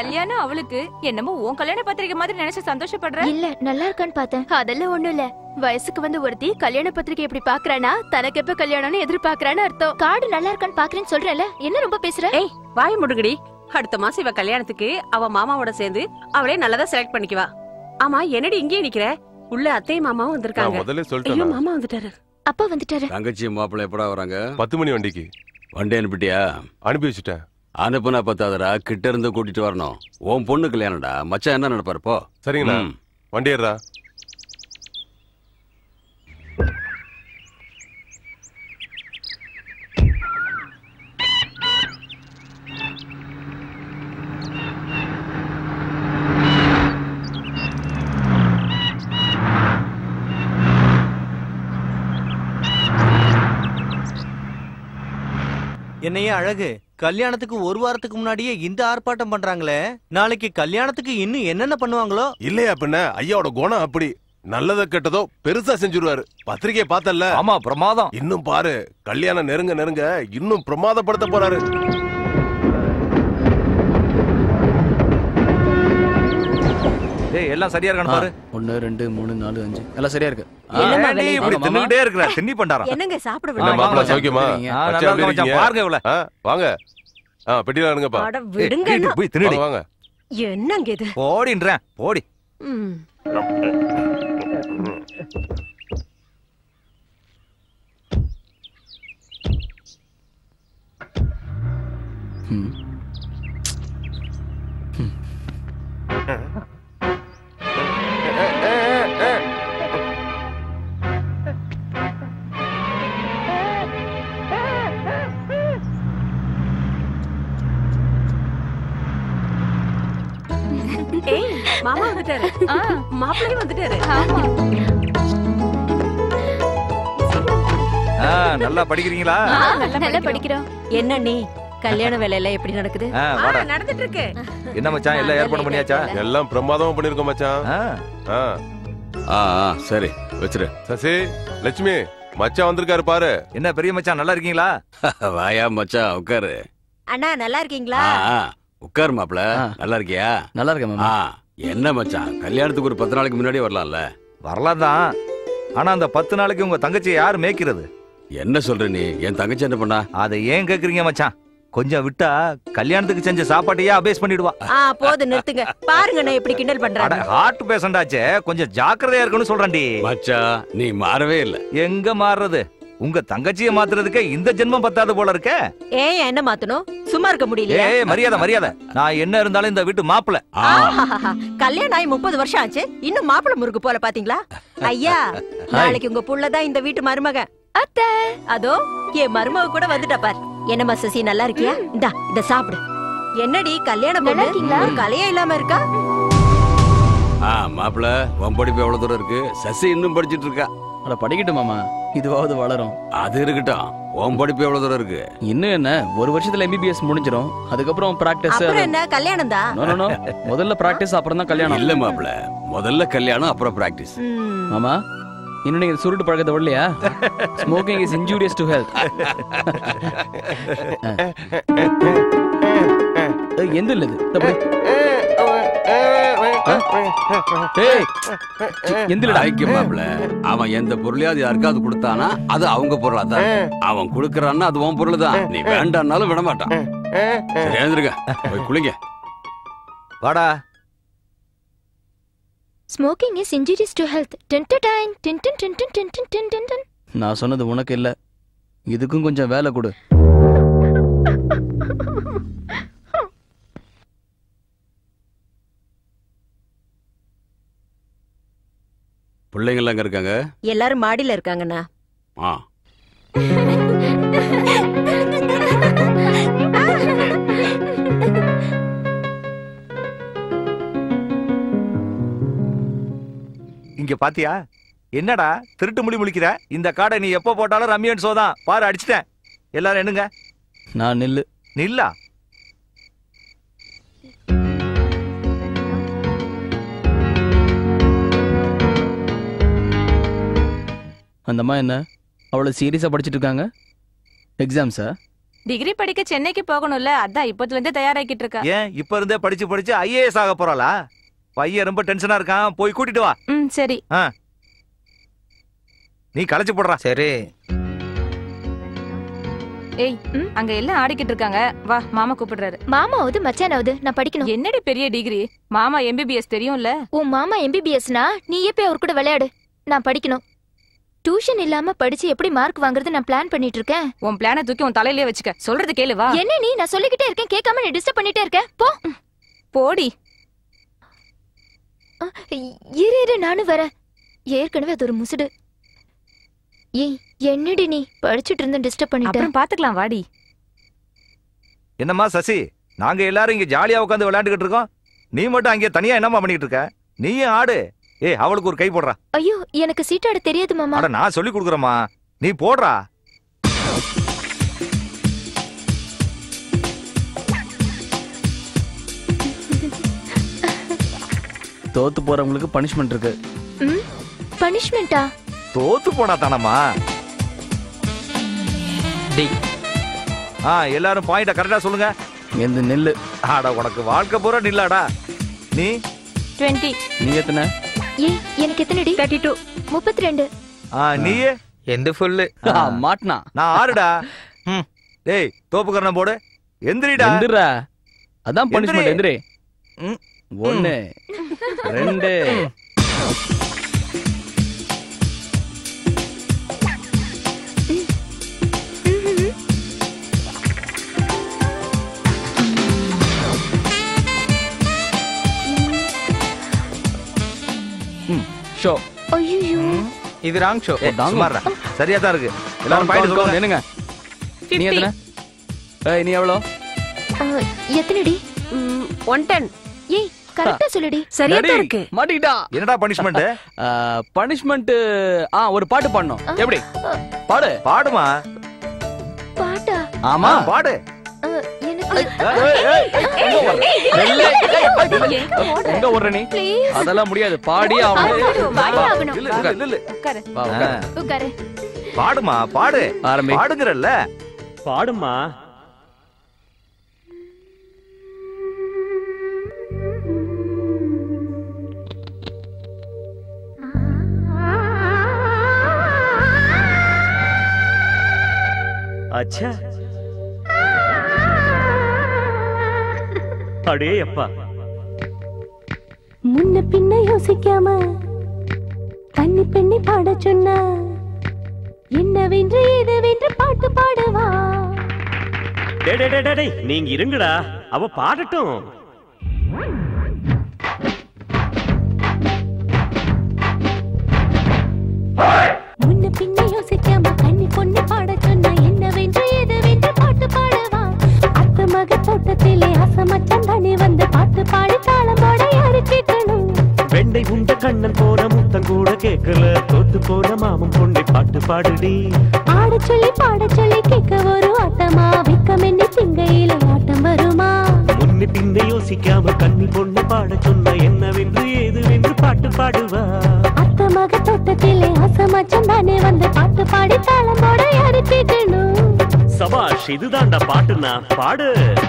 கல்யாணம் அவளுக்கு என்னமோ உன் கல்யாண பத்திரிக்கை மாதிரி நினைச்சு சந்தோஷப்படுற. இல்ல நல்லா இருக்கான்னு பார்த்தேன். அதெல்லாம் ஒண்ணும் இல்ல. வயசுக்கு வந்து ஒருத்தி கல்யாண பத்திரிக்கை எப்படி பாக்குறானா தனக்கு எப்ப கல்யாணம்னு எதிர்பார்க்கறான்னு அர்த்தம். கார்டு நல்லா இருக்கான்னு பாக்குறேன்னு சொல்றேன்ல, என்ன ரொம்ப பேசுற? ஏய் வாய் முடுங்கடி. அடுத்த மாசம் இவ கல்யாணத்துக்கு அவ மாமாவோட சேர்ந்து அவளே நல்லதா செலக்ட் பண்ணிக்குவா. ஆமா என்னடி இங்கேயே நிக்கிற? உள்ள அத்தையும் மாமாவும் வந்திருக்காங்க. முதல்ல சொல்லிட்டேன். மாமா வந்துட்டாரு. அப்பா வந்துட்டாரு. தங்கச்சி மாப்பிள்ளை எப்படா வராங்க? 10 மணி வண்டிக்கு. வண்டி அனுப்பிட்டியா? அனுப்பி வச்சுட்டேன். அனுப்புனா பத்தாதரா, கிட்ட இருந்து கூட்டிட்டு வரணும். உன் பொண்ணு கல்யாணம்டா. மச்சான் என்ன நினைப்பாரு போ. சரிங்கண்ணா, வண்டி ஏறா. என்னையே அழகு, கல்யாணத்துக்கு ஒரு வாரத்துக்கு முன்னாடியே இந்த ஆர்ப்பாட்டம் பண்றாங்களே, நாளைக்கு கல்யாணத்துக்கு இன்னும் என்னென்ன பண்ணுவாங்களோ? இல்லையா பின்ன, ஐயாவோட குணம் அப்படி. நல்லதோ கெட்டதோ பெருசா செஞ்சுருவாரு. பத்திரிகையை பார்த்தல்ல? ஆமா, பிரமாதம். இன்னும் பாரு, கல்யாணம் நெருங்க நெருங்க இன்னும் பிரமாதப்படுத்த போறாரு. எல்லாம் சரியா இருக்கான்னு பாரு. 1 2 3 4 5 எல்லாம் சரியா இருக்கு. தின்னுட்டே இருக்கற தின்னி பண்டாரா. என்னங்க சாப்பிட விடுங்க? மாப்பிள்ளை சௌக்கியமா? நல்லா மச்சான், பாருங்க இவள. வாங்க. பெட்டில இருங்கப்பா. அட விடுங்க. போய் தின்னுடி. வாங்க. என்னங்க இது? போடின்றேன், போடி. ஏய் மாமா வந்துட்டாரு. மாப்பிள்ளையும் வந்துட்டாரு. நல்லா படிக்கிறீங்களா? நல்லா படிக்கிறோம். என்ன நீ கல்யாண வேலை எல்லாம் எப்படி நடக்குது? நடந்துட்டு இருக்கு. என்ன மச்சான், எல்லாம் ஏற்பாடு பண்ணியாச்சா? எல்லாம் பிரமாதமா பண்ணிருக்கோம் மச்சான். சரி வச்சிரு. சசி, லட்சுமி, மச்சான் வந்திருக்காரு பாரு. என்ன பெரிய மச்சான், நல்லா இருக்கீங்களா? வாயா மச்சான், உட்காரு. அண்ணா நல்லா இருக்கீங்களா? உட்காரு மாப்பிள்ள. நல்லா இருக்கியா? நல்லா இருக்கேன் மாமா. என்ன மச்சான், கல்யாணத்துக்கு ஒரு 10 நாளைக்கு முன்னாடியே வரலாம்ல? வரலாம் தான். ஆனா அந்த 10 நாளைக்கு உங்க தங்கச்சியை யாரு மேய்க்கிறது? என்ன சொல்ற நீ? என் தங்கச்சி என்ன பண்ணா? அதை ஏன் கேக்குறீங்க மச்சான்? கொஞ்சம் விட்டா கல்யாணத்துக்கு செஞ்ச சாப்பாட்டையே அபேஸ் பண்ணிடுவா. போது நிறுத்துங்க. பாருங்க நான் எப்படி கிண்டல் பண்றாங்க. ஹார்ட் பேஷண்டாச்சே, கொஞ்சம் ஜாக்கிரதையா இருக்கணும்னு சொல்றேன்டி. மச்சான் நீ மாறவே இல்ல. எங்க மாறுறது? உங்க தங்கச்சியை மாத்துறதுக்கு இந்த ஜென்மம் பத்தாது போல இருக்க. ஏய் என்ன மாத்தணும்? சும்மா இருக்க முடியல. ஏய் மரியாதை மரியாதை. நான் என்ன இருந்தாலும் இந்த வீட்டு மாப்பிள்ள. கல்யாணம் ஆகி 30 வருஷம் ஆச்சு, இன்னும் மாப்பிள்ள முறுக்கு போல பாத்தீங்களா? ஐயா நாளைக்கு உங்க புள்ளதான் இந்த வீட்டு மருமக. அத்தை அதோ என் மருமக கூட வந்துட்டா பார். என்னம்மா சசி, நல்லா இருக்கியா? இத சாப்பிடு. என்னடி கல்யாணம் நல்லா இருக்கீங்களா? ஒரு கலையே இல்லாம இருக்கா? மாப்பிள்ள, உன் படிப்பு எவ்வளவு தூரம் இருக்கு? சசி இன்னும் படிச்சிட்டு இருக்கா. அட படிக்கட்டும் மாமா, இதுவாவது வளரும். அது இருக்கட்டும். உன் படிப்பு எவ்வளவு தூரம் இருக்கு? இன்னும் என்ன, ஒரு வருஷத்துல MBBS முடிஞ்சிரும். அதுக்கப்புறம் பிராக்டிஸ். அப்புறம் என்ன கல்யாணம் தான்? நோ நோ நோ, முதல்ல பிராக்டிஸ் அப்புறம் தான் கல்யாணம். இல்ல மாப்பிள்ள, முதல்ல கல்யாணம் அப்புறம் பிராக்டிஸ். மாமா, இன்னும் நீங்க சுருட்டு பழக்கத்தை விடலையா? Smoking is injurious to health. எந்த இல்ல இது? மாப்பிள்ள, அவன் எந்த பொருளையாவது யாருக்காவது கொடுத்தானா அது அவங்க பொருளா தான். அவன் கொடுக்கறான்னா அது உன் பொருள் தான். நீ வேண்டாம்னாலும் விட மாட்டான். சரி எழுந்திருங்க, போய் குளிங்க. வாடா. Smoking is injurious to health. Tin tin tin tin tin tin tin tin tin tin tin. நான் சொன்னது உனக்கு இல்ல, இதுக்கும் கொஞ்சம் வேலை கொடு. பிள்ளைங்க எல்லாம் இருக்காங்க. எல்லாரும் மாடியில இருக்காங்கண்ணா. இங்க பாத்தியா? என்னடா திருட்டு முழி முழிக்கிற? இந்த காடை நீ எப்ப போட்டாலும் ரம்மியன் சோதான். பாரு அடிச்சிட்டேன். எல்லாரும் என்னங்க? நான் நில்லு. நில்லா? அந்த அம்மா என்ன அவ்வளவு சீரியஸா படிச்சிட்டு இருக்காங்க? எக்ஸாம்ஸா? டிகிரி படிக்க சென்னைக்கு போகணும்ல, அதான் இப்போதுல இருந்தே தயாராக்கிட்டு இருக்கா. ஏன் இப்ப இருந்தே படிச்சு ஐஏஎஸ் ஆக போறாளா? பையன் ரொம்ப டென்ஷனா இருக்கான், போய் கூட்டிட்டு வா. சரி. நீ களைச்சு போடுறா. சரி. ஏய், அங்க எல்லாம் ஆடிக்கிட்டு இருக்காங்க, வா, மாமா கூப்பிடுறாரு. மாமாவது மச்சானாவது நான் படிக்கணும். என்னடி பெரிய டிகிரி, மாமா எம்பிபிஎஸ் தெரியும்ல. உன் மாமா எம்பிபிஎஸ்னா நீயே போய் அவர் கூட விளையாடு, நான் படிக்கணும். டியூஷன் இல்லாம படிச்சு எப்படி மார்க் வாங்குறது நான் பிளான் பண்ணிட்டு இருக்கேன். உன் பிளானை தூக்கி உன் தலையிலே வச்சுக்க, சொல்றது கேளு, வா. என்ன நீ, நான் சொல்லிக்கிட்டே இருக்கேன் கேட்காம நீ டிஸ்டர்ப் பண்ணிட்டே இருக்க, போ. போடி. இரு நானும் வரேன். ஏற்கனவே அது ஒரு முசுடு. ஏய் என்னடி நீ படிச்சிட்டு இருந்த டிஸ்டர்ப் பண்ணிட்ட. அப்புறம் பாத்துக்கலாம், வாடி. என்னம்மா சசி, நாங்க எல்லாரும் இங்க ஜாலியா உட்காந்து விளையாண்டுகிட்டு இருக்கோம், நீ மட்டும் அங்கே தனியா என்னம்மா பண்ணிட்டு இருக்க? நீயும் ஆடு. ஏய் அவளுக்கு ஒரு கை போடுறா. ஐயோ எனக்கு சீட்டாட தெரியாது மாமா. அட நான் சொல்லி கொடுக்குறேம்மா, நீ போடுறா. தோத்து போறவங்களுக்கு பனிஷ்மெண்ட் இருக்கு. பனிஷ்மெண்டா? தோத்து போனா தானம்மா. எல்லாரும் பாயிண்ட கரெக்டா சொல்லுங்க. எந்த நெல்லு? ஆடா உனக்கு வாழ்க்கை பூரா நில்லாடா. நீ 20. நீ எத்தனை? ஏய் எனக்கு எத்தனைடி? 32. 32. நீ எந்த ஃபுல்லு? மாட்னா. நான் 6டா. டேய் தோப்புக்கரணம் போடு. எந்திரிடா. எந்திரா. அதான் பனிஷ்மெண்ட். எந்திரி. 1 2. ஷோ. ஐயோ இது ராங் ஷோ. சுமாரா சரியா தான் இருக்கு. எல்லாரும் பாயிண்ட் சொல்லுங்க. என்னங்க நீ எத்தனை? ஏய் நீ எவ்வளோ? எத்தனைடி? 110. ஏய் கரெக்ட்டா சொல்லுடி. சரியா தான் இருக்கு. மாட்டிக்கிட்டா. என்னடா பனிஷ்மெண்ட்? பனிஷ்மெண்ட் ஒரு பாட்டு பாடணும். எப்படி? பாடு. பாடுமா. பாட்டா? ஆமா பாடு. எங்க ஓடுற நீ? அதெல்லாம் முடியாது, பாடி பாடுமா. பாடு. ஆரம்பி. பாடுங்கறல்ல. பாடுமா. அச்சா அடே அப்பா. முன்ன பின்ன யோசிக்காம கண்ணி பெண்ணி பாட சொன்ன என்னவென்று ஏதவென்று பாட்டு பாடுவா. நீங்க இருங்கடா, அவ பாடட்டும். முன்ன பின்ன யோசிக்காம கண்ணி பொண்ணு பாட சொன்ன என்னவென்று ஏதவென்று பாட்டு பாடுவா. அத்த மக தோட்டத்திலே அசமச்சம் தனி வந்து பாட்டு பாடி தாளம் போட யாரு கேட்கணும். வெண்டை உண்ட கண்ணன் போன முத்தம் கூட கேட்கல, தோத்து போன மாமன் பொண்ணை பாட்டு பாடுடி. ஆட சொல்லி பாட சொல்லி கேட்க வரும் ஆட்டமா, வெக்கம் என்ன திங்கையில ஆட்டம் வருமா. முன்ன பின்ன யோசிக்காம கண்ணி பொண்ணு பாட சொன்ன என்னவென்று ஏதுவென்று பாட்டு பாடுவா. அத்த மக தோட்டத்திலே அசமச்சம் தானே வந்து பாட்டு பாடி தாளம் போட யாரு கேட்கணும். சபாஷ், இதுதான்டா பாட்டுனா, பாடு.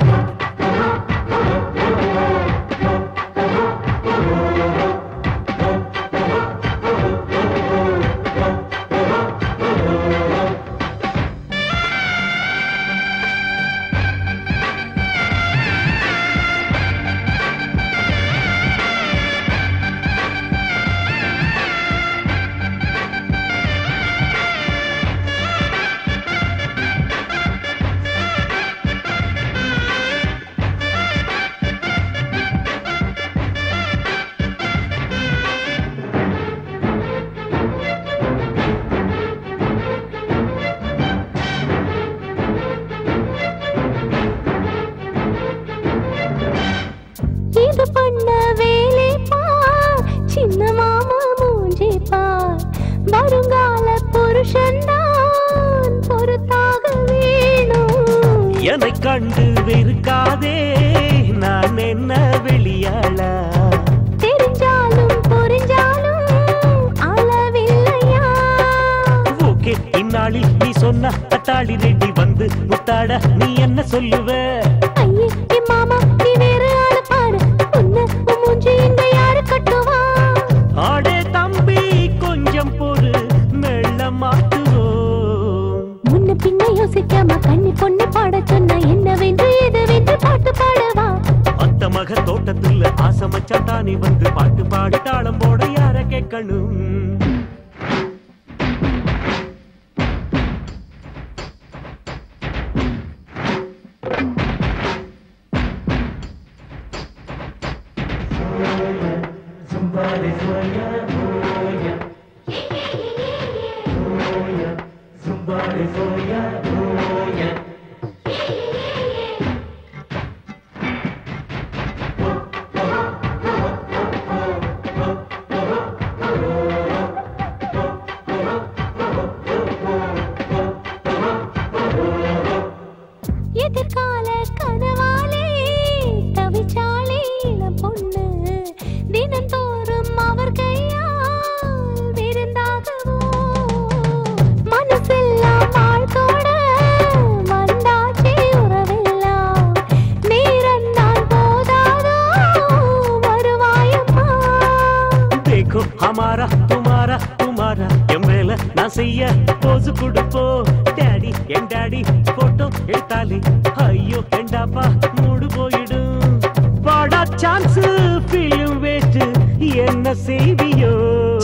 இது பண்ண வேலை பார், சின்ன மாமா மூஞ்சி பார். வருங்கால புருஷன் தான் பொறுத்தாக வேணும். என்னை கண்டு வெறுக்காதே, நான் என்ன வெளியாளா. தெரிஞ்சாலும் புரிஞ்சாலும் அளவில்லையா. ஓகே, இந்நாளில் நீ சொன்ன அத்தாளி ரெட்டி வந்து முத்தாட அட நீ என்ன சொல்லுவ? ஐயே என் மாமா நீ வேற ஆள பாரு, உன்னை உன் மூஞ்சி இங்க யாரு கட்டுவா? ஆடே தம்பி கொஞ்சம் பொறு, மெல்ல மாத்துவோம். முன்ன பின்ன யோசிக்காம கண்ணி பொண்ணு பாட சொன்ன என்னவென்று எதுவென்று பாட்டு பாடவா? அத்த மக தோட்டத்துல ஆசை மச்சான் தானே வந்து பாட்டு பாடி தாளம் போட யார கேட்கணும்? எதிர்கால கனவாலே தவிச்சாலே இளம் பொண்ணு, தினந்தோறும் அவர் கையால் விருந்தாகவோ மனசெல்லாம் ஆழ்தோட வந்தாச்சே உறவெல்லாம், நேரந்தான் போதாதோ வருவாயம்மா. देखो हमारा तुम्हारा तुम्हारा என் மேல நான் செய்ய போஸ் கொடுப்போ. டாடி என் டாடி போட்டோ எடுத்தாலே ஐயோ எண்டாப்பா மூடு போயிடும். பாடா சான்ஸ் ஃபிலிம் வேஸ்ட் என்ன செய்வியோ?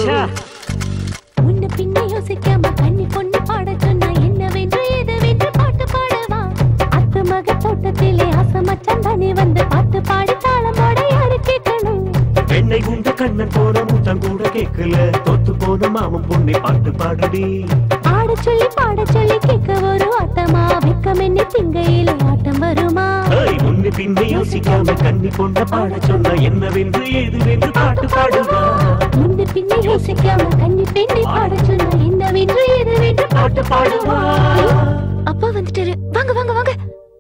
முன்ன பின்ன யோசிக்காம கண்ணி பொண்ணு பாட சொன்னா என்னவென்று எதுவென்று பாட்டு பாடவா? அத்து மக தோட்டத்திலே ஆசை மச்சான் தானே வந்து பாட்டு பாடி தாளம் போட யாரு கேட்கணும்? வெண்ணை குண்ட கண்ணன் போன முத்தம் கூட கேட்கல, தோத்து போன மாமன் பொண்ணை பாட்டு பாடுடி. ஆட சொல்லி பாட சொல்லி கேட்க வரும் ஆட்டமா, வெக்கம் என்ன திங்கையில ஆட்டம் வருமா? முன்ன பின்ன யோசிக்காம கண்ணி பொண்ண பாட சொன்னா என்னவென்று ஏதுவென்று பாட்டு பாடுவா? முன்ன பின்ன யோசிக்காம கண்ணி பெண்ணை பாட சொன்னா என்னவென்று எதுவென்று பாட்டு பாடுவா? அப்பா வந்துட்டாரு, வாங்க வாங்க வாங்க.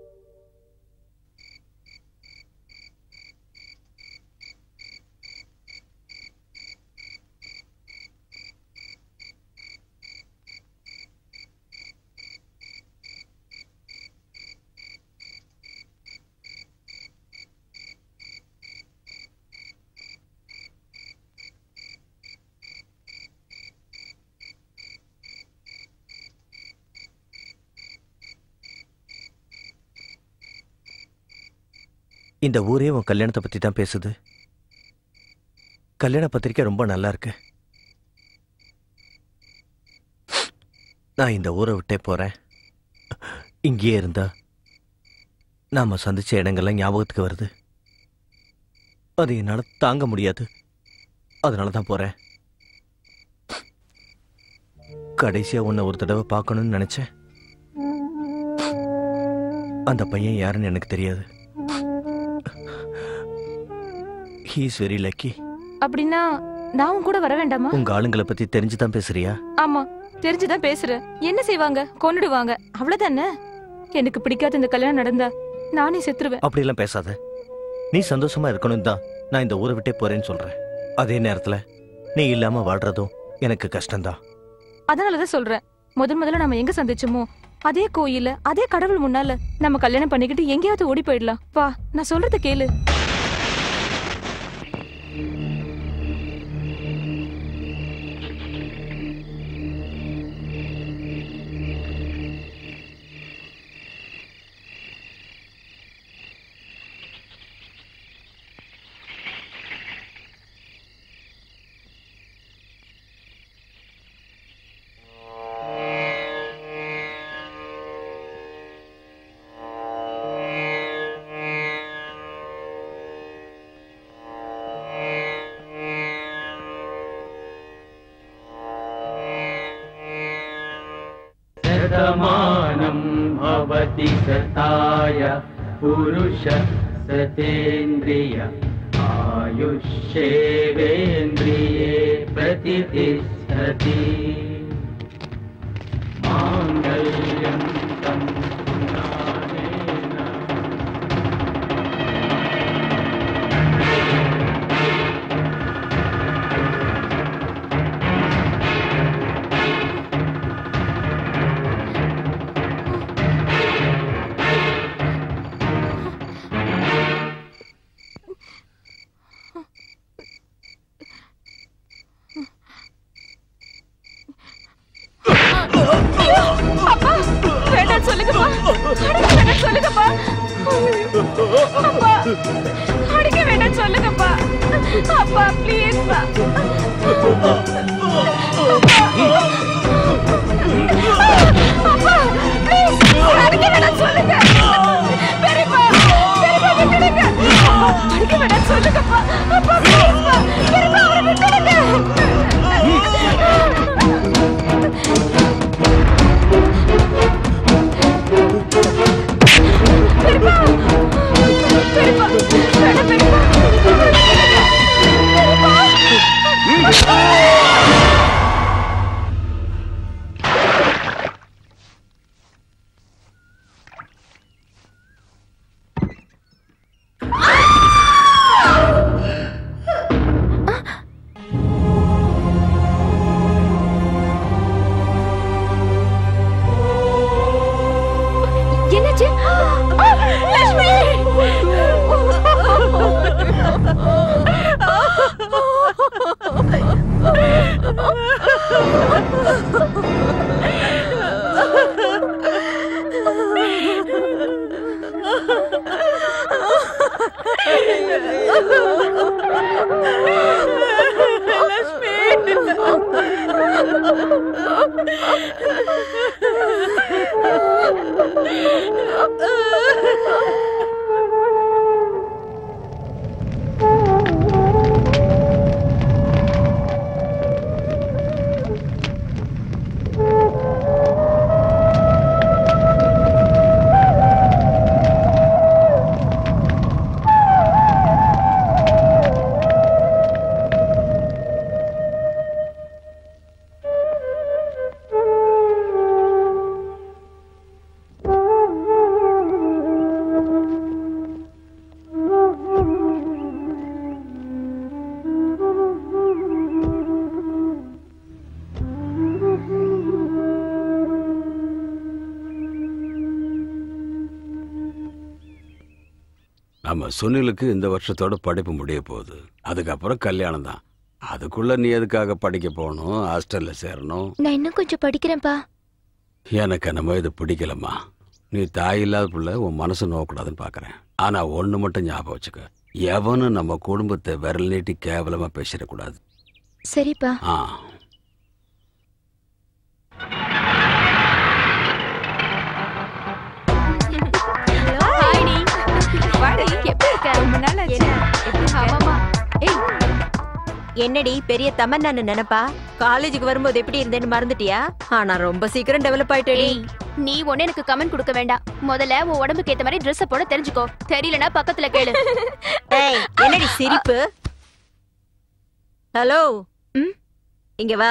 இந்த ஊரே உன் கல்யாணத்தை பத்தி தான் பேசுது. கல்யாண பத்திரிக்கை ரொம்ப நல்லா இருக்கு. நான் இந்த ஊரை விட்டே போறேன். இங்கேயே இருந்தா நாம சந்திச்ச இடங்கள்லாம் ஞாபகத்துக்கு வருது. அது என்னால தாங்க முடியாது. அதனால தான் போறேன். கடைசியா உன்னை ஒரு தடவை பார்க்கணும்னு நினைச்சேன். அந்த பையன் யாருன்னு எனக்கு தெரியாது. He is very lucky. அப்படின்னா நான் உன் கூட வர வேண்டாமா? உங்க ஆளுங்களை பத்தி தெரிஞ்சுதான் பேசுறியா? ஆமா, தெரிஞ்சுதான் பேசுறேன். என்ன செய்வாங்க? கொன்னுடுவாங்க, அவ்வளவுதானே. எனக்கு பிடிக்காத இந்த கல்யாணம் நடந்தா நானே செத்துருவேன். அப்படி எல்லாம் பேசாத. நீ சந்தோஷமா இருக்கணும் தான் நான் இந்த ஊரை விட்டே போறேன்னு சொல்றேன். அதே நேரத்துல நீ இல்லாம வாழ்றதும் எனக்கு கஷ்டம்தான். அதனாலதான் சொல்றேன், முதல்ல நம்ம எங்க சந்திச்சோமோ அதே கோயில அதே கடவுள் முன்னால நம்ம கல்யாணம் பண்ணிக்கிட்டு எங்கேயாவது ஓடி போயிடலாம். வா, நான் சொல்றத கேளு. शतमानं भवति शताय पुरुष सतेन्द्रिय आयुष्येवेन्द्रिये प्रतिष्ठति माङ्गल्यं तं அப்பா அடிக்க வேண்டாம் சொல்லுங்கப்பா. அப்பா ப்ளீஸ் பா. அப்பா ப்ளீஸ் அடிக்க வேண்டாம் சொல்லுங்க. பெரியப்பா பெரியப்பா விட்டுடுங்க. அடிக்க வேண்டாம் சொல்லுங்கப்பா. அப்பா ப்ளீஸ் பா. பெரியப்பா அவரை விட்டுடுங்க. நம்ம சுனிலுக்கு இந்த வருஷத்தோட படிப்பு முடிய போகுது. அதுக்கப்புறம் கல்யாணம் தான். அதுக்குள்ள நீ எதுக்காக படிக்க போகணும், ஹாஸ்டல்ல சேரணும்? நான் இன்னும் கொஞ்சம் படிக்கிறேன்ப்பா. எனக்கு என்னமோ இது பிடிக்கலம்மா. நீ தாய் இல்லாத புள்ள, உன் மனசு நோக்கூடாதுன்னு பாக்குறேன். ஆனா ஒண்ணு மட்டும் ஞாபகம் வச்சுக்க, எவனும் நம்ம குடும்பத்தை விரல் நீட்டி கேவலமா பேசிடக்கூடாது. சரிப்பா. என்னடி பெரிய தமன்னான்னு நினைப்பா? காலேஜுக்கு வரும்போது எப்படி இருந்தேன்னு மறந்துட்டியா? ஆனா ரொம்ப சீக்கிரம் டெவலப் ஆயிட்டேடி. நீ ஒண்ணு எனக்கு கமெண்ட் கொடுக்க வேண்டாம். முதல்ல உன் உடம்புக்கு ஏத்த மாதிரி Dress போட தெரிஞ்சுக்கோ. தெரியலனா பக்கத்துல கேளு. ஏய், என்னடி சிரிப்பு? ஹலோ, இங்க வா.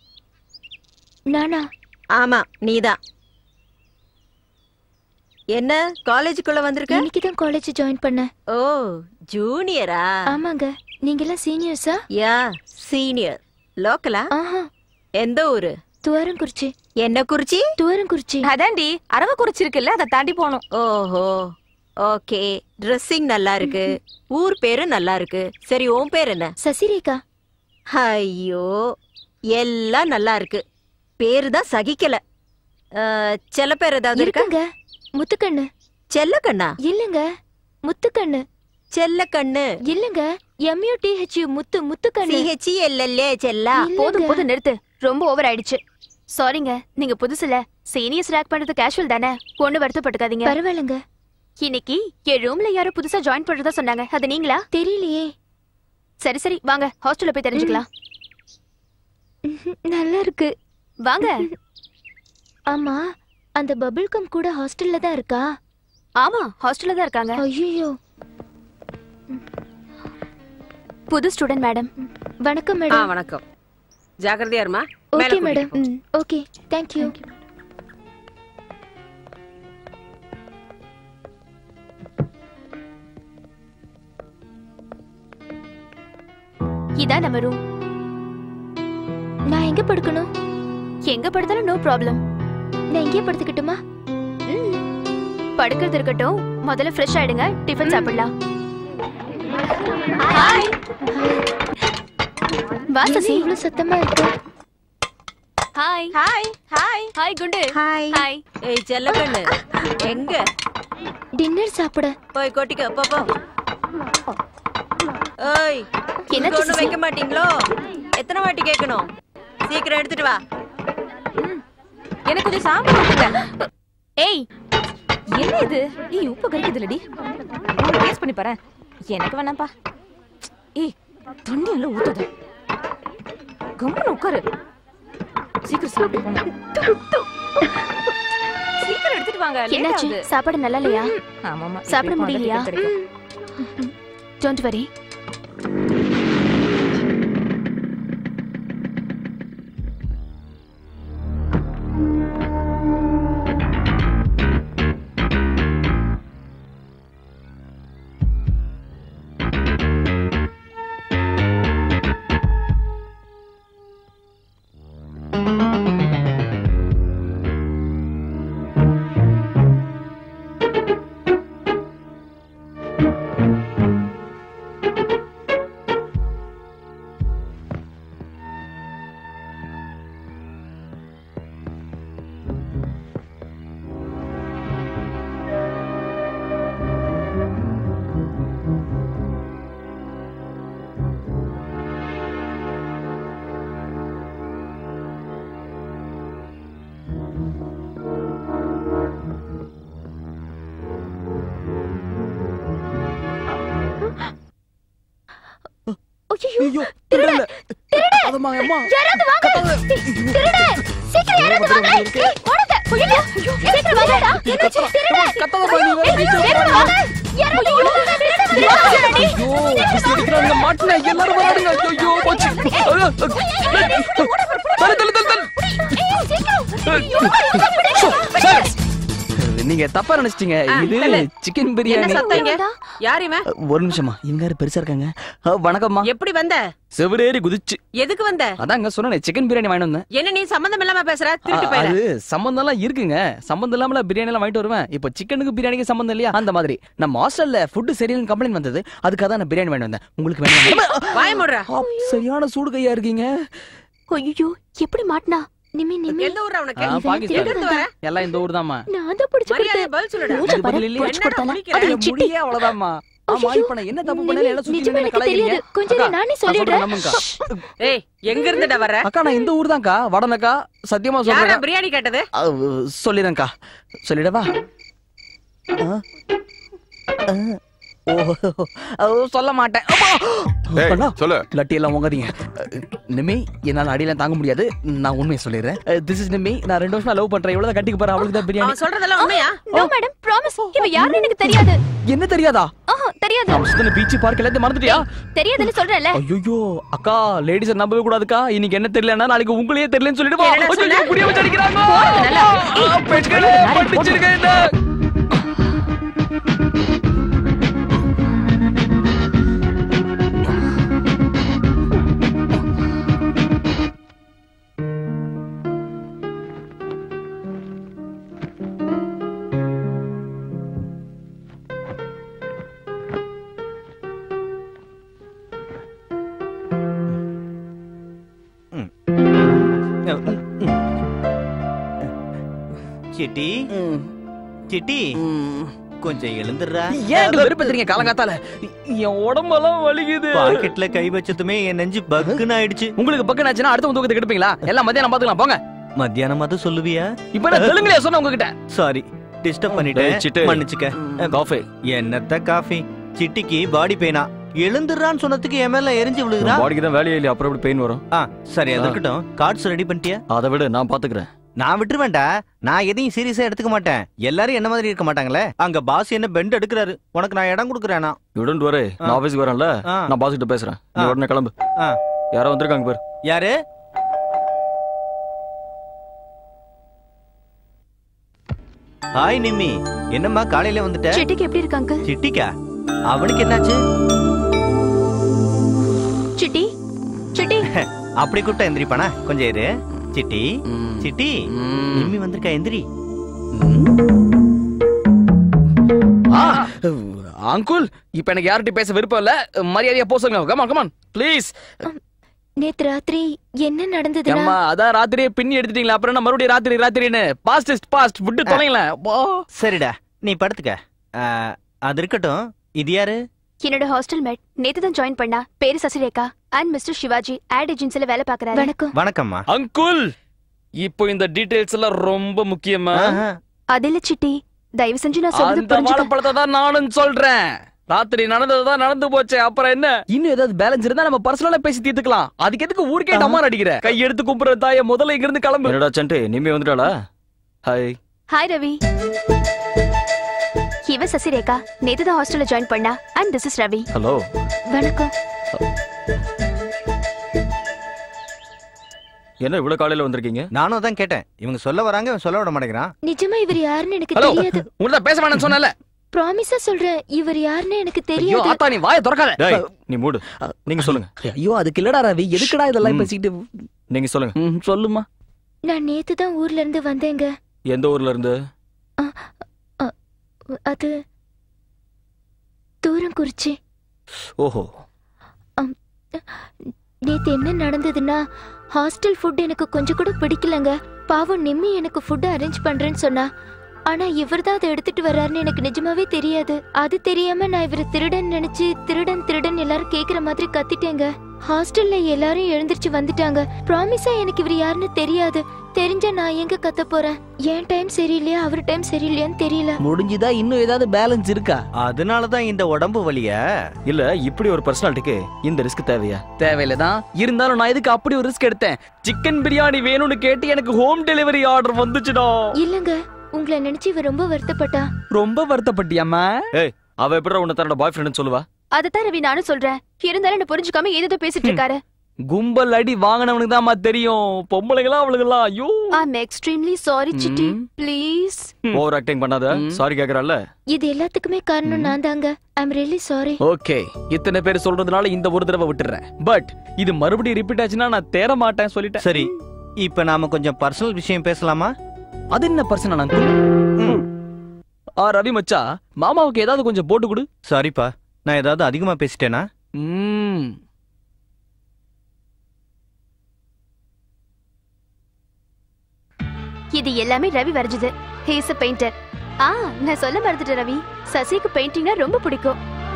நானா? ஆமா, நீதான். என்ன காலேஜுக்குள்ள வந்திருக்க? இன்னைக்கு தான் காலேஜ் ஜாயின் பண்ண. ஓ, ஜூனியரா? ஆமாங்க. நீங்க எல்லாம் சீனியர்ஸா? யா, சீனியர். லோக்கலா? எந்த ஊரு? துவரங்குறிச்சி. என்ன குறிச்சி? துவரங்குறிச்சி. அதான்டி அரவக்குறிச்சி இருக்குல்ல, அதை தாண்டி போகணும். ஓஹோ, ஓகே. ட்ரெஸ்ஸிங் நல்லா இருக்கு, ஊர் பேரு நல்லா இருக்கு. சரி, உன் பேர் என்ன? சசிரேகா. ஐயோ, எல்லாம் நல்லா இருக்கு. பேரு தான் சகிக்கல. செல்ல பேர் ஏதாவது இருக்குங்க? முத்துக்கண்ணு. செல்லக்கண்ணா? இல்லங்க, முத்துக்கண்ணு. செல்லக்கண்ணு இல்லங்க, MUTHU முத்து, முத்துக்கண்ணு. CHELLA செல்லா. போதும் போதும் நிறுத்து. ரொம்ப ஓவர் ஆயிடுச்சு. சாரிங்க, நீங்க புதுசுல சீனியர்ஸ் ரேக் பண்றது கேஷுவல் தானே. ஒண்ணு வருத்தப்பட்டுக்காதீங்க. பரவாயில்லைங்க. இன்னைக்கு என் ரூம்ல யாரோ புதுசா ஜாயின் பண்றதா சொன்னாங்க. அது நீங்களா? தெரியலையே. சரி சரி, வாங்க ஹாஸ்டல்ல போய் தெரிஞ்சுக்கலாம். நல்லா இருக்கு, வாங்க. ஆமா, அந்த பபிள் கம் கூட ஹாஸ்டல்ல தான் இருக்கா? ஆமா, ஹாஸ்டல்ல தான் இருக்காங்க. ஐயோ, புது ஸ்டூடண்ட் மேடம். வணக்கம் மேடம். வணக்கம். ஜாக்கிரதையா இருமா. Okay madam. Okay, thank you. இதான் நம்ம ரூம். நான் எங்க படுக்கணும்? எங்க படுத்தாலும் நோ ப்ராப்ளம். நான் எங்கே படுத்துக்கிட்டுமா? படுக்கிறது இருக்கட்டும், முதல்ல ஃப்ரெஷ் ஆயிடுங்க, டிஃபன் சாப்பிடலாம். ஹாய். வா சசி. இவ்வளவு சத்தமா இருக்கு. Hi hi. ஹாய். ஹாய் குண்டு. ஹாய். ஹாய். ஏய் செல்லக்கண்ணு, எங்க? டின்னர் சாப்பிட. போய் கொட்டிக்க போ. ஏய், என்னாச்சு ஒண்ணு வைக்க மாட்டீங்களோ? எத்தனை வாட்டி கேட்கணும்? சீக்கிரம் எடுத்துட்டு வா. எனக்கு கொஞ்சம் சாம்பார் கொடுங்க. ஏய், என்ன இது? உப்பு கறிக்குதுலடி. டேஸ்ட் பண்ணி பாரு. எனக்கு வேணாம்ப்பா. தண்ணி எல்லாம் ஊத்தாத. கம்முன்னு உட்காரு. சீக்கிரம் சாப்பிட்டு போங்க. சீக்கிரம் எடுத்துட்டு வாங்க. என்னாச்சு? சாப்பாடு நல்லா இல்லையா? ஆமாமா. சாப்பிட முடியலையா? Don't worry. ஐயோ திருட அதம்மா அம்மா யாராவது வாங்க திருட சீக்கிரம் யாராவது வாங்க ஏய் ஓடுங்க ஐயோ சீக்கிரம் வாங்கடா என்னாச்சு திருட கத்தவ பண்ணி வாங்க யாராவது ஓடுங்க திருட ஐயோ பிஸ்கெட்றாங்க மாட்டல எல்லாரும் வராடுங்க ஐயோ போச்சு தல நீங்க தப்பா நினைச்சிட்டீங்க. இது சிக்கன் பிரியாணி. என்ன சத்தங்க? யார் இவன்? ஒரு நிமிஷமா, இவங்க யாரு பெருசா இருக்காங்க? வணக்கம்மா. எப்படி வந்த? செவரேறி குதிச்சு. எதுக்கு வந்த? அதாங்க சொன்னேன், சிக்கன் பிரியாணி வாங்கிட்டு வந்தேன். என்ன நீ சம்பந்தம் இல்லாம பேசுற? திருட்டு போயிட. அது சம்பந்தம் எல்லாம் இருக்குங்க. சம்பந்தம் இல்லாம பிரியாணி எல்லாம் வாங்கிட்டு வருவேன். இப்போ சிக்கனுக்கு பிரியாணிக்கு சம்பந்தம் இல்லையா? அந்த மாதிரி நம்ம ஹாஸ்டல்ல ஃபுட் சரியில்லை கம்ப்ளைண்ட் வந்தது. அதுக்காக தான் நான் பிரியாணி வாங்கிட்டு வந்தேன். உங்களுக்கு வேணுமா? வாய மூடுறா. சரியான சூடு கையா இருக்கீங்க. ஐயோ எப்படி மாட்டனா? நிமி எந்த ஊரா உனக்கு? பாகிஸ்தான். எல்லாம் இந்த ஊர் தான்மா. நான் தான் பிடிச்சு மரியாதை பதில் சொல்லுடா. அது சிட்டி அவ்வளவுதான்மா. ஆமா இப்ப என்ன தப்பு பண்ணல எல்லாம் சுத்தி நின்னு கலாய்றீங்க. கொஞ்சம் நானே சொல்லிடுறேன். ஏய் எங்க இருந்துடா வர? அக்கா நான் இந்த ஊர் தான்க்கா, வடனக்கா. சத்தியமா சொல்றேன். யாரா பிரியாணி கேட்டது? சொல்லிரேன்க்கா. சொல்லிடவா? சொல்ல மாட்டேன். சொல்லு. லட்டி எல்லாம் உங்காதீங்க. நிமி என்னால அடியெல்லாம் தாங்க முடியாது. நான் உண்மையை சொல்லிடுறேன். This is Nimi. நான் 2 வருஷமா லவ் பண்றேன். இவ்வளவு கட்டிக்கு போறேன். அவளுக்கு தான் பிரியாணி. அவன் சொல்றதெல்லாம் உண்மையா? No madam, promise. இவ யாருன்னு எனக்கு தெரியாது. என்ன தெரியாதா? தெரியாது. நம்ம சுத்தின பீச் பார்க் எல்லாத்தையும் மறந்துட்டியா? தெரியாதுன்னு சொல்றேன்ல. ஐயோ அக்கா, லேடிஸ் நம்பவே கூடாதுக்கா. இன்னைக்கு என்ன தெரியலன்னா நாளைக்கு உங்களையே தெரியலன்னு சொல்லிட்டு வா. ஐயோ புரிய வச்சிருக்காங்க. பெட்களே பட்டிச்சிருக்கேன் என்ன? சிட்டி சிட்டி கொஞ்சம் எழுந்துடுறா. ஏன் வெறுப்பேத்துறீங்க காலங்காத்தால? என் உடம்பெல்லாம் வலிக்குது. பாக்கெட்ல கை வச்சதுமே என் நெஞ்சு பக்குன்னு ஆயிடுச்சு. உங்களுக்கு பக்குன்னு ஆச்சுன்னா அடுத்த தூக்கத்தை கெடுப்பீங்களா? எல்லாம் மத்தியானம் பாத்துக்கலாம் போங்க. மத்தியானம் அது சொல்லுவியா? இப்ப நான் தெலுங்குல சொன்ன உங்ககிட்ட. சாரி, டிஸ்டர்ப் பண்ணிட்டேன், மன்னிச்சுக்க. காஃபி என்னத்த காஃபி? சிட்டிக்கு பாடி பெயினா? எழுந்துறான்னு சொன்னதுக்கு என் மேல எரிஞ்சு விழுகுறா. பாடிக்கு தான் வேலையே இல்லையா, அப்புறம் எப்படி பெயின் வரும்? சரி அது இருக்கட்டும். கார்ட்ஸ் ரெடி பண்ணிட்டியா? அதை விட நான் பாத்துக்கிறேன். நான் விட்டுருவேன்டா. நான் எதையும் சீரியஸா எடுத்துக்க மாட்டேன். எல்லாரும் என்ன மாதிரி இருக்க மாட்டாங்களே. அங்க பாஸ் என்ன பெண்ட் எடுக்கிறாரு. உனக்கு நான் இடம் கொடுக்குறேனா? You don't worry. நான் ஆபீஸ்க்கு வரேன்ல, நான் பாஸ் கிட்ட பேசுறேன். நீ உடனே கிளம்பு. யாரோ வந்திருக்காங்க பாரு. யாரு? ஹாய் நிம்மி. என்னம்மா காலையில வந்துட்ட? சிட்டிக்கு எப்படி இருக்காங்க? சிட்டிக்கா? அவனுக்கு என்னாச்சு? சிட்டி சிட்டி அப்படி கூப்பிட்டா எந்திரிப்பானா? கொஞ்சம் இரு. சிட்டி சிட்டி, நிம்மி வந்திருக்கா, எந்திரி. அங்குல், இப்ப எனக்கு யார்கிட்ட பேச விருப்பம் இல்ல. மரியாதையா போசுங்க. Come on come on please. நேத்து ராத்திரி என்ன நடந்ததுன்னா? அம்மா அதான் ராத்திரியே பின்னி எடுத்துட்டீங்களா? அப்புறம் என்ன மறுபடியும் ராத்திரின்னு? Past is past. விட்டு தொலைங்களேன். சரிடா, நீ படுத்துக்க. அது இருக்கட்டும். இது யாரு? என்னோட ஹாஸ்டல் மேட். நேத்து தான் ஜாயின் பண்ணா. பேரு Sasirekha. And mister Sivaji ad ஏஜென்சில வேலை பாக்குறாரு. வணக்கம். வணக்கம்மா. அங்குல், இப்போ இந்த டீடைல்ஸ் எல்லாம் ரொம்ப முக்கியமா? அதில்ல சிட்டி, தயவு செஞ்சு நான் சொல்றது அந்த வாழைப்பழத்தை தான் நானும் சொல்றேன். ராத்திரி நடந்ததுதான் நடந்து போச்சு, அப்புறம் என்ன? இன்னும் ஏதாவது பேலன்ஸ் இருந்தா நம்ம பர்சனலா பேசி தீர்த்துக்கலாம். அதுக்கு எதுக்கு ஊருக்கே டமார் அடிக்கிற? கை எடுத்து கும்புற தாய, முதல்ல இங்க இருந்து கிளம்பு. என்னடா சண்டு, நிம்மி வந்துட்டாளா? ஹாய். ஹாய் ரவி. இவ சசிரேகா. நேத்து தான் ஹாஸ்டல்ல ஜாயின் பண்ணா. And this is Ravi. Hello. வணக்கம். என்ன இவ்வளவு காலையில வந்திருக்கீங்க? நானும் தான் கேட்டேன். இவங்க சொல்ல வராங்க, இவன் சொல்ல விட மாட்டேங்கிறான். நிஜமா இவர் யாருன்னு எனக்கு தெரியாது. உன்கிட்ட பேச வேணாம்னு சொன்னல. ப்ராமிஸா சொல்றேன், இவர் யாருன்னு எனக்கு ஐயோ தெரியாது. ஆத்தா, நீ வாயை திறக்காத. டேய், நீ மூடு. நீங்க சொல்லுங்க. ஐயோ அதுக்கு இல்லடா ரவி, எதுக்குடா இதெல்லாம் பேசிட்டு? நீங்க சொல்லுங்க. சொல்லுமா. நான் நேத்து தான் ஊர்ல இருந்து வந்தேங்க. எந்த ஊர்ல இருந்து? அது தூரம் குறிச்சி. ஓஹோ. நேத்து என்ன நடந்ததுன்னா, ஹாஸ்டல் ஃபுட் எனக்கு கொஞ்சம் கூட பிடிக்கலங்க. பாவம் நிம்மி எனக்கு ஃபுட் அரேஞ்ச் பண்றேன்னு சொன்னா. ஆனா இவர் தான் அதை எடுத்துட்டு வர்றாருன்னு எனக்கு நிஜமாவே தெரியாது. அது தெரியாம நான் இவரை திருடன் நினைச்சு திருடன் திருடன் எல்லாரும் கேக்குற மாதிரி கத்திட்டேங்க. ஹாஸ்டல்ல எல்லாரும் எழுந்திருச்சு வந்துட்டாங்க. ப்ராமிஸா எனக்கு இவர் யாருன்னு தெரியாது. தெரிஞ்சா நான் எங்க கத்த போறேன்? என் டைம் சரியில்லையா அவர் டைம் சரியில்லையான்னு தெரியல. முடிஞ்சுதா? இன்னும் ஏதாவது பேலன்ஸ் இருக்கா? அதனாலதான் இந்த உடம்பு வலியா? இல்ல, இப்படி ஒரு பர்சனாலிட்டிக்கு இந்த ரிஸ்க் தேவையா? தேவையில்லதான். இருந்தாலும் நான் இதுக்கு அப்படி ஒரு ரிஸ்க் எடுத்தேன். சிக்கன் பிரியாணி வேணும்னு கேட்டு எனக்கு ஹோம் டெலிவரி ஆர்டர் வந்துச்சுடா. இல்லங்க, உங்களை நினைச்சு இவ ரொம்ப வருத்தப்பட்டா. ரொம்ப வருத்தப்பட்டியாமா? ஏய், அவ எப்படிடா உன்னை தன்னோட பாய் ஃப்ரெண்ட்னு சொல்லுவா? அதத்தான் ரவி நானும் சொல்றேன். இருந்தாலும் என்ன புரிஞ்சுக்காம ஏதோ பேசிட்டு இருக்காரு. கும்பல் அடி வாங்கினவனுக்கு தான் தெரியும். பொம்பளைங்களா அவளுங்களா? ஐயோ, I'm extremely sorry Chitti. Please. Over acting பண்ணாத. சாரி கேக்குறல்ல. இது எல்லாத்துக்குமே காரணம் நான் தாங்க. I'm really sorry. ஓகே, இத்தனை பேர் சொல்றதுனால இந்த ஒரு தடவை விட்டுறேன். பட் இது மறுபடியும் ரிப்பீட் ஆச்சுன்னா நான் தேர மாட்டேன் சொல்லிட்டேன். சரி, இப்ப நாம கொஞ்சம் பர்சனல் விஷயம் பேசலாமா? அது என்ன பர்சனல் அங்கிள்? ரவி மச்சா, மாமாவுக்கு ஏதாவது கொஞ்சம் போட்டு கொடு. சாரிப்பா, நான் ஏதாவது அதிகமா பேசிட்டேனா? இது எல்லாமே Ravi வரைஞ்சது. He is a painter. நான் சொல்ல மறந்துட்டேன் ரவி. சசிக்கு பெயிண்டிங்னா ரொம்ப பிடிக்கும்.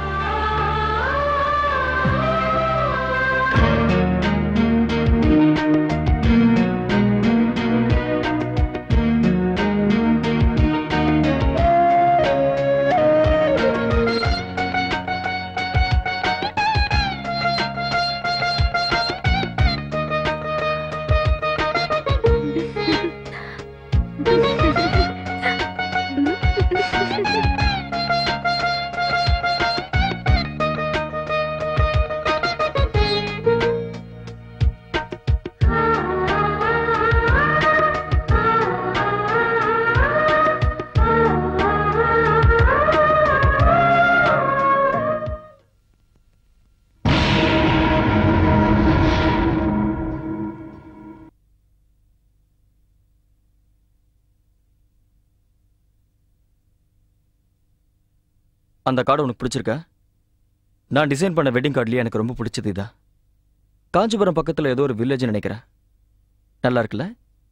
அந்த கார்டு உனக்கு பிடிச்சிருக்கா? நான் டிசைன் பண்ண வெட்டிங் கார்டுலயே எனக்கு ரொம்ப பிடிச்சது இதா. காஞ்சிபுரம் பக்கத்துல ஏதோ ஒரு வில்லேஜ் நினைக்கிறேன். நல்லா இருக்குல்ல?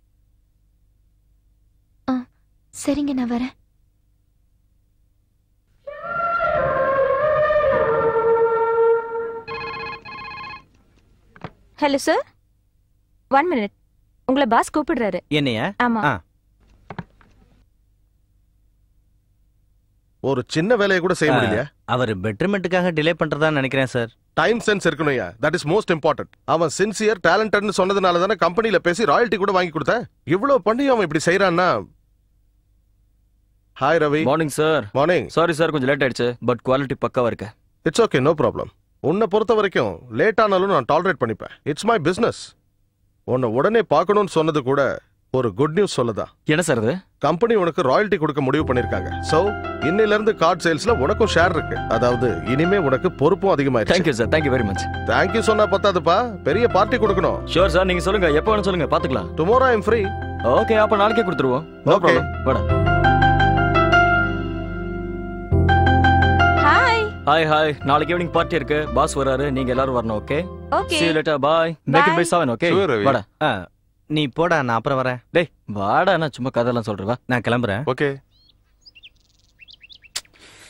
சரிங்க, நான் வரேன். Hello sir, 1 minute. உங்களை பாஸ் கூப்பிடுறாரு. என்னையா? ஆமா. ஒரு சின்ன வேலையை கூட செய்ய முடியலையா? அவர் பெட்டர்மெண்ட்டுக்காக டிலே பண்றதா நினைக்கிறேன் சார். டைம் சென்ஸ் இருக்கணும்யா. That is most important. அவன் சின்சியர் டேலண்டட்னு சொன்னதுனால தானே கம்பெனில பேசி ராயல்டி கூட வாங்கி கொடுத்தேன். இவ்வளவு பண்ணி அவன் இப்படி செய்யறான்னா. Hi Ravi. Morning sir. Morning. Sorry sir, கொஞ்சம் லேட் ஆயிடுச்சு. பட் குவாலிட்டி பக்காவா இருக்கு. It's okay, no problem. உன்னை பொறுத்த வரைக்கும் லேட் ஆனாலும் நான் டாலரேட் பண்ணிப்பேன். It's my business. உன்னை உடனே பார்க்கணும்னு சொன்னது கூட ஒரு குட் நியூஸ் சொல்லதான். என்ன சார் அது? கம்பெனி உனக்கு ராயல்டி கொடுக்க முடிவு பண்ணிருக்காங்க. சோ இன்னில இருந்து கார்ட் சேல்ஸ்ல உனக்கும் ஷேர் இருக்கு. அதாவது இனிமே உனக்கு பொறுப்பும் அதிகமாயிடுச்சு. Thank you sir, thank you very much. Thank you சொன்னா பத்தாதுப்பா, பெரிய பார்ட்டி கொடுக்கணும். ஷூர் சார், நீங்க சொல்லுங்க, எப்போ வேணும் சொல்லுங்க, பாத்துக்கலாம். Tomorrow I am free. Okay, அப்ப நாளைக்கே கொடுத்துருவோம். No problem. வாடா. ஹாய் ஹாய், நாளைக்கு ஈவினிங் பார்ட்டி இருக்கு. பாஸ் வராரு, நீங்க எல்லாரும் வரணும். Okay okay. see you later. bye. make it by 7. Okay வாடா. நீ போடா, நான் அப்புறம் வரேன். டேய் வாடா, நான் சும்மா கதையெல்லாம் சொல்றேன். வா, நான் கிளம்புறேன். ஓகே.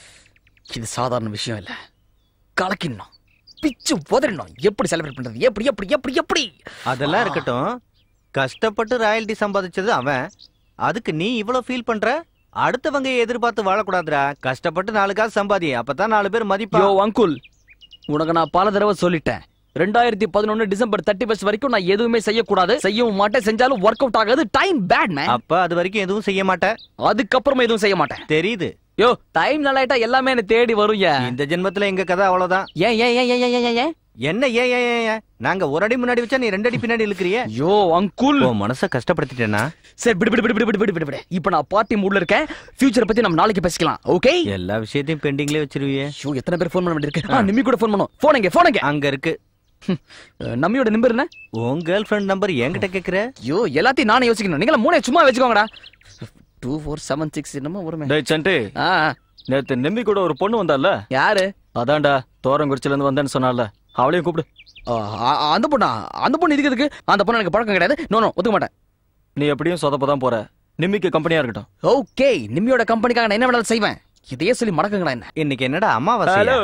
இது சாதாரண விஷயம் இல்ல, கலக்கிடணும், பிச்சு உதறணும். எப்படி செலிப்ரேட் பண்றது? எப்படி எப்படி எப்படி எப்படி? அதெல்லாம் இருக்கட்டும், கஷ்டப்பட்டு ராயல்டி சம்பாதிச்சது அவன், அதுக்கு நீ இவ்வளவு ஃபீல் பண்ற? அடுத்தவங்க எதிர்பார்த்து வாழக்கூடாதுடா. கஷ்டப்பட்டு 4 காசு சம்பாதி, அப்பதான் 4 பேர் மதிப்பா. யோ அங்குல், உனக்கு நான் பல தடவை சொல்லிட்டேன், 2011 டிசம்பர் 31 வரைக்கும் நான் எதுவுமே செய்யக்கூடாது, செய்யவும் மாட்டேன், செஞ்சாலும் ஒர்க் அவுட் ஆகாது, டைம் பேட் மேன். அப்ப அது வரைக்கும் எதுவும் செய்ய மாட்டேன், அதுக்கப்புறமா எதுவும் செய்ய மாட்டேன். தெரியுது. யோ டைம் நல்லாயிட்டா எல்லாமே என்ன தேடி வரும். இந்த ஜென்மத்துல எங்க கதை அவ்வளவுதான். ஏன் ஏன் ஏன் ஏன் ஏன் ஏன் என்ன ஏன் ஏன் ஏன்? நாங்க ஒரு அடி முன்னாடி வச்சா நீ 2 அடி பின்னாடி இழுக்கிறிய. யோ அங்குல், உன் மனச கஷ்டப்படுத்திட்டேனா? சரி விடு விடு விடு விடு விடு விடு விடு. இப்போ நான் பார்ட்டி மூட்ல இருக்கேன், ஃபியூச்சரை பத்தி நம்ம நாளைக்கு பேசிக்கலாம். ஓகே? எல்லா விஷயத்தையும் பெண்டிங்லயே வச்சிருவியே. ஷோ, எத்தனை பேர் ஃபோன் பண்ண வேண்டியிருக்கு. நிம்மி கூட ஃபோன் பண்ணோம். ஃபோன் எங்க அங்க இருக்கு. நம்மியோட நம்பர் என்ன? உன் கேர்ள் ஃப்ரெண்ட் நம்பர் என்கிட்ட கேக்குற? ஐயோ, எல்லாத்தையும் நானே யோசிக்கணும். நீங்கள மூணே சும்மா வச்சுக்கோங்கடா. 2476 என்னமோ வருமே. டேய் சண்டி, நேத்து நிம்மி கூட ஒரு பொண்ணு வந்தால. யாரு? அதான்டா, தோரங்குறிச்சில இருந்து வந்தேன்னு சொன்னால, அவளையும் கூப்பிடு. அந்த பொண்ணா? அந்த பொண்ணு இதுக்கு எதுக்கு? அந்த பொண்ணு எனக்கு பழக்கம் கிடையாது. நோ ஒத்துக்க மாட்டேன். நீ எப்படியும் சொதப்பதான் போற, நிம்மிக்கு கம்பெனியா இருக்கட்டும். ஓகே, நிம்மியோட கம்பெனிக்காக நான் என்ன வேணாலும் செய்வேன். இதையே சொல்லி மடக்குங்களா என்ன? இன்னைக்கு என்னடா அம்மாவாசை? ஹலோ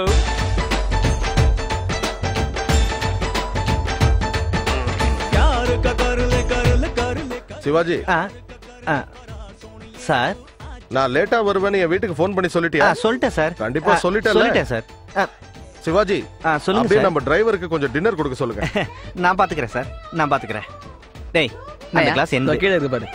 சிவாஜி சார், நான் லேட்டா வருவேன்னு என் வீட்டுக்கு ஃபோன் பண்ணி சொல்லிட்டியா? சொல்லிட்டேன் சார். கண்டிப்பா சொல்லிட்டேன் சார். சிவாஜி, சொல்லுங்க அப்படியே சார். நம்ம டிரைவருக்கு கொஞ்சம் டின்னர் கொடுக்க சொல்லுங்க. நான் பாத்துக்கிறேன் சார், நான் பாத்துக்கிறேன். டேய், அந்த கிளாஸ் என்ன கீழே இருக்கு பாரு.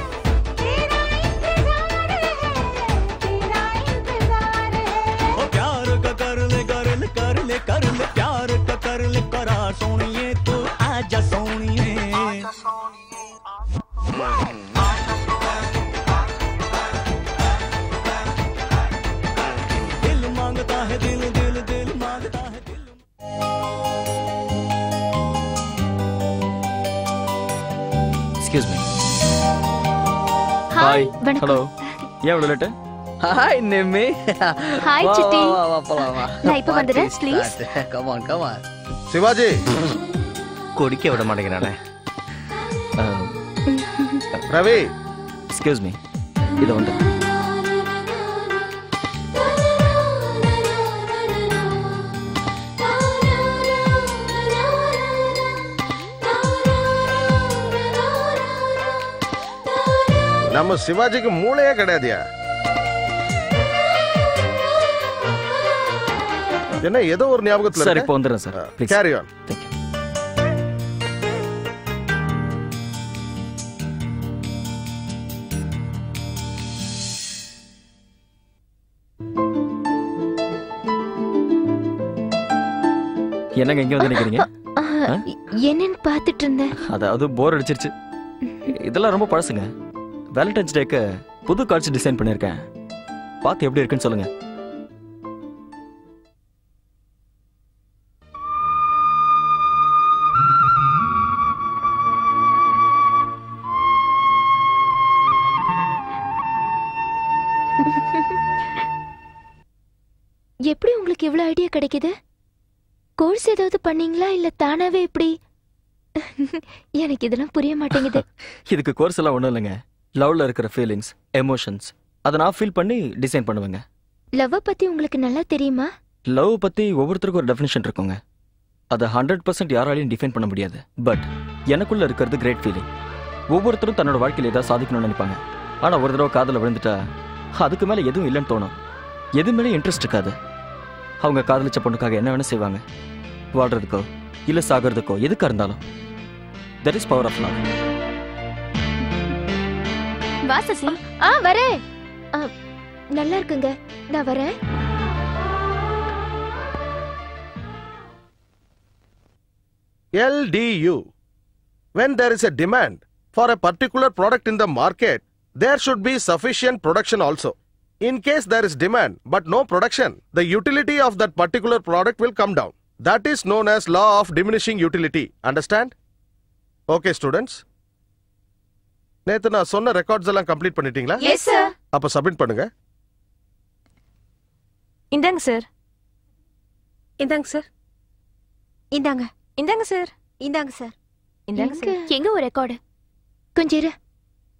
Excuse me. ஹாய். ஹலோ. ஏன் இவ்வளவு late? Hi Nimmi. Hi Chitti. வா போலாம் வா. நான் இப்ப வந்துறேன் please. Come on come on. Sivaji, குடிக்க விட மாட்டேங்கிறானே. ரவி. Excuse me. இத வந்து நம்ம சிவாஜிக்கு மூளையே கிடையாதியா? என்ன ஏதோ ஒரு ஞாபகத்துல சார், இப்போ வந்துறேன் சார். Please carry on. என்னங்க இங்க வந்து நிக்கிறீங்க? என்னன்னு பாத்துட்டு இருந்தேன். அதாவது போர் அடிச்சிருச்சு. இதெல்லாம் ரொம்ப பழசுங்க. வேலண்டைன்ஸ் டேக்கு புது கார்ட்ஸ் டிசைன் பண்ணிருக்கேன். பார்த்து எப்படி இருக்குன்னு சொல்லுங்க. எப்படி உங்களுக்கு இவ்வளவு ஐடியா கிடைக்குது? கோர்ஸ் ஏதாவது பண்ணீங்களா இல்ல தானாவே இப்படி? எனக்கு இதெல்லாம் புரிய மாட்டேங்குது. இதுக்கு கோர்ஸ் எல்லாம் ஒண்ணும் இல்லைங்க. லவ்ல இருக்கிற ஃபீலிங்ஸ், எமோஷன்ஸ், அதை நான் ஃபீல் பண்ணி டிசைன் பண்ணுவேங்க. லவ் பத்தி உங்களுக்கு நல்லா தெரியுமா? லவ் பத்தி ஒவ்வொருத்தருக்கும் ஒரு டெஃபினிஷன் இருக்குங்க. அதை 100% யாராலையும் டிஃபைன் பண்ண முடியாது. பட் எனக்குள்ள இருக்கிறது கிரேட் ஃபீலிங். ஒவ்வொருத்தரும் தன்னோட வாழ்க்கையில ஏதாவது சாதிக்கணும்னு நினைப்பாங்க. ஆனா ஒரு தடவை காதல விழுந்துட்டா அதுக்கு மேல எதுவும் இல்லைன்னு தோணும். எது மேலே இன்ட்ரெஸ்ட் இருக்காது. அவங்க காதலிச்ச பொண்ணுக்காக என்ன வேணும் செய்வாங்க. வாழ்றதுக்கோ இல்ல சாகிறதுக்கோ எதுக்கா இருந்தாலும். That is power of love. வா சசி. வரேன். நல்லா இருக்குங்க, நான் வரேன். LDU. When there is a demand for a particular product in the market, there should be sufficient production also. In case there is demand but no production, the utility of that particular product will come down. That is known as law of diminishing utility. Understand? Okay, students. நேத்து நான் சொன்ன records எல்லாம் complete பண்ணிட்டீங்களா? Yes sir. அப்ப submit பண்ணுங்க. இந்தாங்க sir. இந்தாங்க sir. இந்தாங்க. இந்தாங்க சார். இந்தாங்க சார். இந்தாங்க சார். எங்க ஒரு ரெக்கார்டு? கொஞ்சம் இரு.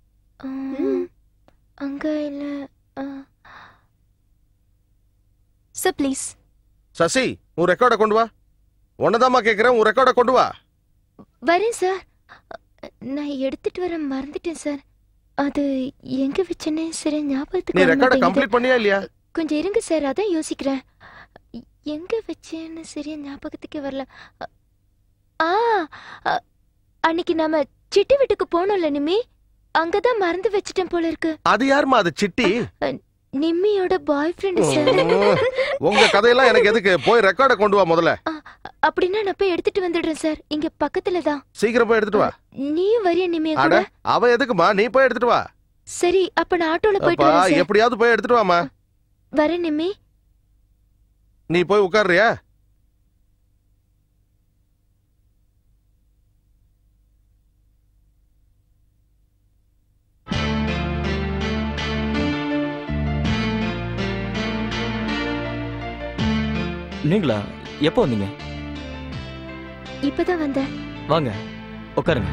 அங்க இல்ல. Sir please. சசி, உன் ரெக்கார்டை கொண்டு வா. உன்னதாம்மா கேட்கிறேன், உன் ரெக்கார்டை கொண்டு வா. வரேன் சார். நான் எடுத்துட்டு வர மறந்துட்டேன் சார். அது எங்க வச்சேன்னு சரி ஞாபகத்துக்கு நீ வர ரெக்கார்டை மாட்டேங்குது. கம்ப்ளீட் பண்ணியா இல்லையா? கொஞ்சம் இருங்க சார், அதான் யோசிக்கிறேன். எங்க வச்சேன்னு சரியா ஞாபகத்துக்கே வரல. ஆ அ- அன்னைக்கு நாம சிட்டி வீட்டுக்கு போனோம்ல நிம்மி, அங்கதான் மறந்து வச்சிட்டேன் போல இருக்கு. அது யாருமா அது சிட்டி? நிம்மியோட பாய் ஃப்ரெண்ட் சார். உங்க கதையெல்லாம் எனக்கு எதுக்கு? போய் ரெக்கார்டை கொண்டு வா முதல்ல. அப்படின்னா நான் போய் எடுத்துட்டு வந்துடுறேன் சார். இங்க பக்கத்துல தான். சீக்கிரம் போய் எடுத்துட்டு வா. நீயும் வரியா நிம்மிய அட, கூட? அவ எதுக்குமா? நீ போய் எடுத்துட்டு வா. சரி, அப்ப நான் ஆட்டோல போயிட்டு அப்பா, வரேன் சார். எப்படியாவது போய் எடுத்துட்டு வாமா. வரேன் நிம்மி. நீ போய் உட்கார்றியா? நீங்களா? எப்போ வந்தீங்க? இப்பதான் வந்தேன். வாங்க உட்காருங்க.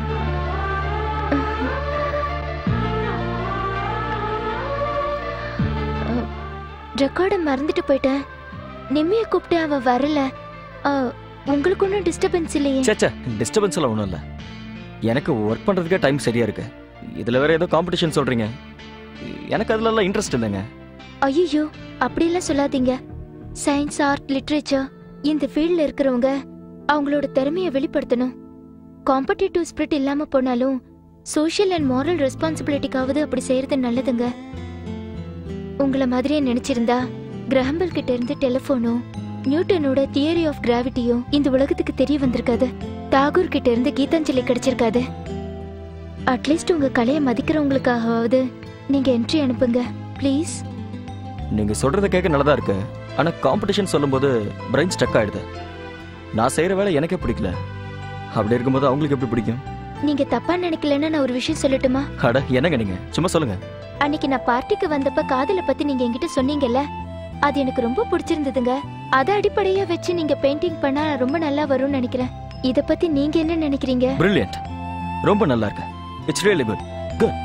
ரெக்கார்டை மறந்துட்டு போயிட்டேன். நிம்மிய கூப்பிட்டு அவ வரல. உங்களுக்கு ஒன்றும் டிஸ்டர்பன்ஸ் இல்லையே? சேச்சா, டிஸ்டர்பன்ஸ் எல்லாம் ஒன்றும் இல்லை. எனக்கு ஒர்க் பண்ணுறதுக்கே டைம் சரியா இருக்கு. இதில் வேற ஏதோ காம்படிஷன் சொல்றீங்க. எனக்கு அதுலலாம் இன்ட்ரெஸ்ட் இல்லைங்க. ஐயோ, அப்படியெல்லாம் சொல்லாதீங்க. சயின்ஸ், ஆர்ட், லிட்ரேச்சர் இந்த ஃபீல்ட்ல இருக்கிறவங்க அவங்களோட திறமையை வெளிப்படுத்தணும். காம்படிட்டிவ் ஸ்பிரிட் இல்லாம போனாலும் சோஷியல் அண்ட் மாரல் ரெஸ்பான்சிபிலிட்டிக்காவது அப்படி செய்யறது நல்லதுங்க. உங்களை மாதிரியே நினைச்சிருந்தா கிரஹம்பல் கிட்ட இருந்து டெலிபோனும் நியூட்டனோட தியரி ஆஃப் கிராவிட்டியும் இந்த உலகத்துக்கு தெரிய வந்திருக்காது. தாகூர் கிட்ட இருந்து கீதாஞ்சலி கிடைச்சிருக்காது. அட்லீஸ்ட் உங்க கலையை மதிக்கிறவங்களுக்காகவாவது நீங்க என்ட்ரி அனுப்புங்க ப்ளீஸ். நீங்க சொல்றத கேட்க நல்லதா இருக்கு. ஆனா காம்படிஷன் சொல்லும்போது பிரெயின் ஸ்டக் ஆயிடுது. நான் செய்யற வேலை எனக்கே பிடிக்கல. அப்படி இருக்கும்போது அவங்களுக்கு எப்படி பிடிக்கும்? நீங்க தப்பா நினைக்கலன்னா நான் ஒரு விஷயம் சொல்லட்டுமா? அட என்னங்க நீங்க, சும்மா சொல்லுங்க. அன்னைக்கு நான் பார்ட்டிக்கு வந்தப்ப காதல பத்தி நீங்க என்கிட்ட சொன்னீங்கல்ல, அது எனக்கு ரொம்ப பிடிச்சிருந்ததுங்க. அத அடிப்படையா வச்சு நீங்க பெயிண்டிங் பண்ணா ரொம்ப நல்லா வரும்னு நினைக்கிறேன். இத பத்தி நீங்க என்ன நினைக்கிறீங்க? பிரில்லியன்ட், ரொம்ப நல்லா இருக்கு. It's really good. குட்.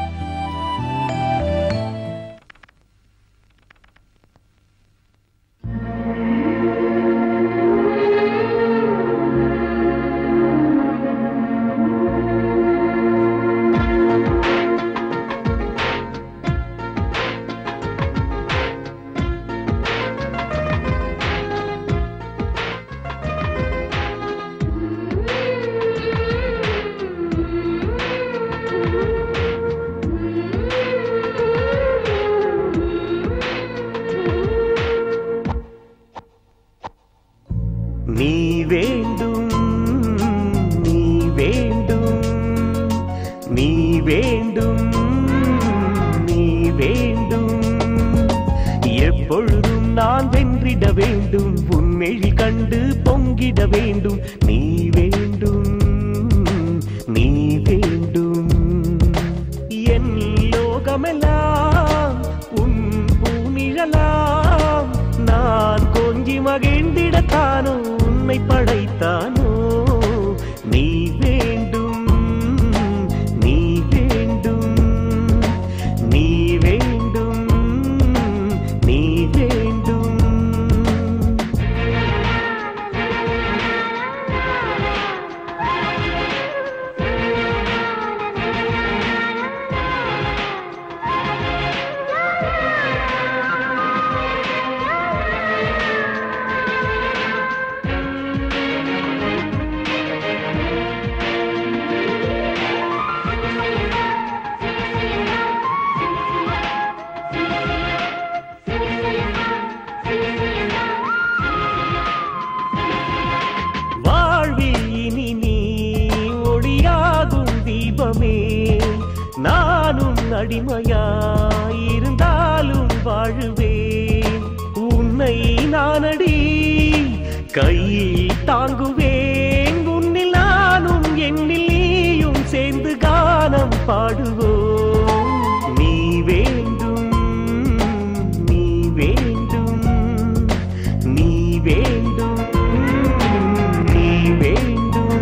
நீ வேண்டும், நீ வேண்டும், நீ வேண்டும், நீ வேண்டும். எப்பொழுதும் நான் வென்றிட வேண்டும், உன்மெழி கண்டு பொங்கிட வேண்டும். நீ வேண்டும், நீ வேண்டும். என் லோகமெல்லாம் உன் பூநிழலாம். நான் கொஞ்சி மகிழ்ந்திடத்தானோ உன்னை படைத்தானோ. நீ வேண்டும், நீ வேண்டும், நீ வேண்டும், நீ வேண்டும். வாழ்வில் இனி நீ ஒளியாகும் தீபமே. நானும் அடிமையாயிருந்தாலும் வாழுவேன். உன்னை நானடி கையில் தாங்குவேன். உன்னில் நானும் என்னில் நீயும் சேர்ந்து கானம் பாடுவோம். நீ வேண்டும், நீ வேண்டும், நீ வேண்டும், நீ வேண்டும்.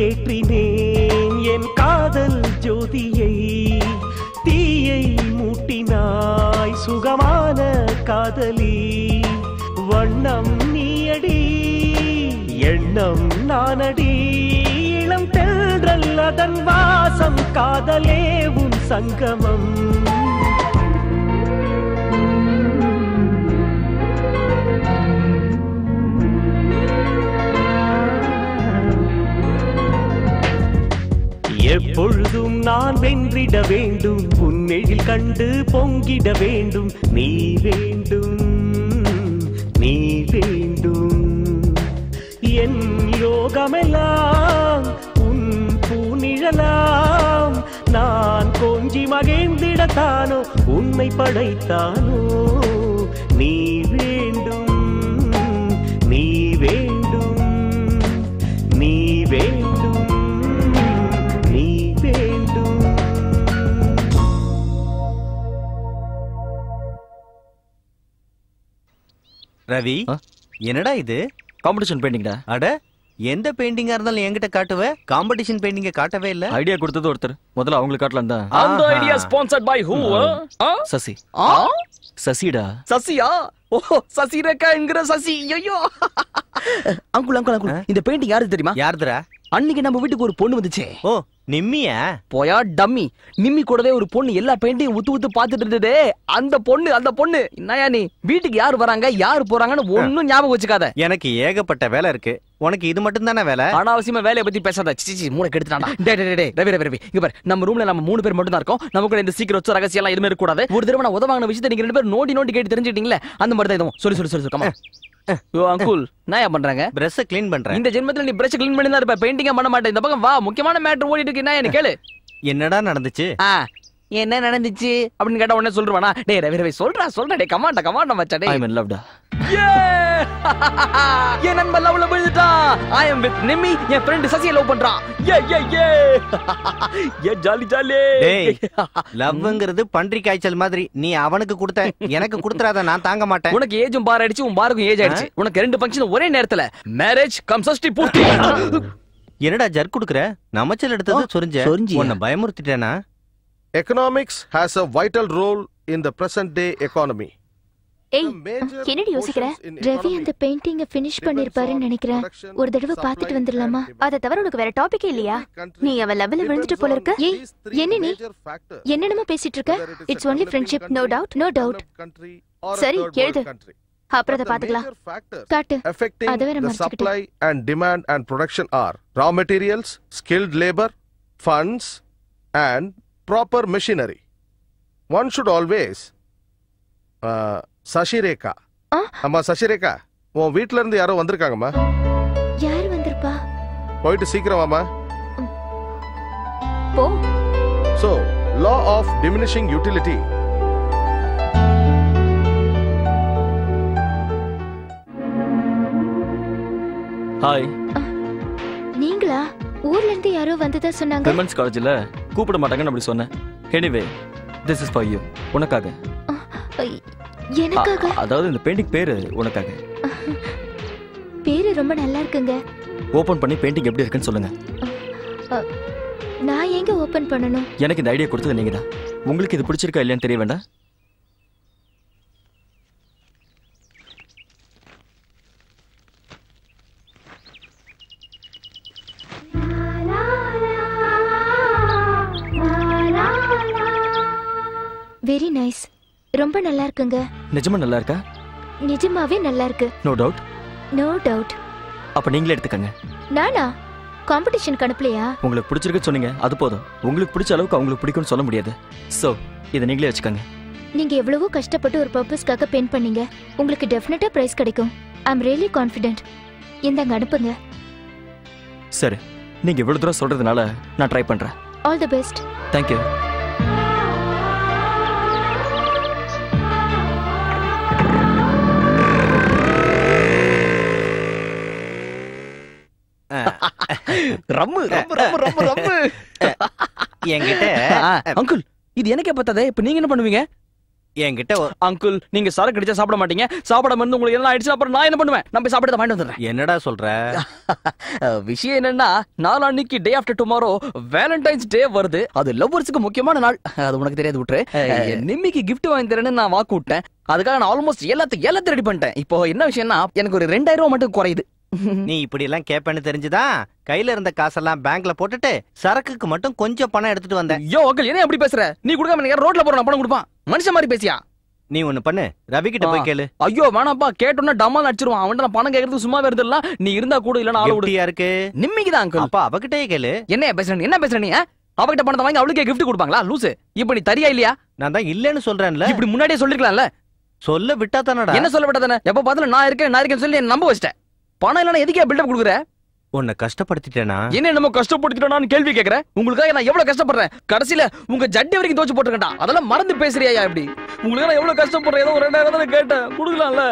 ஏற்றினேன் என் காதல் ஜோதியை, தீயை மூட்டினாய் சுகமான காதலி. வண்ணம் நீயடி எண்ணம் நானடி, இளம் தென்றல் அதன் வாசம், காதலே உன் சங்கமம். எப்பொழுதும் நான் வென்றிட வேண்டும், உன்னெழில் கண்டு பொங்கிட வேண்டும். நீ வேண்டும், நீ வேண்டும், என் யோகமெல்லாம் உன் பூநிழலாம். நான் கொஞ்சி மகிழ்ந்திடத்தானோ உன்னை படைத்தானோ. நீ வேண்டும், நீ வேண்டும், நீ வேண்டும், நீ வேண்டும். ரவி, என்னடா இது? காம்படிஷன் பெயிண்டிங்டா. அட, எந்த பெயிண்டிங்கா இருந்தாலும் என்கிட்ட காட்டுவ, காம்படிஷன் பெயிண்டிங்க காட்டவே இல்ல. ஐடியா கொடுத்தது ஒருத்தர், முதல்ல அவங்களுக்கு காட்டலாம் தான். அந்த idea sponsored by who? Sasi. சசிடா. சசியா? ஓ, சசிரேகா என்கிற சசி. ஐயோ அங்குல் அங்குல் அங்குல், இந்த பெயிண்டிங் யாரு தெரியுமா? யாருடா? அன்னைக்கு நம்ம வீட்டுக்கு ஒரு பொண்ணு வந்துச்சே. ஓ, நிம்மியா? போயா டம்மி. நிம்மி கூடவே ஒரு பொண்ணு எல்லா பெயிண்டிங் உத்து உத்து பாத்துட்டு இருந்ததே, அந்த பொண்ணு. என்னயா நீ வீட்டுக்கு யாரு வராங்க யாரு போறாங்கன்னு ஒன்னும் ஞாபகம் வச்சுக்காத. எனக்கு ஏகப்பட்ட வேலை இருக்கு, உனக்கு இது மட்டும் தானே வேலை? அனாவசியமா வேலையை பத்தி பேசாத. சிச்சி மூளை கெடுத்துட்டான்டா. ரவி இங்க பாரு, நம்ம ரூம்ல நம்ம 3 பேர் மட்டும் தான் இருக்கோம். நமக்கு இந்த சீக்கிரம் வச்சு ரகசியம் எல்லாம் எதுவுமே இருக்க கூடாது. ஒரு தடவை நான் உதவாங்கின விஷயத்தை நீங்க 2 பேர் நோண்டி கேட்டு தெரிஞ்சுட்டீங்களே, அந்த மாதிரி தான் இதுவும். சொல்லு கமா. ஓ அங்குல், நான் பண்றாங்க பிரஷ் க்ளீன் பண்றேன். இந்த ஜென்மத்துல நீ பிரஷ் க்ளீன் பண்ணி தான் இருப்ப, பெயிண்டிங்கா பண்ண மாட்டேன். இந்த பக்கம் வா, முக்கியமான மேட்டர் ஓடிட்டு இருக்கு. என்ன கேளு. என்னடா நடந்துச்சு? என்ன நடந்துச்சு அப்படின்னு கேட்டா உடனே சொல்றானா? டேய் ரவி சொல்றா டேய், கமாண்டா மச்சா. டேய் ஐ அம் இன் லவ்டா. என் நண்பன் லவ்ல விழுந்துட்டான். ஐ அம் வித் நிம்மி, என் ஃப்ரெண்ட் சசியை லவ் பண்றான். ஏ ஜாலி. டேய், லவ்ங்கிறது பன்றி காய்ச்சல் மாதிரி. நீ அவனுக்கு கொடுத்த, எனக்கு கொடுத்துறாத, நான் தாங்க மாட்டேன். உனக்கு ஏஜும் பார் ஆயிடுச்சு, உன் பாருக்கும் ஏஜ் ஆயிடுச்சு. உனக்கு 2 ஃபங்க்ஷன் ஒரே நேரத்துல. மேரேஜ் கம் சஷ்டி பூர்த்தி. என்னடா ஜர்க் குடுக்குற? நமச்சல் எடுத்தது சொரிஞ்சு உன்னை பயமுறுத்திட்டேனா? Economics has a vital role in the present day economy. ஏய், என்னடி யோசிக்கிற? ரவி அந்த பெயிண்டிங்க ஃபினிஷ் பண்ணிருப்பாருன்னு நினைக்கிறேன். ஒரு தடவை பார்த்துட்டு வந்துடலாமா? அத தவிர உனக்கு வேற டாபிக்கே இல்லையா? நீ அவன் லெவல்ல விழுந்துட்டு போல இருக்க. ஏய், என்ன நீ என்னென்னமோ பேசிட்டு இருக்க? It's only friendship. No doubt. சரி, எழுது, அப்புறம் அத பாத்துக்கலாம். காட்டு. Affecting the supply and demand and production are raw materials, skilled labor, funds and proper machinery. One should always Sasirekha. அம்மா சசிரேகா, உன் வீட்ல இருந்து யாரோ வந்திருக்காங்கம்மா. யார் வந்திருப்பா? போயிட்டு சீக்கிரம் வாமா. போ. So, law of diminishing utility. Hi. நீங்களா? ஊர்ல இருந்து யாரோ வந்ததா சொன்னாங்க. விமென்ஸ் காலேஜ்ல கூப்பிட மாட்டாங்கன்னு அப்படி சொன்னேன். Anyway, this is for you. உனக்காக. எனக்காக? அதாவது இந்த பெயிண்டிங் பேரு உனக்காக. பேரு ரொம்ப நல்லா இருக்குங்க. ஓபன் பண்ணி பெயிண்டிங் எப்படி இருக்குன்னு சொல்லுங்க. நான் எங்க ஓபன் பண்ணனும்? எனக்கு இந்த ஐடியா கொடுத்தது நீங்க தான். உங்களுக்கு இது பிடிச்சிருக்கா இல்லையான்னு தெரிய வேண்டாம். Very nice. ரொம்ப நல்லா இருக்குங்க. நிஜமா நல்லா இருக்கா? நிஜமாவே நல்லா இருக்கு. No doubt. No doubt. அப்ப நீங்களே எடுத்துக்கங்க. நானா காம்படிஷன் கணப்லையா? உங்களுக்கு பிடிச்சிருக்கு சொன்னீங்க, அது போதும். உங்களுக்கு பிடிச்ச அளவுக்கு அவங்களுக்கு பிடிக்கும்னு சொல்ல முடியாது. சோ இதை நீங்களே வச்சுக்கோங்க. நீங்க எவ்வளவோ கஷ்டப்பட்டு ஒரு பர்பஸ்க்காக பெயிண்ட் பண்ணீங்க. உங்களுக்கு டெஃபினட்டா பிரைஸ் கிடைக்கும். I am really confident. இந்தாங்க, அனுப்புங்க. சரி, நீங்க இவ்வளவு தூரம் சொல்றதுனால நான் ட்ரை பண்றேன். All the best. Thank you. Rum என்கிட்ட அங்கிள், இது எனக்கே பத்தாதே. இப்ப நீங்க என்ன பண்ணுவீங்க? என்கிட்ட அங்கிள் நீங்க சரக்கு அடிச்சா சாப்பிட மாட்டீங்க. சாப்பிடாம இருந்து உங்களுக்கு என்ன ஆயிடுச்சு அப்புறம் நான் என்ன பண்ணுவேன்? நம்ம சாப்பிட்டு வாங்கிட்டு வந்துடுறேன். என்னடா சொல்ற? விஷயம் என்னன்னா நாளான்னைக்கு day after tomorrow valentine's day வருது. அது லவ்வர்ஸ்க்கு முக்கியமான நாள். அது உனக்கு தெரியாது விட்டுரு. நிம்மிக்கு கிஃப்ட் வாங்கி தரேன்னு நான் வாக்கு விட்டேன். அதுக்காக நான் ஆல்மோஸ்ட் எல்லாத்தையும் ரெடி பண்ணிட்டேன். இப்போ என்ன விஷயம்னா எனக்கு ஒரு 2000 ரூபாய் மட்டும் குறையுது. நீ இப்படி எல்லாம் கேப்பேன்னு தெரிஞ்சுதான் கையில இருந்த காசெல்லாம் பேங்க்ல போட்டுட்டு சரக்குக்கு மட்டும் கொஞ்சம் பணம் எடுத்துட்டு வந்தேன். யோ அங்கிள் என்ன எப்படி பேசுற? நீ கொடுக்காம நீங்க ரோட்ல போற பணம் கொடுப்பான் மனுஷன் மாதிரி பேசியா? நீ ஒண்ணு பண்ணு, ரவி கிட்ட போய் கேளு. ஐயோ வேணாப்பா, கேட்டோன்னா டம்மால் அடிச்சிருவான். அவன்கிட்ட நான் பணம் கேட்கறது சும்மா வருது. நீ இருந்தா கூட இல்லன்னா ஆளு விடு. இருக்கு நிம்மிக்குதான் அங்கிள். அப்பா அவகிட்டே கேளு. என்ன பேசுற நீ? அவகிட்ட பணத்தை வாங்கி அவளுக்கே கிஃப்ட் கொடுப்பாங்களா? லூசு. இப்ப நீ தரியா இல்லையா? நான் தான் இல்லன்னு சொல்றேன்ல. இப்படி முன்னாடியே சொல்லிருக்கலாம்ல. சொல்ல விட்டா தானடா. என்ன சொல்ல விட்டா தானே? எப்ப பார்த்தாலும் நான் இருக்கேன் சொல்லி நம்ப வச்சிட்டேன். பணம் இல்லனா எதுக்கே பில்டப் கொடுக்குற? உன்னை கஷ்டப்படுத்திட்டேனா? என்ன நம்ம கஷ்டப்படுத்திட்டோம்னு கேள்வி கேக்குறேன். உங்களுக்காக நான் எவ்வளவு கஷ்டப்படுறேன். கடைசியில உங்க ஜட்டி வரைக்கும் தோச்சு போட்டுருக்கேன்டா. அதெல்லாம் மறந்து பேசுறியா இப்படி? உங்களுக்கு நான் எவ்வளவு கஷ்டப்படுறேன். ஏதோ ஒரு 2000 தான் கேட்டேன், கொடுக்கலாம்ல.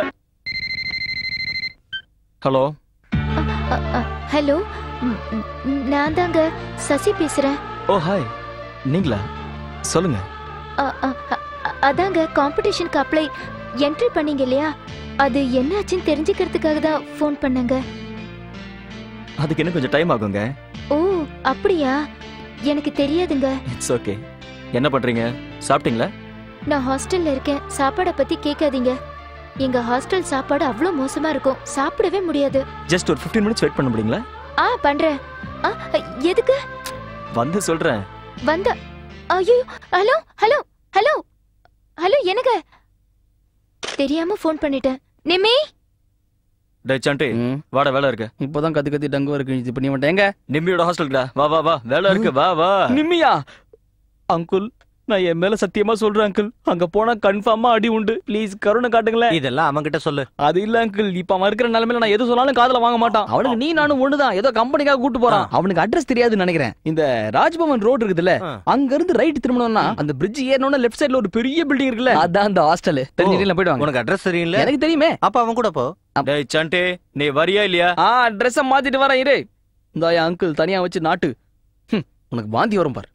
ஹலோ ஹலோ, நான் தாங்க சசி பேசுறேன். ஓ ஹாய், நீங்களா? சொல்லுங்க. அதாங்க காம்படிஷனுக்கு அப்ளை என்ட்ரி பண்ணீங்க இல்லையா? அது என்னாச்சுன்னு தெரிஞ்சுக்கிறதுக்காக தான் ஃபோன் பண்ணங்க. அதுக்கு இன்னும் கொஞ்சம் டைம் ஆகுங்க. ஓ அப்படியா? எனக்கு தெரியாதுங்க. It's okay. என்ன பண்றீங்க? சாப்பிட்டீங்களா? நான் ஹாஸ்டல்ல இருக்கேன். சாப்பாடை பத்தி கேட்காதீங்க. எங்க ஹாஸ்டல் சாப்பாடு அவ்வளவு மோசமா இருக்கும். சாப்பிடவே முடியாது. ஜஸ்ட் ஒரு 15 மினிட்ஸ் வெயிட் பண்ண முடியுங்களா? பண்றேன். எதுக்கு? வந்து சொல்றேன். வந்த ஐயோ, ஹலோ ஹலோ ஹலோ ஹலோ, எனக்கு தெரியாம ஃபோன் பண்ணிட்டேன். நிம்மி டேய் சண்டி, வாடா, வேலை இருக்கு. இப்போதான் கத்தி டங்கு இருக்கு. இப்ப நீ வந்துட்ட எங்க? நிம்மியோட ஹாஸ்டல்டா. வா வேலை இருக்கு. வா. நிம்மியா? அங்குல் நான் என் மேல சத்தியமா சொல்றேன் அங்கிள். அங்க போனா கன்ஃபார்மா அடி உண்டு. ப்ளீஸ் கருணை காட்டுங்களேன். இதெல்லாம் அவன் கிட்ட சொல்லு. அது இல்ல அங்கிள், இப்ப அவன் இருக்கிற நிலைமையில நான் எது சொன்னாலும் காதுல வாங்க மாட்டான். அவனுக்கு நீ நானும் ஒண்ணுதான். ஏதோ கம்பெனிக்காக கூட்டு போறான். அவனுக்கு அட்ரஸ் தெரியாதுன்னு நினைக்கிறேன். இந்த ராஜ்பவன் ரோடு இருக்குதுல்ல, அங்க இருந்து ரைட் திரும்பணும்னா அந்த பிரிட்ஜ் ஏறணும்னா லெஃப்ட் சைடுல ஒரு பெரிய பில்டிங் இருக்குல்ல, அதான் அந்த ஹாஸ்டல். தெரிஞ்சிட்டீங்களா? போய்டுவாங்க. உனக்கு அட்ரஸ் தெரியல? எனக்கு தெரியுமே. அப்ப அவன் கூட போ. டேய் சண்டி, நீ வரியா இல்லையா? அட்ரஸ் மாத்திட்டு வரேன் இரு. இந்த அங்கிள் தனியா வச்சு நாட்டு உனக்கு வாந்தி வரும் பாரு.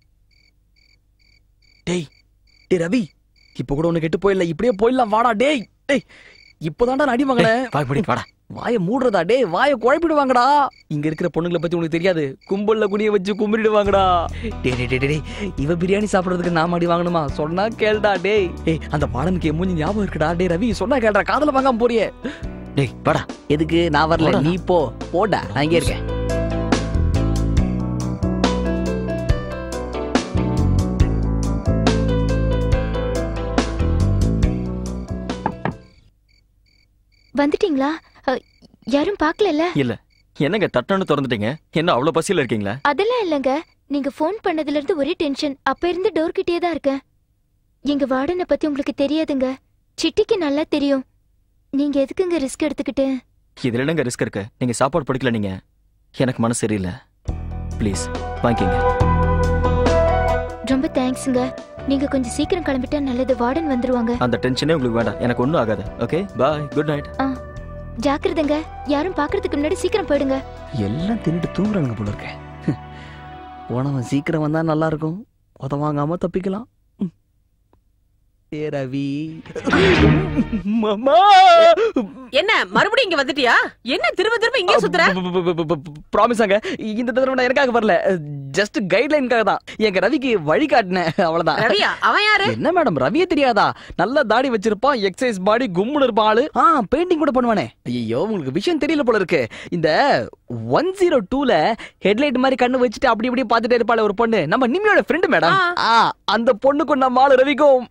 டேய் ரவி, இப்ப கூட உனக்கு கெட்டு போயிடல. இப்படியே போயிடலாம். வாடா டேய். இப்பதான்டா அடி வாங்கல. வாடா. வாய மூடுறதா டே? வாய குழப்பிடுவாங்கடா. இங்க இருக்கிற பொண்ணுங்களை பத்தி உனக்கு தெரியாது. கும்பல்ல குனிய வச்சு கும்பிடுவாங்கடா. டே இவ பிரியாணி சாப்பிடுறதுக்கு நாம அடி வாங்கணுமா? சொன்னா கேள்டா டேய். அந்த பாடனுக்கு மூஞ்சி ஞாபகம் இருக்குடா. டே ரவி, சொன்னா கேள்றா. காதல வாங்காம போறியே. டேய் வாடா. எதுக்கு? நான் வரல, நீ போடா. நான் இங்கே இருக்கேன். வந்துட்டீங்களா? யாரும் பார்க்கல? இல்ல. என்னங்க தட்டன்னு திறந்துட்டீங்க? என்ன அவ்வளவு பசியில இருக்கீங்களா? அதெல்லாம் இல்லங்க. நீங்க ஃபோன் பண்ணதுல இருந்து ஒரே டென்ஷன். அப்ப இருந்து டோர் கிட்டே தான் இருக்கேன். எங்க வார்டனை பத்தி உங்களுக்கு தெரியாதுங்க. சிட்டிக்கு நல்லா தெரியும். நீங்க எதுக்குங்க ரிஸ்க் எடுத்துக்கிட்டு? இதுல என்னங்க ரிஸ்க் இருக்கு? நீங்க சாப்பாடு படிக்கல. நீங்க எனக்கு மனசு சரியில்லை. ப்ளீஸ் வாங்கிக்கங்க. ரொம்ப தேங்க்ஸ்ங்க. நீங்க கொஞ்சம் சீக்கிரம் கிளம்பிட்டா நல்லது. வார்டன் வந்துருவாங்க. அந்த டென்ஷனே உங்களுக்கு வேண்டாம். எனக்கு ஒண்ணும் ஆகாது. Okay bye, good night. ஜாக்கிரதைங்க. யாரும் பாக்குறதுக்கு முன்னாடி சீக்கிரம் போயிடுங்க. எல்லாம் தின்னுட்டு தூங்குறானுங்க போல இருக்க. போனவன் சீக்கிரம் வந்தா நல்லா இருக்கும். உதவாங்காம தப்பிக்கலாம். ரவி, என்ன மறுபடியும் இங்க வந்துட்டியா? என்ன திரும்ப இங்கே சுத்துற? ப்ராமிஸாங்க, இந்த தடவை நான் எனக்காக வரல. ஜஸ்ட் கைட்லைனுக்காக தான். எங்க ரவிக்கு வழி காட்டினேன், அவ்வளவுதான். ரவியா? அவன் யாரு? என்ன மேடம், ரவியே தெரியாதா? நல்ல தாடி வச்சிருப்பான், எக்ஸசைஸ் பாடி, கும்முன்னு இருப்பான் ஆளு. பெயிண்டிங் கூட பண்ணுவானே. ஐயோ, உங்களுக்கு விஷயம் தெரியல போல இருக்கு. இந்த 102ல ஹெட்லைட் மாதிரி கண்ணு வச்சுட்டு அப்படி இப்படி பாத்துட்டே இருப்பாள் ஒரு பொண்ணு, நம்ம நிம்மியோட ஃப்ரெண்டு மேடம். அந்த பொண்ணுக்கும் நம்ம ஆளு ரவிக்கும்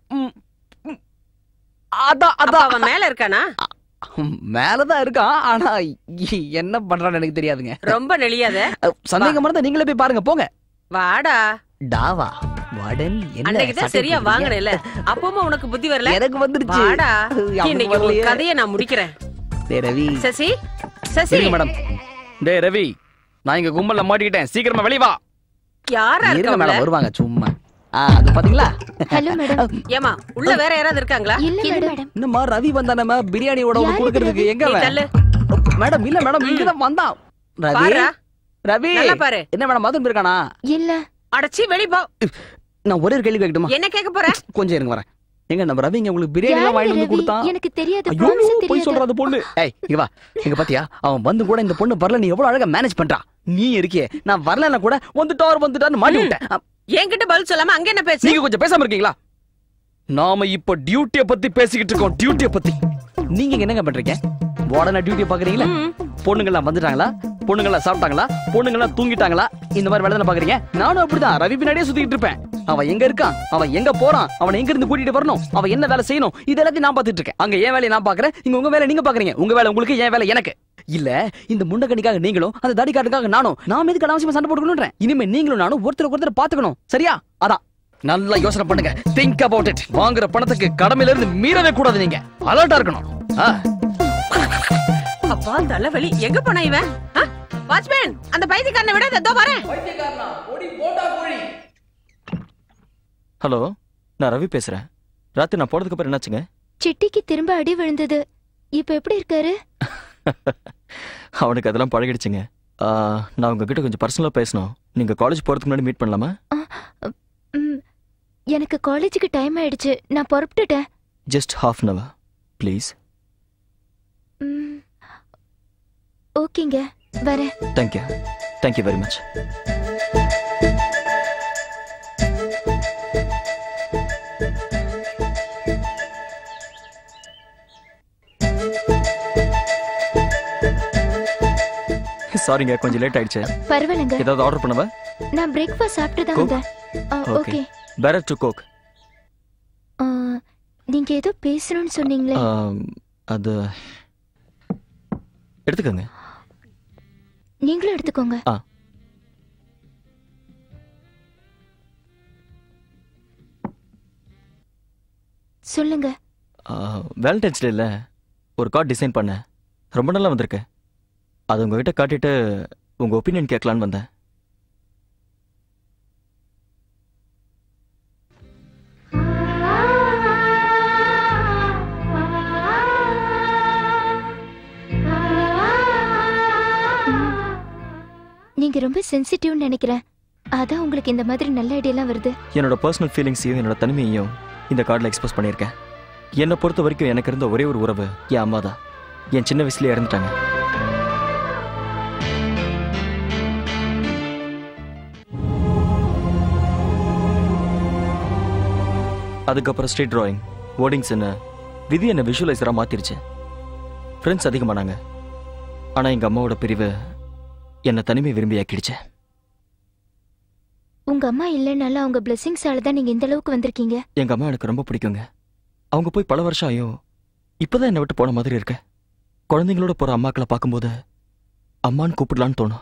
அவன் மேல இருக்கானா? மேலதான் இருக்கான். ஆனா என்ன பண்றான்னு எனக்கு தெரியாதுங்க. ரொம்ப நெளியாத. சந்தேகமா இருந்தா நீங்களே போய் பாருங்க. போங்க. வாடா. டாவா வாடன். என்ன சரியா வாங்கறேல, அப்பவும் உனக்கு புத்தி வரல? எனக்கு வந்துருச்சு. வாடா, இன்னைக்கு ஒரு கதையை நான் முடிக்கிறேன். டேய் ரவி. சசி, சசி மேடம். டேய் ரவி, நான் இங்க கும்பல்ல மாட்டிக்கிட்டேன். சீக்கிரமா வெளிய வா. யாரா இருக்க மேடம்? வருவாங்க சும்மா. அது பாத்தீங்களா? Hello madam. ஏமா உள்ள வேற யாராவது இருக்காங்களா? இல்ல மேடம். என்னமா ரவி வந்தானே பிரியாணியோட குடுக்குறதுக்கு? எங்க மேடம்? இல்ல மேடம், இங்க தான் வந்தான். ரவி, ரவி நல்லா பாரு. என்ன மேடம் மதன் இருக்கானா? இல்ல. அடச்சி வெளிய போ. நான் ஒரே ஒரு கேள்வி கேட்கட்டுமா? என்ன கேட்க போற? கொஞ்சம் இருங்க வரேன். எங்க நம்ம ரவி இங்க உங்களுக்கு பிரியாணி எல்லாம் வாங்கிட்டு வந்து கொடுத்தான். எனக்கு தெரியாது, ஐயோ, promise போய் தெரியாது. சொல்ற அந்த பொண்ணு. ஏய் இங்க வா. இங்க பாத்தியா அவன் வந்து கூட இந்த பொண்ணு வரல, நீ எவ்வளவு அழகா மேனேஜ் பண்றா. நீ இருக்கியே, நான் வரலன்னா கூட வந்துட்டான்னு மாட்டி விட்டேன். என்கிட்ட பதில் சொல்லாம அங்க என்ன பேசு? நீங்க கொஞ்சம் பேசாம இருக்கீங்களா? நாம இப்ப டியூட்டிய பத்தி பேசிக்கிட்டு இருக்கோம். டியூட்டிய பத்தி நீங்க என்னங்க பண்றீங்க? உடனே டியூட்டியை பாக்குறீங்களா? பொண்ணுங்கெல்லாம் வந்துட்டாங்களா? பொண்ணுங்கெல்லாம் சாப்பிட்டாங்களா? பொண்ணுங்கெல்லாம் தூங்கிட்டாங்களா? இந்த மாதிரி வேலை தானே பாக்குறீங்க. நானும் அப்படிதான் ரவி பின்னாடியே சுத்திட்டு இருப்பேன். அவன் எங்க இருக்கான், அவன் எங்க போறான், அவனை எங்க இருந்து கூட்டிட்டு வரணும், அவன் என்ன வேலை செய்யணும், இது எல்லாத்தையும் நான் பாத்துட்டு இருக்கேன். அங்க என் வேலையை நான் பாக்குறேன், இங்க உங்க வேலை நீங்க பாக்குறீங்க. உங்க வேலை உங்களுக்கு, என் வேலை எனக்கு. இல்ல இந்த முண்டக்கணிக்காக நீங்களும் அந்த தாடிக்காரனுக்காக நானும் நாம எதுக்கு அனாவசியமா சண்டை போட்டுக்கணும்ன்றேன். இனிமே நீங்களும் நானும் ஒருத்தர் பாத்துக்கணும். சரியா? அதான் நல்லா யோசனை பண்ணுங்க. Think about it. வாங்குற பணத்துக்கு கடமையில இருந்து மீறவே கூடாது. நீங்க அலர்ட்டா இருக்கணும். அப்பா தலைவலி. எங்க போனா இவன்? வாட்ச்மேன், அந்த பைத்தியக்காரனை விட இதோ வரேன். ஹலோ, நான் ரவி பேசுறேன். ராத்திரி நான் போனதுக்கு அப்புறம் என்னாச்சுங்க? சிட்டிக்கு திரும்ப அடி விழுந்தது. இப்ப எப்படி இருக்காரு? அவனுக்கு அதெல்லாம் பழகிடுச்சுங்க. நான் உங்ககிட்ட கொஞ்சம் பர்சனலா பேசணும். நீங்க காலேஜ் போறதுக்கு முன்னாடி மீட் பண்ணலாமா? எனக்கு காலேஜுக்கு டைம் ஆயிடுச்சு, நான் புறப்பட்டுட்டேன். Just half an hour please. ஓகேங்க, வரேன். Thank you very much. சாரிங்க, கொஞ்சம் லேட் ஆயிடுச்சு. பரவாயில்லைங்க. ஏதாவது ஆர்டர் பண்ணவா? நான் பிரேக்ஃபாஸ்ட் சாப்பிட்டு தான் வந்தேன். ஓகே. பேரட் டு கோக். நீங்க ஏதோ பேசணும்னு சொன்னீங்களே. அது எடுத்துக்கோங்க. நீங்களும் எடுத்துக்கோங்க. சொல்லுங்க. வேலண்டைன்ஸ் டேல ஒரு கார்டு டிசைன் பண்ணேன். ரொம்ப நல்லா வந்திருக்கு. அது உங்ககிட்ட காட்டிட்டு உங்க ஒப்பீனியன் கேட்கலான்னு வந்தேன். நீங்க ரொம்ப சென்சிட்டிவ்னு நினைக்கிறேன். அதான் உங்களுக்கு இந்த மாதிரி நல்ல ஐடியாலாம் வருது. என்னோட பர்சனல் ஃபீலிங்ஸையும் என்னோட தனிமையையும் இந்த கார்டில் எக்ஸ்பிரஸ் பண்ணியிருக்கேன். என்னை பொறுத்த வரைக்கும் எனக்கு இருந்த ஒரே ஒரு உறவு என் அம்மா தான். என் சின்ன வயசுலயே இறந்துட்டாங்க. அதுக்கப்புறம் ஸ்ட்ரீட் டிராயிங், ஓர்டிங்ஸ் என்ன விதி என்னை விஷுவலைசராக மாத்திருச்சு. ஃப்ரெண்ட்ஸ் அதிகமானாங்க. ஆனால் எங்கள் அம்மாவோட பிரிவு என்னை தனிமை விரும்பி ஆக்கிடுச்சு. உங்க அம்மா இல்லைனால அவங்க பிளெஸிங்ஸால தான் நீங்க இந்த அளவுக்கு வந்திருக்கீங்க. எங்க அம்மா எனக்கு ரொம்ப பிடிக்குங்க. அவங்க போய் பல வருஷம் ஆயும் இப்பதான் என்னை விட்டு போன மாதிரி இருக்கு. குழந்தைங்களோட போற அம்மாக்களை பார்க்கும்போது அம்மான்னு கூப்பிடலான்னு தோணும்.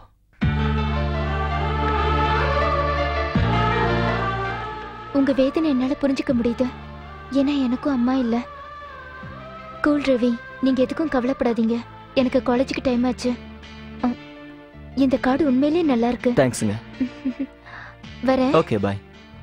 உங்க வேதனை என்னால புரிஞ்சுக்க முடியுது. ஏன்னா எனக்கும் அம்மா இல்ல. கூல் ரவி, நீங்க எதுக்கும் கவலைப்படாதீங்க. எனக்கு காலேஜுக்கு டைம் ஆச்சு. இந்த கார்டு உண்மையிலேயே நல்லா இருக்கு. தேங்க்ஸ்ங்க. வரேன். Okay, by.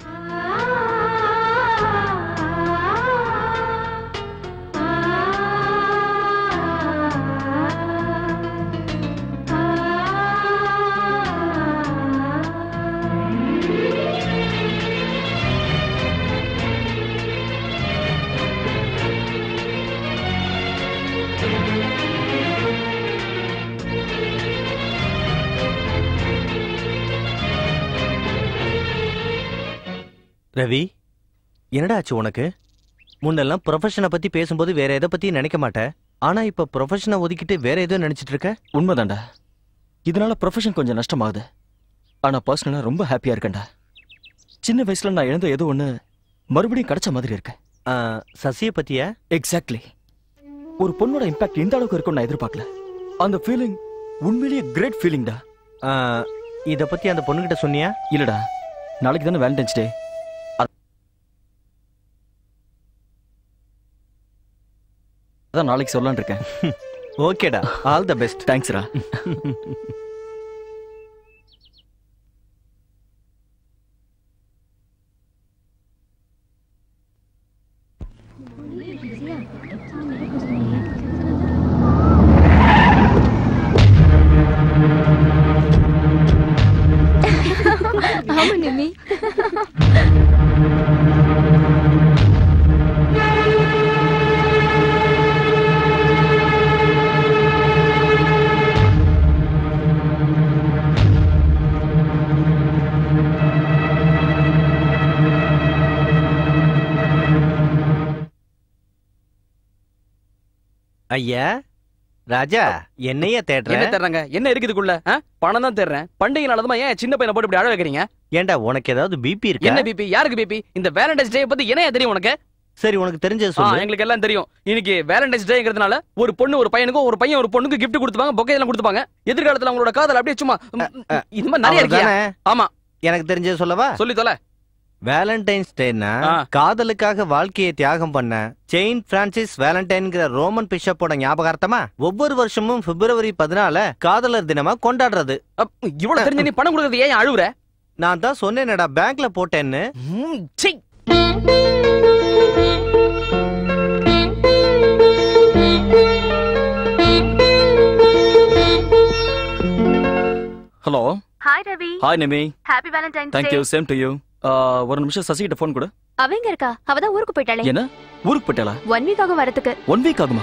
ரவி, என்னடா ஆச்சு உனக்கு? முன்னெல்லாம் ப்ரொஃபஷனை பத்தி பேசும்போது வேற எதை பத்தி நினைக்க மாட்டேன். ஆனா இப்ப ப்ரொஃபஷனை ஒதுக்கிட்டு வேற ஏதோ நினைச்சிட்டு இருக்க. உண்மைதான்டா. இதனால ப்ரொஃபஷன் கொஞ்சம் நஷ்டமாகுது. ஆனா பர்சனலா ரொம்ப ஹாப்பியா இருக்கேன்டா. சின்ன வயசுல நான் இழந்த ஏதோ ஒண்ணு மறுபடியும் கிடைச்ச மாதிரி இருக்கு. சசியை பத்தியா? எக்ஸாக்ட்லி. ஒரு பொண்ணோட இம்பாக்ட் இந்த அளவுக்கு இருக்கும்னு நான் எதிர்பார்க்கல. அந்த ஃபீலிங் உண்மையிலேயே கிரேட் ஃபீலிங்டா. இத பத்தி அந்த பொண்ணுகிட்ட சொன்னியா? இல்லடா, நாளைக்கு தானே வேலண்டைன்ஸ் டே. அதான் நாளைக்கு சொல்லலான் இருக்கேன். ஓகேடா, ஆல் தி பெஸ்ட். தேங்க்ஸ்ரா. ஆமா நிமி. ஐயா ராஜா என்னைய என்ன தேடுறேன் தேடுறாங்க? என்ன இருக்குதுக்குள்ள? பணம் தான் தேடுறேன். பண்டிகை நாளதுமா ஏன் சின்ன பையனை போட்டு இப்படி அழ வைக்கிறீங்க? ஏண்டா உனக்கு ஏதாவது பிபி இருக்கா? என்ன பிபி? யாருக்கு பிபி? இந்த வேலண்டைன்ஸ் டே பத்தி என்ன தெரியும் உனக்கு? சரி உனக்கு தெரிஞ்சது சொல்லு. எங்களுக்கு எல்லாம் தெரியும். இன்னைக்கு வேலண்டைன்ஸ் டேங்கிறதுனால ஒரு பொண்ணு ஒரு பையனுக்கும் ஒரு பையன் ஒரு பொண்ணுக்கு gift கொடுத்துப்பாங்க, பொக்கே எல்லாம் கொடுத்துப்பாங்க. எதிர்காலத்துல அவங்களோட காதல் அப்படியே சும்மா இது மாதிரி நிறைய இருக்கு. ஆமா எனக்கு தெரிஞ்சது சொல்லவா? சொல்லி தொலை. வேலண்டைன்ஸ் டேனா காதலுக்காக வாழ்க்கையை தியாகம் பண்ண செயின்ட் பிரான்சிஸ் வேலண்டைன்ங்கிற ரோமன் பிஷப்போட ஞாபகார்த்தமா ஒவ்வொரு வருஷமும் பிப்ரவரி 14 காதலர் தினமா கொண்டாடுறது. இவ்வளவு தெரிஞ்ச நீ பணம் கொடுக்கறது ஏன் அழுவுற? நான் தான் சொன்னேனடா பேங்க்ல போட்டேன்னு. Hello. Hi Ravi. Hi Nimi. Happy valentine's day. Thank you, same to you. ஒரு நிமிஷம் சசி கிட்ட ஃபோன் கொடு. அவங்க இருக்கா? அவதான் ஊருக்கு போயிட்டாளே. என்ன? ஊருக்கு போயிட்டாளா? 1 வீக் ஆகும் வரதுக்கு. 1 வீக் ஆகுமா?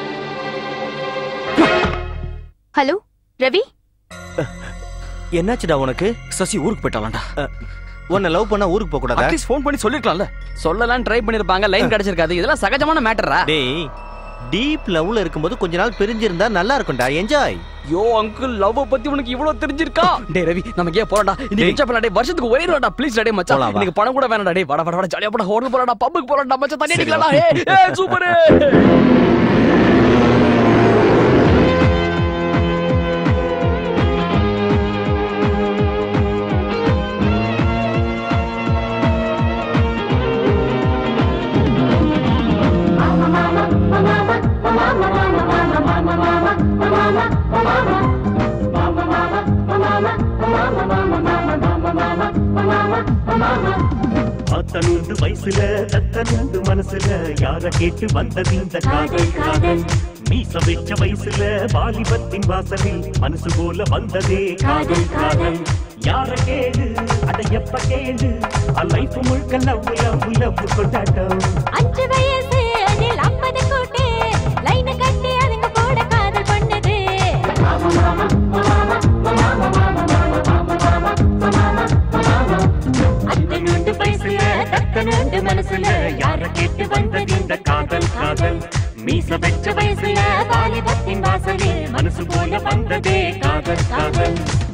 ஹலோ ரவி. என்னாச்சுடா உனக்கு? சசி ஊருக்கு போயிட்டாளாண்டா. உன்னை லவ் பண்ணா ஊருக்கு போக கூடாதா? அட்லீஸ்ட் ஃபோன் பண்ணி சொல்லிருக்கலாம்ல. சொல்லலாம் ட்ரை பண்ணிருப்பாங்க, லைன் கிடைச்சிருக்காது. இதெல்லாம் சகஜமான மேட்டரா? டேய் டீப் லவ்ல இருக்கும்போது கொஞ்ச நாள் பிரிஞ்சிருந்தா நல்லா இருக்கும்டா. என்ஜாய். யோ அங்கிள், லவ் பத்தி உனக்கு இவ்வளவு தெரிஞ்சிருக்கா? டேய் ரவி, நமக்கு ஏன் போறடா? இன்னைக்கு என்ஜாய் பண்ணடா. வருஷத்துக்கு ஒரே நாடா ப்ளீஸ் டேய் மச்சான். இன்னைக்கு பணம் கூட வேணாம்டா. டேய் வாடா வாடா ஜாலியா போடா. ஹோட்டல் போறடா, பப்புக்கு போறடா மச்சான். தண்ணி அடிக்கலாம்டா. ஏய் சூப்பர். அத்தனூண்டு வயசுல தத்தனூண்டு மனசுல யார கேட்டு வந்தது இந்த காதல் காதல். மீச வச்ச வயசுல வாலிபத்தின் வாசலில் மனசு போல வந்ததே காதல் காதல். யார கேளு அட எப்ப கேளு லைஃப் முழுக்க லவ் லவ் லவ் கொண்டாட்டம். 5 வயசு அனில் 50 கோட்டே லைன் கட்டி அதுங்க கூட காதல் பண்ணது. அத்தனூண்டு வயசுல தத்தனூண்டு மனசுல யார கேட்டு வந்தது இந்த காதல் காதல். மீச வச்ச வயசுல வாலிபத்தின் வாசலில் மனசு போல வந்ததே காதல் காதல்.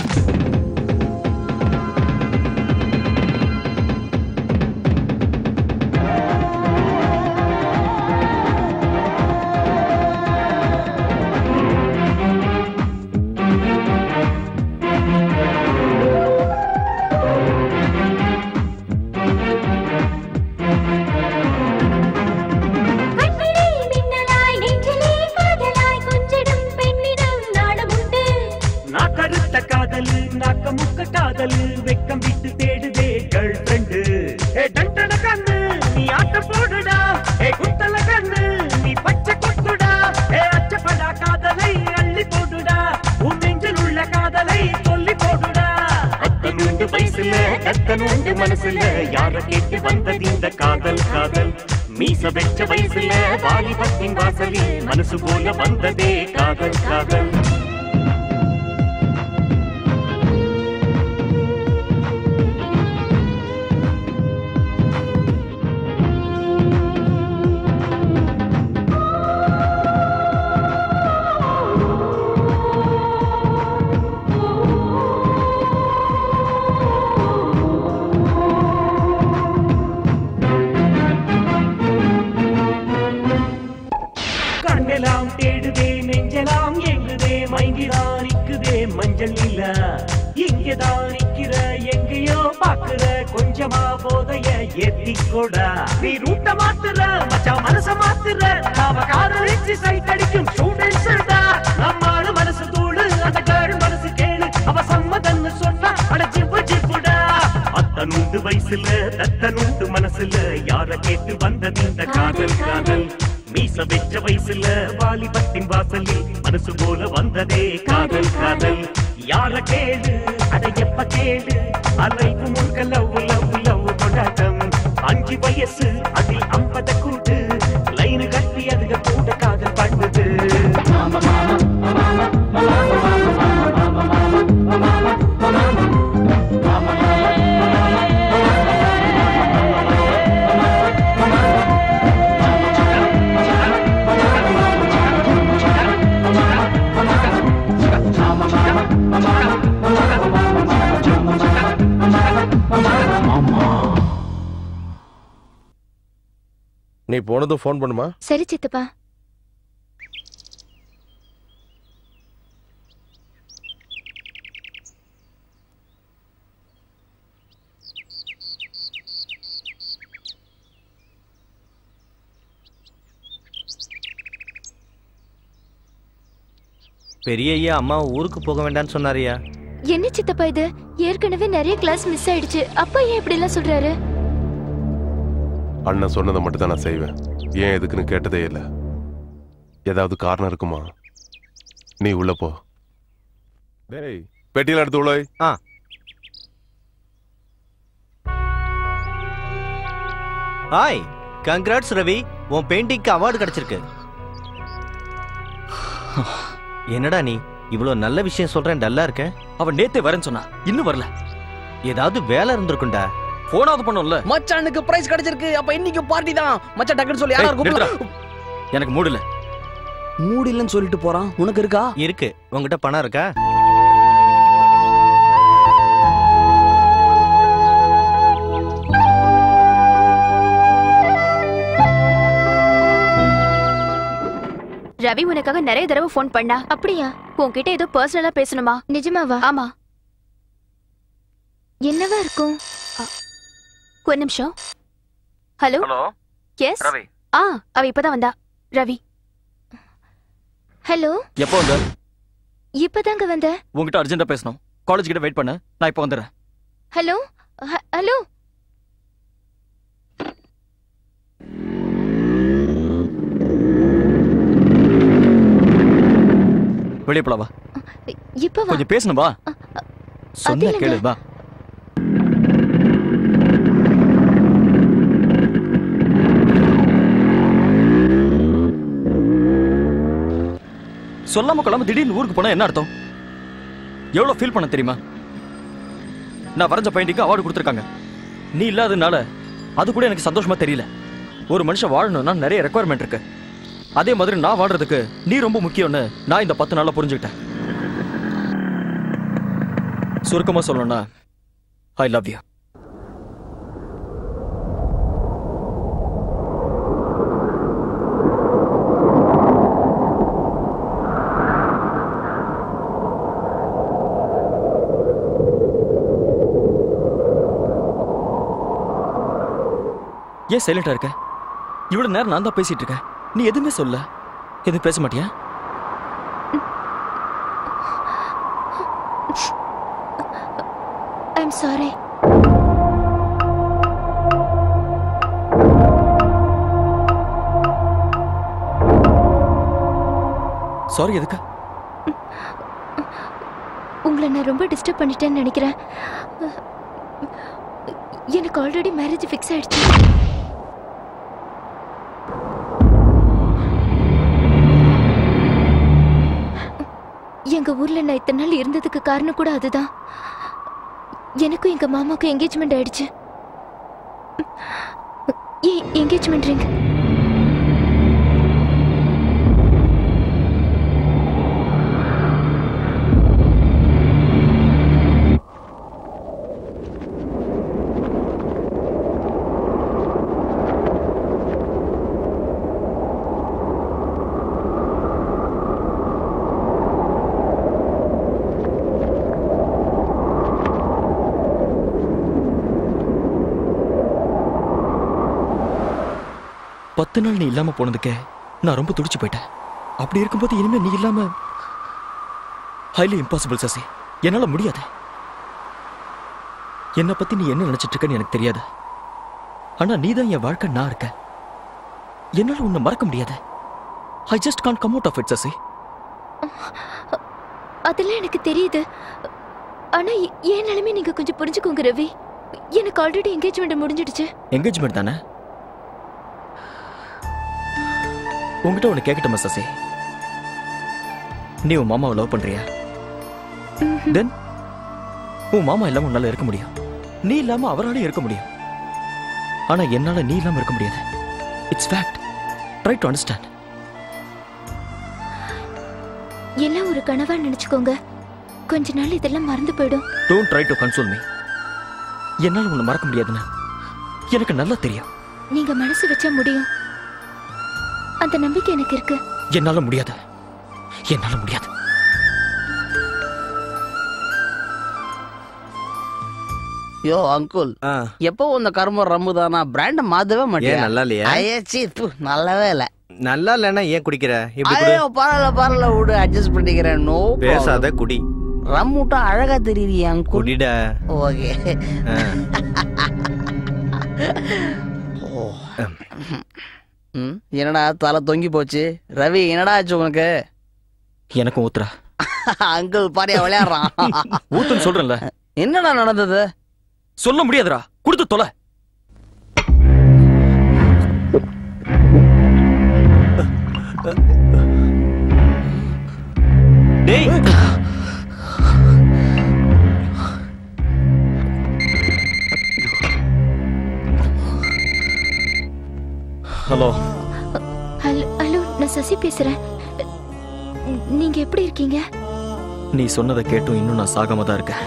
வெக்கம் விட்டு தேடுதே கேர்ள் ஃப்ரெண்டு. டண்டன கண்ணு நீ ஆட்டம் போடுடா. குத்தல கண்ணு நீ பச்சை குத்துடா. அச்சப்படா காதலை அள்ளி போடுடா. உன் நெஞ்சில் உள்ள காதலை சொல்லி போடுடா. அத்தனூண்டு வயசுல தத்தனூண்டு மனசுல யார கேட்டு வந்தது இந்த காதல் காதல். மீச வெச்ச வயசுல வாலிபத்தின் வாசலில் மனசு போல வந்ததே காதல் காதல். கண்ணெல்லாம் தேடுதே நெஞ்செல்லாம் எங்குதே மைங்கிதான் நிக்குதே மஞ்சள் இல்ல. இங்கதான் நிக்கிற எங்கேயோ பாக்குற கொஞ்சமா போதைய ஏத்திக்கோடா. நீ ரூட்ட மாத்துற மச்சா மனச மாத்துற. அவ காதலிச்சு சைட் அடிக்கும் ஸ்டூடெண்ட்ஸ் நம்மால மனசு தூளு அந்த கேடு மனசு கேளு. அவ சம்மதன்னு சொன்னா அட ஜிப்பு ஜிப்புடா. அத்தனூண்டு வயசுல தத்தனூண்டு மனசுல யார கேட்டு வந்தது இந்த காதல் காதல். மீச வெச்ச வயசுல வாலிபத்தின் வாசலில் மனசு போல வந்ததே காதல் காதல். யார கேளு அட எப்ப கேளு அலைப்பு முழுக்க லவ் லவ் லவ் கொண்டாட்டம். 5 வயசு அதில் 50 கூட்டு லைனு கட்டி அதுக கூட காதல் பண்ணுது. நீ போனதும் ஃபோன் பண்ணுமா? சரி சித்தப்பா. பெரிய ஐயா அம்மா ஊருக்கு போக வேண்டாம்னு சொன்னாரியா? என்ன சித்தப்பா இது? ஏற்கனவே நிறைய கிளாஸ் மிஸ் ஆயிடுச்சு. அப்பா ஏன் இப்படி எல்லாம் சொல்றாரு? அண்ணன் சொன்னதை மட்டும் தான் நான் செய்வேன். ஏன் எதுக்குன்னு கேட்டதே இல்லை. ஏதாவது காரணம் இருக்குமா? நீ உள்ள போ. டேய் பெட்டியில் எடுத்து உள்ள. ஹாய், கங்க்ராட்ஸ் ரவி, உன் பெயிண்டிங்க்கு அவார்டு கிடைச்சிருக்கு. என்னடா நீ இவ்வளவு நல்ல விஷயம் சொல்றேன், டல்லா இருக்க? அவன் நேத்தே வரேன்னு சொன்னா, இன்னும் வரல. ஏதாவது வேலை இருந்திருக்கும்டா. போனாவது பண்ணும்ல. மச்சானுக்கு பிரைஸ் கிடைச்சிருக்கு, அப்ப இன்னைக்கு பார்ட்டி தான். மச்சான் டக்குன்னு சொல்லி யாரா கூப்பிடுறா? எனக்கு மூடு இல்ல. மூடு இல்லன்னு சொல்லிட்டு போறான். உனக்கு இருக்கா? இருக்கு. உன்கிட்ட பணம் இருக்கா? ரவி உனக்காக நிறைய தடவை போன் பண்ணா. அப்படியா? உன்கிட்ட ஏதோ பர்சனலா பேசணுமா? நிஜமாவா? ஆமா. என்னவா இருக்கும்? ஒரு நிமிஷம். ஹலோ. எஸ் ரவி. அவ இப்பதான் வந்தா. ரவி. ஹலோ. எப்போ வந்த? இப்பதாங்க வந்த. உன்கிட்ட அர்ஜென்ட்டா பேசணும். காலேஜ் கிட்ட வெயிட் பண்ணு, நான் இப்ப வந்துறேன். ஹலோ. ஹலோ. வெளியே போலவா? இப்ப வா. கொஞ்சம் பேசணும் வா. சொன்ன கேளு வா. சொல்லாம கொள்ளாம திடீர்னு ஊருக்கு போனா என்ன அர்த்தம்? எவ்வளவு ஃபீல் பண்ண தெரியுமா? நான் வரைஞ்ச பெயிண்டிங்க்கு அவார்டு கொடுத்துருக்காங்க. நீ இல்லாதனால அது கூட எனக்கு சந்தோஷமா தெரியல. ஒரு மனுஷன் வாழணும்னா நிறைய ரெக்குவயர்மெண்ட் இருக்கு. அதே மாதிரி நான் வாழ்றதுக்கு நீ ரொம்ப முக்கியம்னு நான் இந்த 10 நாள்ல புரிஞ்சுக்கிட்டேன். சுருக்கமா சொல்லணும்னா ஐ லவ் யூ. ஏன் சைலண்டா இருக்க? இவ்வளவு நேரம் நான் தான் பேசிட்டு இருக்கேன். நீ எதுவுமே சொல்ல. எதுவும் பேச மாட்டியா? I'm sorry. சாரி எதுக்கு? உங்களை நான் ரொம்ப டிஸ்டர்ப் பண்ணிட்டேன்னு நினைக்கிறேன். எனக்கு ஆல்ரெடி மேரேஜ் ஃபிக்ஸ் ஆயிடுச்சு. எங்க ஊர்ல நான் இத்தனை நாள் இருந்ததுக்கு காரணம் கூட அதுதான். எனக்கும் எங்க மாமாக்கும் என்கேஜ்மெண்ட் ஆயிடுச்சு. Engagement ring. பத்து நாள் நீ இல்லாம போனதுக்கே நான் ரொம்ப துடிச்சு போயிட்டேன். அப்படி இருக்கும்போது இனிமே நீ இல்லாம ஹைலி இம்பாசிபிள் சசி. என்னால முடியாது. என்னை பத்தி நீ என்ன நினைச்சிட்டு இருக்கன்னு எனக்கு தெரியாது. ஆனா நீதான் என் வாழ்க்கை, நான் இருக்க. என்னால உன்னை மறக்க முடியாது. I just can't come out of it Sasi. அதெல்லாம் எனக்கு தெரியுது. ஆனா ஏன் நிலைமை நீங்க கொஞ்சம் புரிஞ்சுக்கோங்க ரவி. எனக்கு ஆல்ரெடி என்கேஜ்மெண்ட் முடிஞ்சிடுச்சு. என்கேஜ்மெண்ட் தானே? உங்ககிட்ட ஒண்ணு கேட்கட்டுமா சசி? நீ உன் மாமாவை லவ் பண்றியா? தென் உன் மாமா இல்லாம உன்னால இருக்க முடியும். நீ இல்லாம அவராலையும் இருக்க முடியும். ஆனா என்னால நீ இல்லாம இருக்க முடியாது. It's fact. Try to understand. எல்லாம் ஒரு கனவா நினைச்சுக்கோங்க. கொஞ்ச நாள் இதெல்லாம் மறந்து போயிடும். Don't try to console me. என்னால உன்னை மறக்க முடியாதுன்னு எனக்கு நல்லா தெரியும். நீங்க மனசு வச்சா முடியும். அந்த நம்பிக்கை எனக்கு இருக்கு. என்னால முடியாது, என்னால முடியாது. யோ அங்குல், எப்போ இந்த கரும்பு ரம்மு தானா பிராண்ட மாத்தவே மாட்டேன். நல்லா இல்லையா? ஐயச்சி நல்லாவே இல்ல. நல்லா இல்லன்னா ஏன் குடிக்கிற? இப்படி குடி. ஐயோ பரவாயில்ல விடு, அட்ஜஸ்ட் பண்ணிக்கிறேன். நோ பேசாத, குடி. ரம் விட்டா அழகா தெரியுது அங்குல். குடிடா. ஓகே. என்னடா தலை தொங்கி போச்சு? ரவி என்னடா ஆச்சு உனக்கு? எனக்கு ஊத்துறா. அங்கிள் பாரியா விளையாடுறான். ஊத்துன்னு சொல்றேன்ல. என்னடா நடந்தது? சொல்ல முடியாதுடா, கொடுத்து தொலை. டேய், ஹலோ. ஹலோ, நான் சசி பேசுறேன். நீங்க எப்படி இருக்கீங்க? நீ சொன்னதை கேட்டும் இன்னும் நான் சாகாம தான் இருக்கேன்.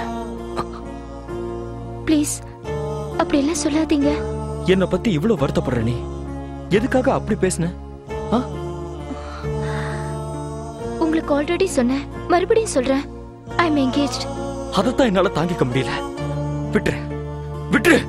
ப்ளீஸ் அப்படி எல்லாம் சொல்லாதீங்க. என்னை பத்தி இவ்வளவு வருத்தப்படுற நீ எதுக்காக அப்படி பேசுன? உங்களுக்கு ஆல்ரெடி சொன்னேன், மறுபடியும் சொல்றேன். I am engaged. அதத்தான் என்னால தாங்கிக்க முடியல. விட்டுரு, விட்டுரு.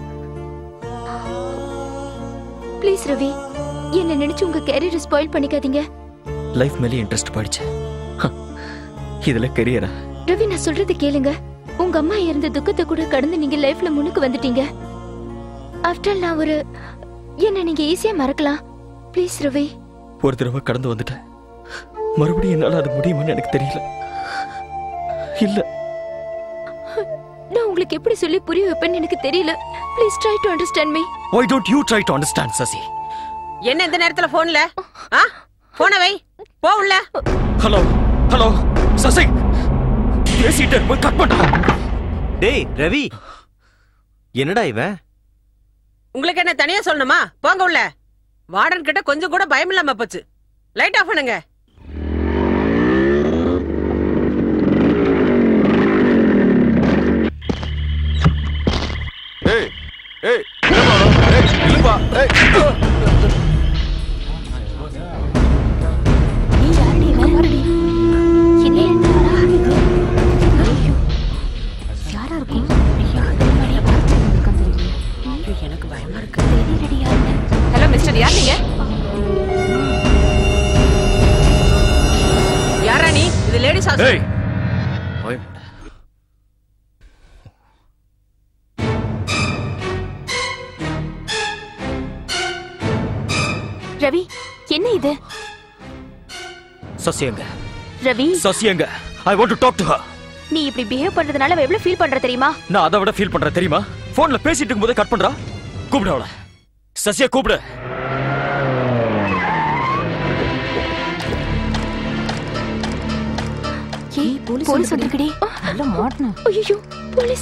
ப்ளீஸ் ரவி, என்ன நினைச்சு உங்க கேரியரை ஸ்பாயில் பண்ணிக்காதீங்க. லைஃப் மேலே இன்ட்ரெஸ்ட் போயிடுச்சு. இதுல கெரியரா? ரவி, நான் சொல்றது கேளுங்க. உங்க அம்மா இருந்த துக்கத்தை கூட கடந்து நீங்க லைஃப்ல முன்னுக்கு வந்துட்டீங்க. ஆஃப்டர் நான் ஒரு என்ன நீங்க ஈஸியா மறக்கலாம். ப்ளீஸ் ரவி. ஒரு தடவை கடந்து வந்துட்டேன், மறுபடியும் என்னால அது முடியுமான்னு எனக்கு தெரியல. இல்ல, நான் உங்களுக்கு எப்படி சொல்லி புரிய வைப்பேன்னு எனக்கு தெரியல. Please try to understand me. Why don't you try to understand, Sasi? என்ன இந்த நேரத்துல போன்ல? போன வை, போ உள்ள. ஹலோ, ஹலோ சசி, பேசிட்டே போய் கட் பண்ணு. டேய் ரவி, என்னடா இவன்? உங்களுக்கு என்ன தனியா சொல்லணுமா? போங்க உள்ள. வார்டன் கிட்ட கொஞ்சம் கூட பயம் இல்லாம போச்சு. லைட் ஆஃப் பண்ணுங்க. ஏய் ஏய் இல்லப்பா. ஏய் எனக்கு பயமா இருக்கு. ஹலோ மிஸ்டர், யார் நீங்க? யாரா நீ? இது லேடிஸ் ஹாஸ்டல். ரவி, என்ன இது? சசி எங்க? ரவி, சசி எங்க? I want to talk to her. நீ இப்படி பிஹேவ் பண்றதுனால அவ எவ்வளவு ஃபீல் பண்ற தெரியுமா? நான் அதை விட ஃபீல் பண்றேன் தெரியுமா? போன்ல பேசிட்டு இருக்கும்போதே கட் பண்றா. கூப்பிடு அவளை. சசியை கூப்பிடு. போலீஸ் வந்துருக்குடி. நல்ல மாட்டணும். ஐயோ, போலீஸ்.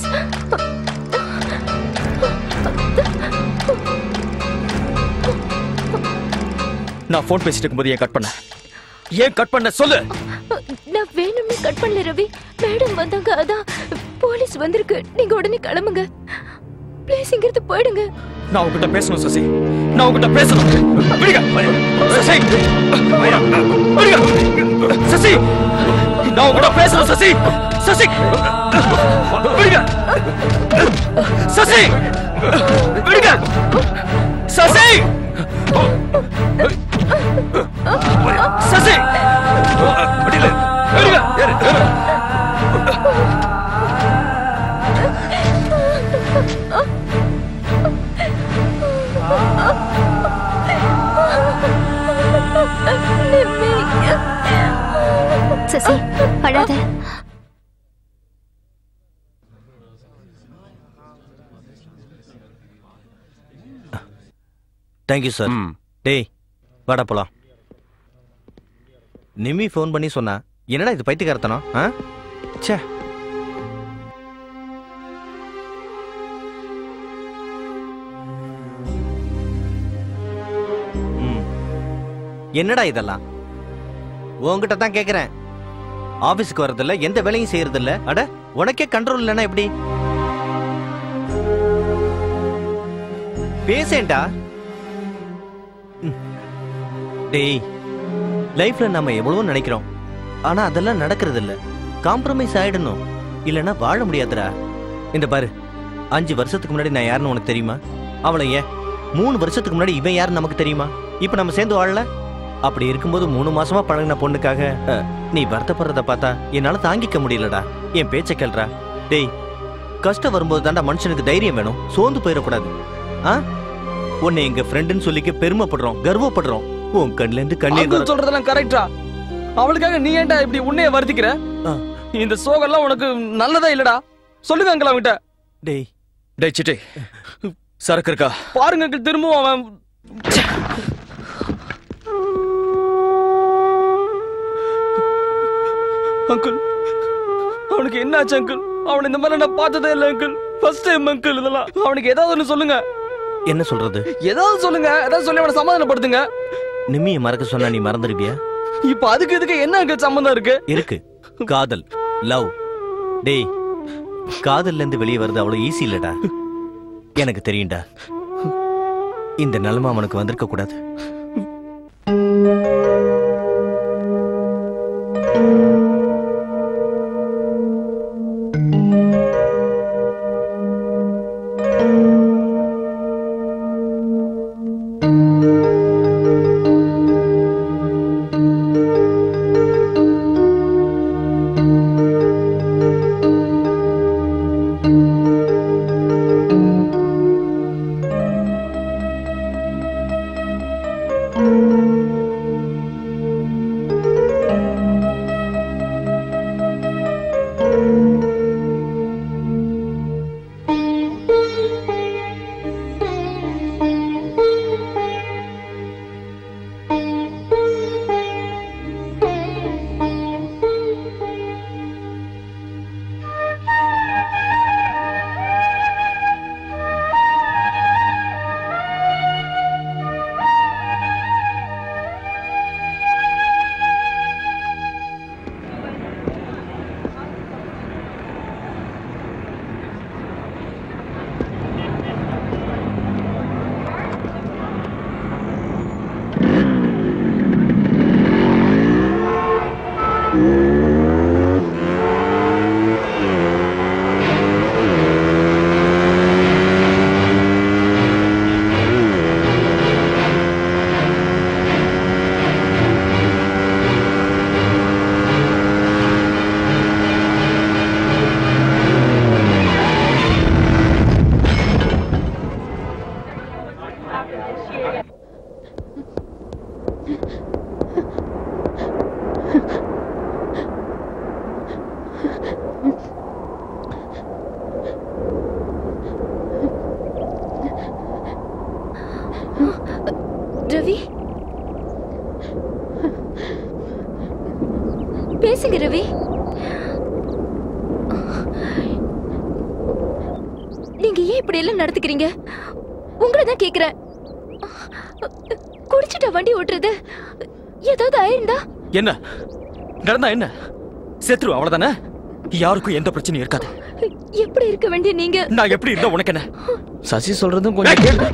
நான் போன் பேசிட்டு இருக்கும்போது ஏன் கட் பண்ண? ஏன் கட் பண்ண சொல்லு. நான் வேணும்னு கட் பண்ணல ரவி. மேடம் வந்தாங்க, அதான் போலீஸ் வந்திருக்கு. நீங்க உடனே கிளம்புங்க ப்ளீஸ், இங்கிருந்து போயிடுங்க. நான் உங்ககிட்ட பேசணும் சசி, நான் உங்ககிட்ட பேசணும். விடுங்க சசி, விடுங்க சசி, நான் உங்ககிட்ட பேசணும் சசி. சசி விடுங்க, சசி விடுங்க, சசி சசி விடுங்க, விடுங்க. சசி, அழாத. Thank you sir. டேய் வாடா போலாம். நிம்மி ஃபோன் பண்ணி சொன்னா என்னடா இது பைத்தியக்காரத்தனம்? ச்சே. என்னடா இதெல்லாம்? உன்கிட்ட தான் கேக்குறேன். ஆபீஸ்க்கு வரதில்ல, எந்த வேலையும் செய்யறது இல்ல. அட உனக்கே கண்ட்ரோல் இல்லைன்னா எப்படி? பேசேன்டா. டேய், லைஃப்ல நம்ம எவ்வளவோ நினைக்கிறோம், ஆனா அதெல்லாம் நடக்கிறது இல்ல. காம்ப்ரமைஸ் ஆயிடணும், இல்லனா வாழ முடியாதுடா. இந்த பாரு, 5 வருஷத்துக்கு முன்னாடி நான் யாருன்னு உனக்கு தெரியுமா? அவளை ஏன் 3 வருஷத்துக்கு முன்னாடி இவன் யாருன்னு நமக்கு தெரியுமா? இப்ப நம்ம சேர்ந்து வாழல. அப்படி இருக்கும்போது 3 மாசமா பழகின பொண்ணுக்காக நீ வருத்தப்படுறத பார்த்தா என்னால தாங்கிக்க முடியலடா. என் பேச்ச கேள்றா. டேய், கஷ்டம் வரும்போது தாண்டா மனுஷனுக்கு தைரியம் வேணும், சோர்ந்து போயிடக்கூடாது. உன்னை எங்க ஃப்ரெண்டுன்னு சொல்லிக்க பெருமைப்படுறோம், கர்வப்படுறோம். உன் கண்ணுல இருந்து கண்ணீர் சொல்றதெல்லாம் கரெக்டா? அவளுக்காக நீ ஏன்டா இப்படி உன்னைய வருத்திக்கிற? இந்த சோகெல்லாம் உனக்கு நல்லதா இல்லடா. சொல்லுங்க அங்கிள் அவன்கிட்ட. டேய் சிட்டே, சரக்கு இருக்கா? பாருங்க அங்கிள், திரும்பவும் அவன். அங்கிள், அவனுக்கு என்ன ஆச்சு அங்கிள்? அவனை இந்த மாதிரி நான் பார்த்ததே இல்லை அங்கிள். ஃபர்ஸ்ட் டைம் அங்கிள் இதெல்லாம். அவனுக்கு ஏதாவது ஒன்று சொல்லுங்க. என்ன சொல்றது? ஏதாவது சொல்லுங்க, ஏதாவது சொல்லி அவனை சமாதானப்படுத்துங்க. நிம்மியை மறக்க சொன்னா நீ மறந்துடுவியா? இப்ப அதுக்கு இதுக்கு என்ன அங்கிள் சம்பந்தம் இருக்கு? இருக்கு, காதல், லவ். டேய், காதல்ல இருந்து வெளியே வருது அவ்வளவு ஈஸி இல்லடா. எனக்கு தெரியும்டா. இந்த நிலைமை அவனுக்கு வந்திருக்க கூடாது. ரவி, பேசுங்க ரவி. நீங்க ஏன் இப்படி எல்லாம் நடந்துக்கிறீங்க? உங்களை தான் கேக்குறேன். குடிச்சிட்ட வண்டி ஓட்டுறது ஏதாவது ஆயிருந்தா? என்ன நடந்தா என்ன? செத்துரு, அவ்வளவுதானே. யாருக்கும் எந்த பிரச்சனையும் இருக்காது. எப்படி இருக்க வேண்டிய நீங்க நான் எப்படி இருந்தா உனக்கு என்ன? சசி சொல்றதும் கொஞ்சம் கேளு.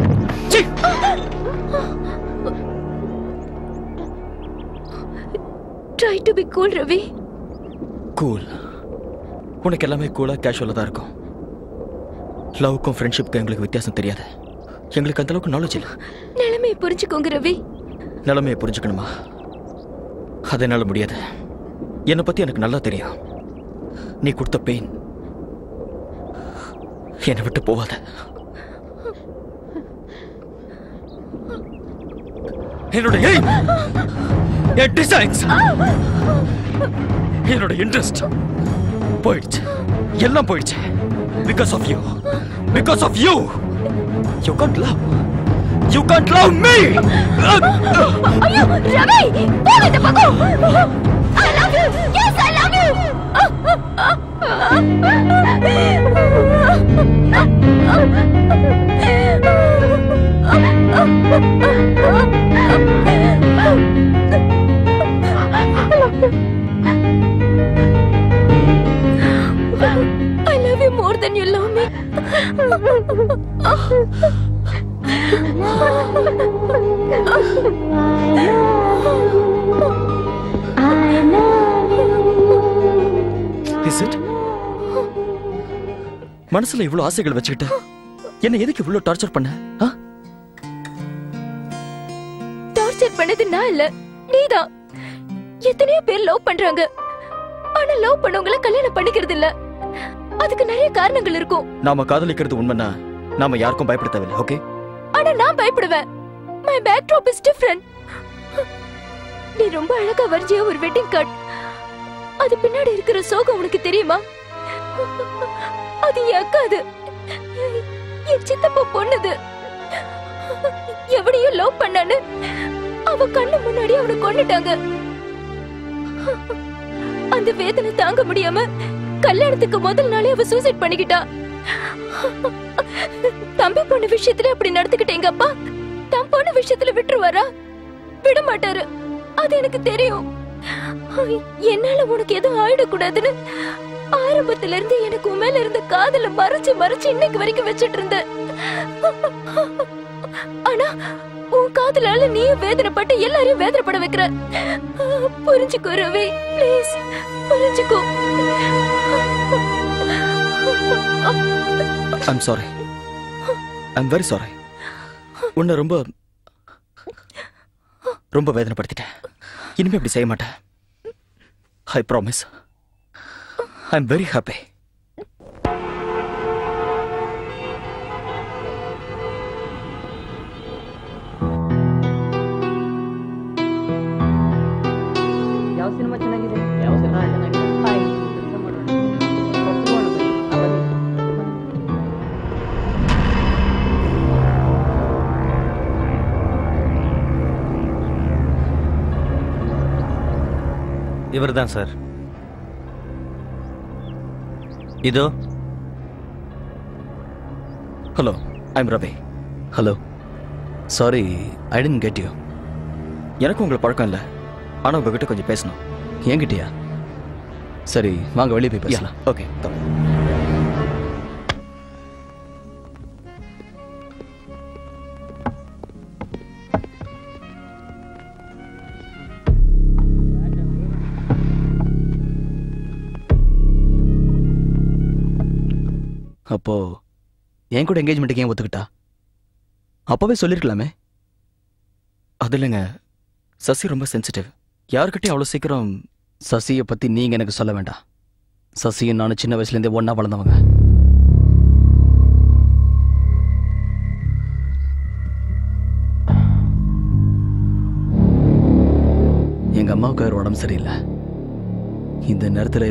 Try to be cool, Ravi. Cool? உனக்கு எல்லாமே கூலா கேஷுவலா தான் இருக்கும். லவ்க்கும் ஃப்ரெண்ட்ஷிப்க்கும் எங்களுக்கு வித்தியாசம் தெரியாது. எங்களுக்கு அந்த அளவுக்கு நாலேஜ் இல்லை. நிலைமையை புரிஞ்சுக்கோங்க ரவி. நிலைமையை புரிஞ்சுக்கணுமா? அது என்னால முடியாது. என்னை பத்தி எனக்கு நல்லா தெரியும். நீ கொடுத்த பெயின் என்னை விட்டு போவாத. என்னோட டிசைன்ஸ், என்னோட இன்ட்ரெஸ்ட் போயிடுச்சு, எல்லாம் போயிடுச்சு. Because of you. Because of you. You can't love. You can't love me. ஐயோ ரவி, போங்க இந்த பக்கம். I love you. Yes, I love you. I love you more than you love me. Is it? மனசுல இவ்வளவு ஆசைகள் வச்சுக்கிட்டு என்ன எதுக்கு இவ்வளவு டார்ச்சர் பண்ண? டார்ச்சர் பண்ணது நான் இல்ல, நீதான். எத்தனையோ பேர் லவ் பண்றாங்க, ஆனா லவ் பண்ணவங்கள கல்யாணம் பண்ணிக்கிறது இல்ல. அதுக்கு நிறைய காரணங்கள் இருக்கும். நாம காதலிக்கிறது உண்மைன்னா நாம யாருக்கும் பயப்பட தேவையில்லை, ஓகே? ஆனா நான் பயப்படுவேன். My backdrop is different. நீ ரொம்ப அழகா வரைஞ்சிய ஒரு வெட்டிங் கார்டு, அது பின்னாடி இருக்கிற சோகம் உனக்கு தெரியுமா? அது என் அக்காது, என் சித்தப்பா பொண்ணுது. எவனையும் லவ் பண்ணான்னு அவ கண்ணு முன்னாடி அவனை கொன்னுட்டாங்க. அந்த வேதனை தாங்க முடியாம கல்யாணத்துக்கு முதல் நாளே அவ சூசைட் பண்ணிக்கிட்டா. தம்பி பொண்ணு விஷயத்துல அப்படி நடந்துக்கிட்ட எங்க அப்பா தம் பொண்ணு விஷயத்துல விட்டுருவாரா? விட மாட்டாரு, அது எனக்கு தெரியும். என்னால உனக்கு எதுவும் ஆயிடக்கூடாதுன்னு ஆரம்பத்துல இருந்து எனக்கு உன் மேல இருந்த காதல மறைச்சு மறைச்சு இன்னைக்கு வரைக்கும் வச்சிட்டு இருந்த. ஆனா உன் காதலால நீயும் வேதனைப்பட்டு எல்லாரையும் வேதனைப்பட வைக்கிற. புரிஞ்சுக்கோ ரவி, ப்ளீஸ் புரிஞ்சுக்கோ. I'm sorry. I'm very sorry. உன்னை ரொம்ப ரொம்ப வேதனைப்படுத்திட்டேன். இனிமே இப்படி செய்ய மாட்டேன். I promise. I'm very happy. ಯಾವ ಸಿನಿಮಾ ಚೆನ್ನಾಗಿದೆ? ಯಾವ ಸಿನಿಮಾ ಚೆನ್ನಾಗಿದೆ? ಹಾಯ್ ಕೆಲಸ ಮಾಡೋಣ. ಒಪ್ಪಿಕೊಳ್ಳೋಣ ಬನ್ನಿ. இவர்தான் சார். இதோ. Hello, I'm Ravi. Hello, sorry I didn't get you. எனக்கு உங்களுக்கு பழக்கம் இல்லை, ஆனால் உங்ககிட்ட கொஞ்சம் பேசணும். என்கிட்டயா? சரி வாங்க வெளியே போய் பேசலாம். ஓகே. அப்போ என் கூட என்கேஜ்மெண்ட்டுக்கு ஏன் ஒத்துக்கிட்டா? அப்பவே சொல்லிருக்கலாமே. அது இல்லைங்க, சசி ரொம்ப சென்சிட்டிவ். யாருக்கிட்டையும் அவ்வளோ சீக்கிரம். சசியை பத்தி நீங்க எனக்கு சொல்ல வேண்டாம். சசியும் நானும் சின்ன வயசுலேருந்தே ஒன்னா வளர்ந்தவங்க. எங்க அம்மாவுக்கு வேறு உடம்பு சரியில்லை. இந்த நேரத்தில்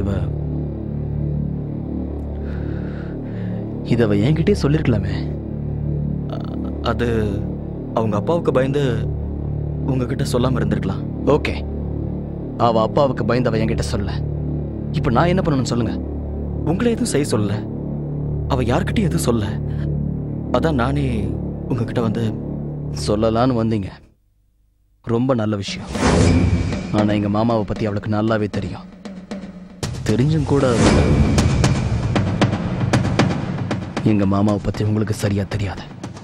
இதை என்கிட்டே சொல்லிருக்கலாமே. அது அவங்க அப்பாவுக்கு பயந்து உங்ககிட்ட சொல்லாம இருந்திருக்கலாம். ஓகே, அவ அப்பாவுக்கு பயந்து அவ என்கிட்ட சொல்ல. இப்ப நான் என்ன பண்ணணும்னு சொல்லுங்க. உங்களை எதுவும் செய்ய சொல்லல, அவ யார்கிட்டயும் எதுவும் சொல்ல. அதான் நானே உங்ககிட்ட வந்து சொல்லலான்னு வந்தீங்க. ரொம்ப நல்ல விஷயம். ஆனா எங்க மாமாவை பத்தி அவளுக்கு நல்லாவே தெரியும். தெரிஞ்சும் கூட எங்க மாமாவை பத்தி உங்களுக்கு சரியா தெரியாது.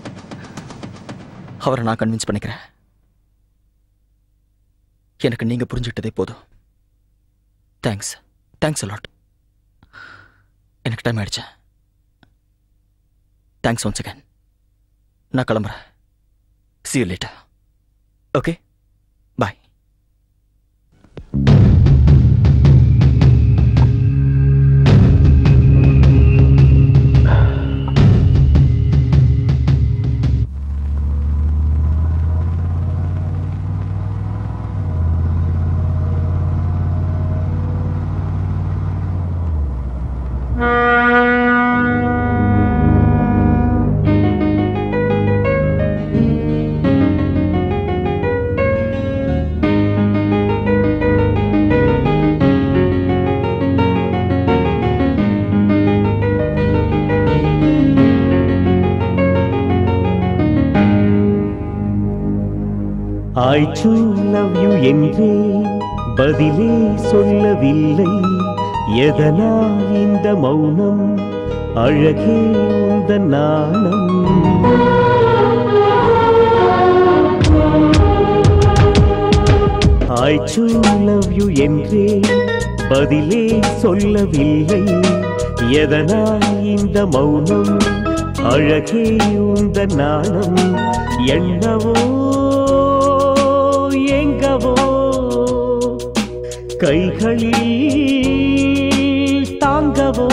அவரை நான் கன்வின்ஸ் பண்ணிக்கிறேன். எனக்கு நீங்க புரிஞ்சுக்கிட்டதே போதும். Thanks, thanks a lot. எனக்கு டைம் ஆயிடுச்சு. Thanks once again. நான் கிளம்புறேன். See you later. Okay? Bye. I too love you என்றே பதிலே சொல்லவில்லை. எதனால் இந்த மௌனம்? அழகே உந்தன் நாணம். I too love you என்றே பதிலே சொல்லவில்லை. எதனால் இந்த மௌனம்? அழகே உந்த நாணம். எண்ணவோ எங்கவோ கைகளில் தாங்கவோ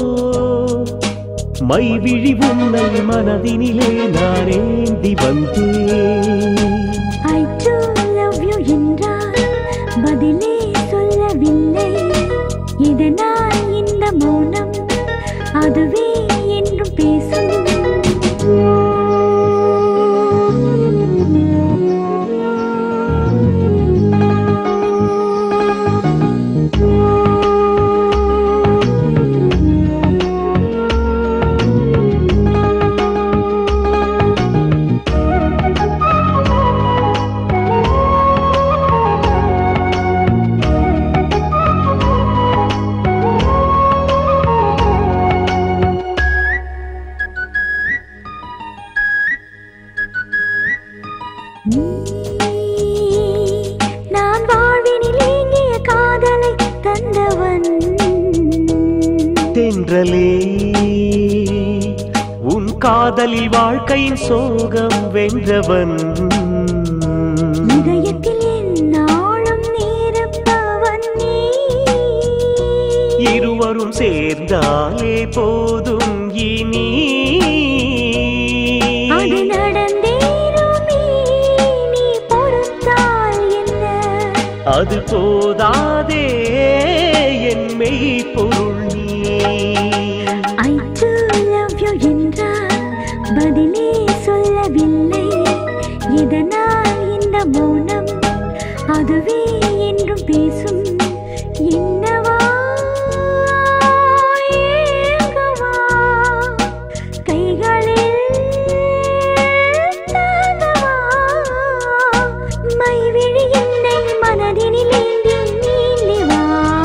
மைவிழி உன்னை மனதினிலே நான் ஏந்தி வந்தேன். I too love you என்றால் பதிலே சொல்லவில்லை. இதனால் இந்த மௌனம் அதுவே என்றும் பேசும். நான் வாழ்வினில் ஏங்கிய காதலை தந்தவன் தென்றலே உன் காதலில் வாழ்க்கையின் சோகம் வென்றவன். இதயத்தில் என்னாலும் நீரப்பவன் நீ. இருவரும் சேர்ந்தாலே போதும் இனி. அது நடந்தேறுமே நீ பொறுத்தால் என்ன? அது போதாதே என் மெய்ப்பொருள் நீ. I too love you என்றால் பதிலே சொல்லவில்லை. இதனால் இந்த மௌனம் அதுவே என்றும் பேசும். என்னவா ஏங்கவா கைகளில் தாங்கவா மைவிழி என்னை மனதினில் ஏந்தி நீந்தி வா.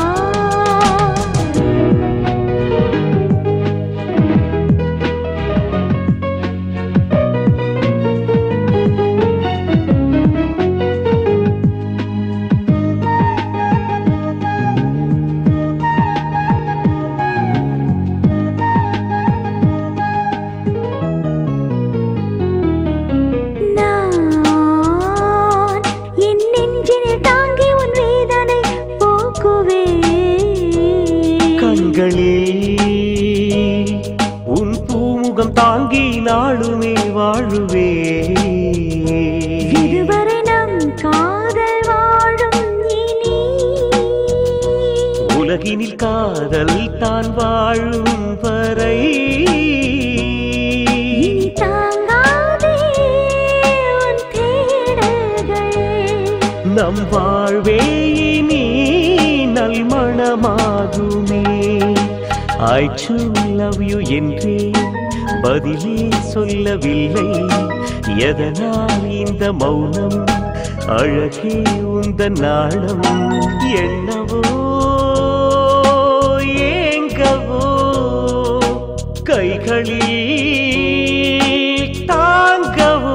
நான் என் நெஞ்சினில் தாங்கி உன் வேதனை போக்குவேன். கண்களில் உன் பூமுகம் தாங்கி நாளுமே வாழுவே. இதுவரை நம் காதல் வாழும் இனி. உலகினில் காதல் தான் வாழும் வரை. இனி தாங்காதே உன் தேடல்கள். நம் வாழ்வே இனி நல்மணமாகுமே. I too love you என்றே பதிலே சொல்லவில்லை. எதனால் இந்த மௌனம்? அழகே உந்த நாணம். எண்ணவோ ஏங்கவோ கைகளில் தாங்கவோ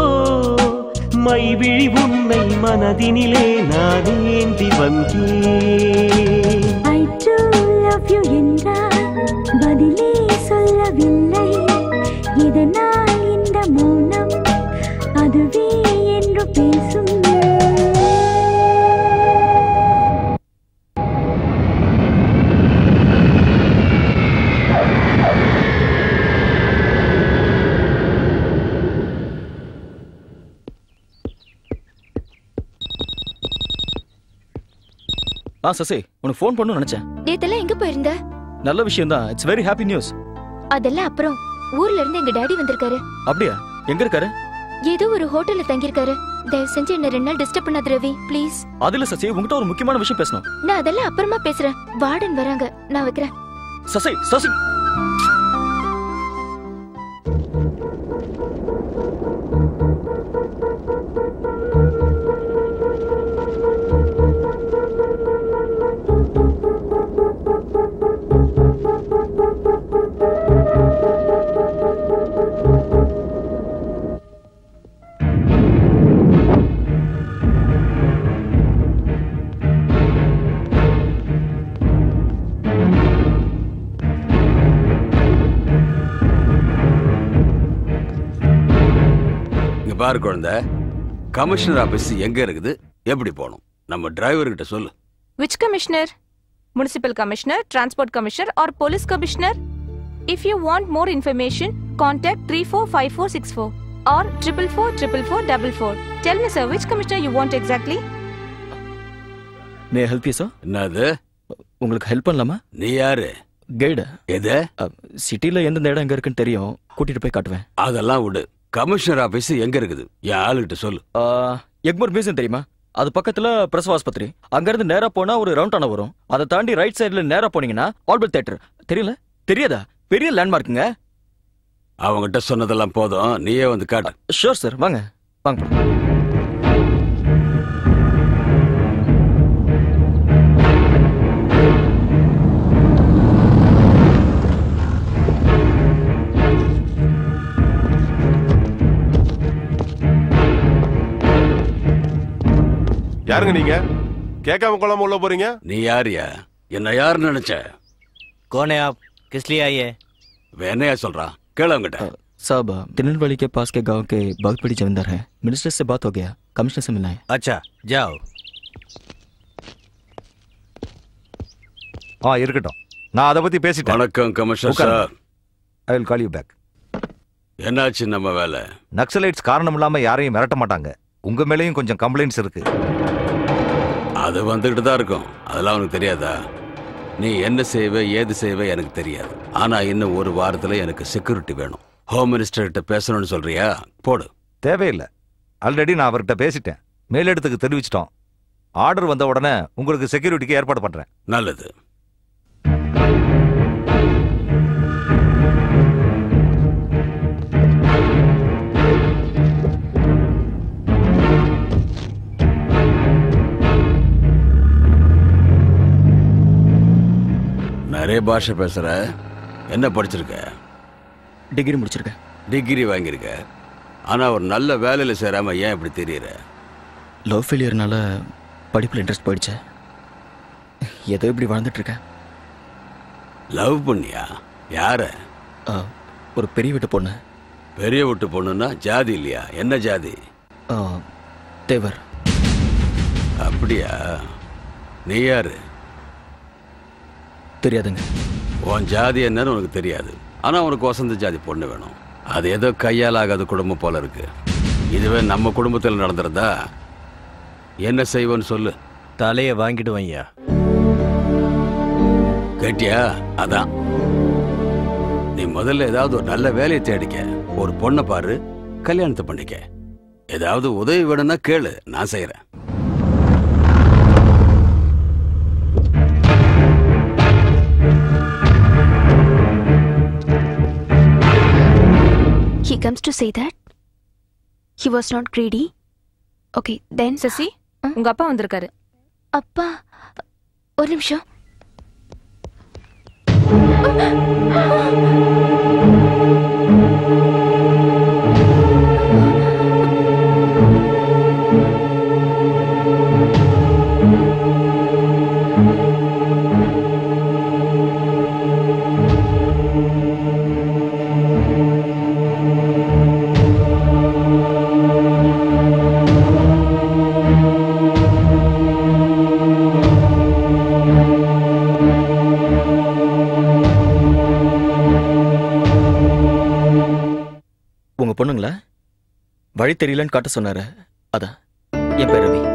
மைவிழி உன்னை மனதினிலே நான் ஏந்தி வந்தேன். I too love you என்றால் பதிலே சொல்லவில்லை. இதனால் இந்த மௌனம் அதுவே என்று பேசும். சசி உனக்கு ஃபோன் பண்ணணும்னு நினைச்சேன். நேத்தெல்லாம் எங்க போயிருந்த? நல்ல விஷயம் தான். It's very happy news. அதெல்லாம் அப்புறம். ஊர்ல இருந்து எங்க டாடி வந்திருக்காரு. அப்படியா? எங்க இருக்காரு? ஏதோ ஒரு ஹோட்டல்ல தங்கியிருக்காரு. தயவு செஞ்சு என்ன 2 நாள் டிஸ்டர்ப் பண்ணாத ரவி, ப்ளீஸ். அதுல சசி உங்ககிட்ட ஒரு முக்கியமான விஷயம் பேசணும். நான் அதெல்லாம் அப்புறமா பேசுறேன். வார்டன் வராங்க, நான் வைக்கிறேன். சசி சசி பாரு குழந்தை, கமிஷனர் ஆபீஸ் எங்க இருக்குது, எப்படி போகணும், நம்ம டிரைவர் கிட்ட சொல்லு. Which commissioner? Municipal commissioner, transport commissioner or police commissioner? If you want more information, contact 345464 or 4444444. Tell me sir, which commissioner you want exactly? May help you sir? என்னது? உங்களுக்கு help பண்ணலாமா? நீ யாரு? கைடு. எது? சிட்டில எந்தெந்த இடம் எங்க இருக்குன்னு தெரியும், கூட்டிட்டு போய் காட்டுவேன். அதெல்லாம் விடு, கமிஷனர் ஆபீஸ் எங்க இருக்குது என் ஆளுகிட்ட சொல்லு. எக்மோர் மியூசியம் தெரியுமா? அது பக்கத்துல பிரசவ ஆஸ்பத்திரி. அங்க இருந்து நேரா போனா ஒரு ரவுண்ட் ஆன வரும். அதை தாண்டி ரைட் சைடுல நேரா போனீங்கன்னா ஆல்பர்ட் தியேட்டர் தெரியல? தெரியாதா? பெரிய லேண்ட்மார்க்குங்க. அவங்ககிட்ட சொன்னதெல்லாம் போதும், நீயே வந்து காட்டு. ஷூர் சார், வாங்க வாங்க. யாருங்க நீங்க? கேட்காம கொள்ளாம உள்ள போறீங்க? நீ யாரியா? என்ன யாருன்னு நினைச்ச? कौन है आप? किस लिए आई है? வேணையா சொல்றான், கேளு அவங்கிட்ட. साहब, तिरुनेलवेली के पास के गांव के बहुत बड़ी जमींदार है। मिनिस्टर से बात हो गया, कमिश्नर से मिलना है। अच्छा जाओ. இருக்கட்டும், நான் அதை பத்தி பேசிட்டேன். வணக்கம் commissioner sir. I will call you back. என்னாச்சு நம்ம வேலை? நக்சலைட்ஸ் காரணம் இல்லாம யாரையும் மிரட்ட மாட்டாங்க. உங்க மேலேயும் கொஞ்சம் கம்ப்ளைண்ட்ஸ் இருக்கு. அது வந்துகிட்டு தான் இருக்கும், அதெல்லாம் உனக்கு தெரியாதா? நீ என்ன செய்வே ஏது செய்வே எனக்கு தெரியாது. ஆனா இன்னும் ஒரு வாரத்துல எனக்கு செக்யூரிட்டி வேணும். ஹோம் மினிஸ்டர் கிட்ட பேசணும்னு சொல்றியா? போடு. தேவையில்லை, ஆல்ரெடி நான் அவர்கிட்ட பேசிட்டேன். மேலிடத்துக்கு தெரிவிச்சிட்டோம். ஆர்டர் வந்த உடனே உங்களுக்கு செக்யூரிட்டிக்கு ஏற்பாடு பண்றேன். நல்லது. நிறைய பாஷை பேசுற, என்ன படிச்சிருக்க? டிகிரி முடிச்சிருக்கேன். டிகிரி வாங்கியிருக்க, ஆனா ஒரு நல்ல வேலையில சேராம ஏன் இப்படி தெரியற? லவ் ஃபெயிலியர்னால படிப்புல இன்ட்ரெஸ்ட் போயிடுச்சு. ஏதோ இப்படி வாழ்ந்துட்டு இருக்கேன். லவ் பண்ணியா? யார? ஒரு பெரிய வீட்டு பொண்ணு. பெரிய வீட்டு பொண்ணுன்னா ஜாதி இல்லையா? என்ன ஜாதி? தேவர். அப்படியா? நீ யாரு? தெரியாதுங்க. உன் ஜாதி என்னன்னு உனக்கு தெரியாது, ஆனா உனக்கு வசந்த ஜாதி பொண்ணு வேணும். அது ஏதோ கையால் ஆகாத குடும்பம் போல இருக்கு. இதுவே நம்ம குடும்பத்தில் நடந்துருந்தா என்ன செய்வோன்னு சொல்லு. தலையை வாங்கிடுவையா? கேட்டியா? அதான், நீ முதல்ல ஏதாவது ஒரு நல்ல வேலையை தேடிக்க, ஒரு பொண்ணை பாரு, கல்யாணத்தை பண்ணிக்க. ஏதாவது உதவி வேணும்னா கேளு, நான் செய்யறேன். He comes to say that he was not greedy. Okay, then Sasi, உங்க அப்பா வந்திருக்காரு. அப்பா, ஒரு நிமிஷம். உங்க பொண்ணுங்களா? வழி தெரியலன்னு காட்ட சொன்னாரு. அதான் என் பேர் ரவி.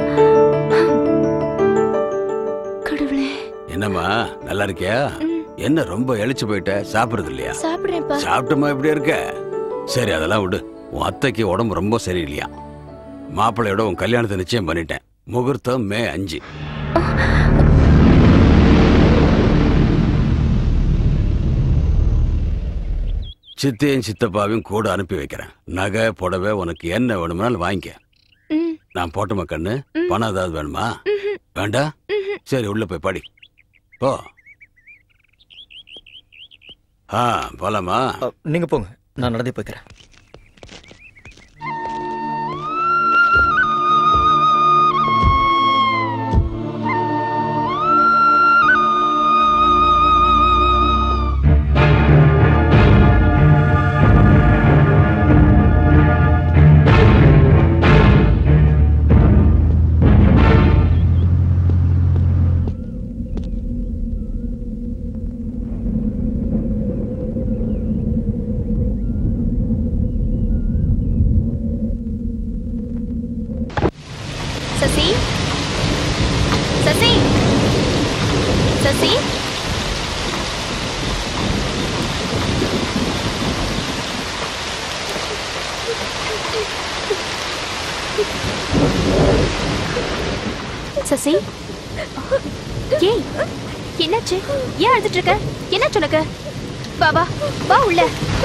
கடவுளே. என்னம்மா, நல்லா இருக்கியா? என்ன ரொம்ப எழுச்சு போயிட்ட? சாப்பிடுறது இல்லையா? சாப்பிடுறேன்ப்பா. சாப்பிட்டுமா இப்படி இருக்க? சரி, அதெல்லாம் விடு. உன் அத்தைக்கு உடம்பு ரொம்ப சரியில்லையா. மாப்பிள்ளையோட உன் கல்யாணத்தை நிச்சயம் பண்ணிட்டேன். முகூர்த்தம் மே 5. சித்தையும் சித்தப்பாவையும் கூட அனுப்பி வைக்கிறேன். நகை புடவை உனக்கு என்ன வேணும்னாலும் வாங்கிக்க. நான் போட்டுமா கண்ணு? பணம் ஏதாவது வேணுமா? வேண்டாம்? சரி, உள்ள போய் படி போ. போலாமா? நீங்க போங்க, நான் நடந்தே போய்க்கிறேன். சசி ஏய் என்னாச்சு? ஏன் அழுதுட்டு இருக்க? என்னாச்சு உனக்கு? வா வா வா உள்ள.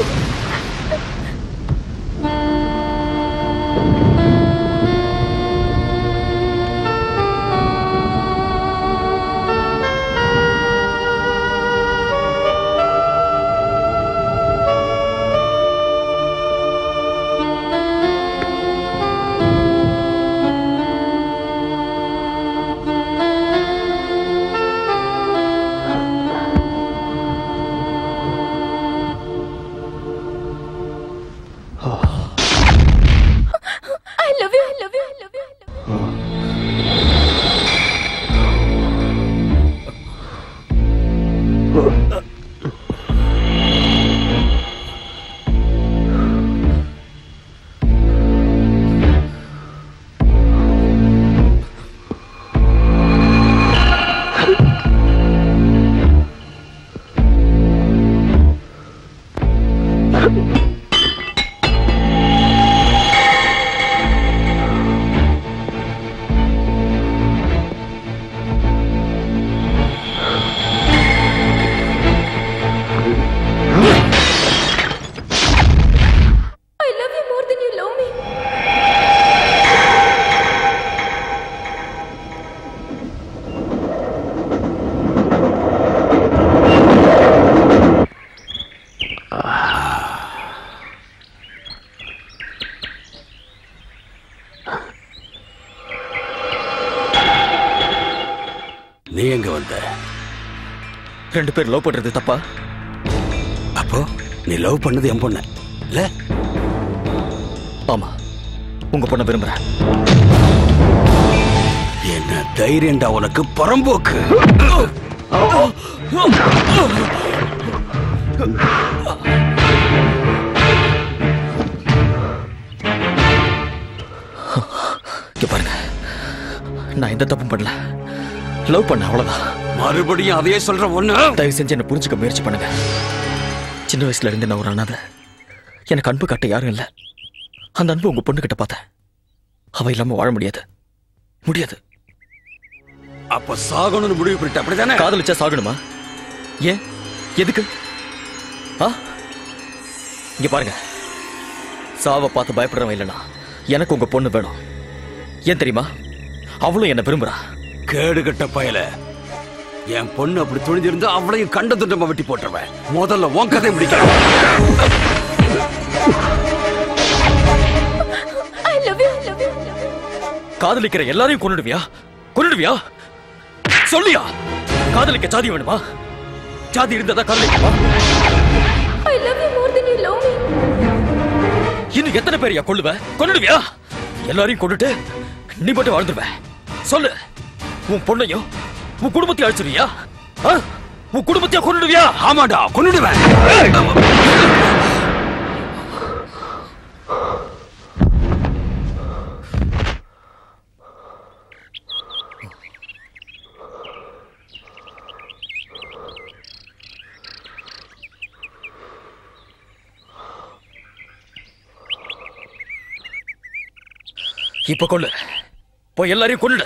நீ எங்க வந்த? ரெண்டு பேர் லவ் பண்றது தப்பா? அப்போ நீ லவ் பண்ணது என் பொண்ண இல்ல? ஆமா, உங்க பொண்ண விரும்புறேன். என்ன தைரியம்டா உனக்கு பரம்போக்கு? பாருங்க, நான் எந்த தப்பும் பண்ணல. லவ் பண்ண அவ்வளவுதான். மறுபடியும் அதையே சொல்ற ஒண்ணு. தயவு செஞ்சு என்ன புரிஞ்சுக்க முயற்சி பண்ணுங்க. சின்ன வயசுல இருந்து நான் ஒரு அனாதை. எனக்கு அன்பு காட்ட யாரும் இல்ல. அந்த அன்பு உங்க பொண்ணு கிட்ட பார்த்தேன். அவ இல்லாம வாழ முடியாது. முடியாது. அப்ப சாகணும்னு முடிவு பண்ணிட்ட அப்படிதானே? காதலிச்சா சாகணுமா? ஏன்? எதுக்கு? இங்க பாருங்க, சாவை பார்த்து பயப்படுறவன் இல்லைனா எனக்கு உங்க பொண்ணு வேணும். ஏன் தெரியுமா? அவளும் என்ன விரும்புறா. கேடு கட்ட பயல, என் பொண்ணு அப்படி துணிஞ்சிருந்தா அவளையும் கண்ட துண்டமா வெட்டி போட்டுருவேன். முதல்ல உன் கதை முடிக்கிறேன். காதலிக்கிற எல்லாரையும் கொன்னுடுவியா? கொன்னுடுவியா? சொல்லியா? காதலிக்க ஜாதி வேணுமா? ஜாதி இருந்தா காதலிக்குமா? இன்னும் எத்தனை பேரையா கொல்லுவ? கொன்னுடுவியா? எல்லாரையும் கொண்டுட்டு நீ மட்டும் வாழ்ந்துருவ. சொல்லு, உன் பொண்ணையும் உன் குடும்பத்தையும் அழிச்சிருவியா? உன் குடும்பத்தையும் கொன்னுடுவியா? ஆமாடா, கொன்னுடுவேன். இப்ப கொள்ளு, போய் எல்லாரையும் கொல்லுட.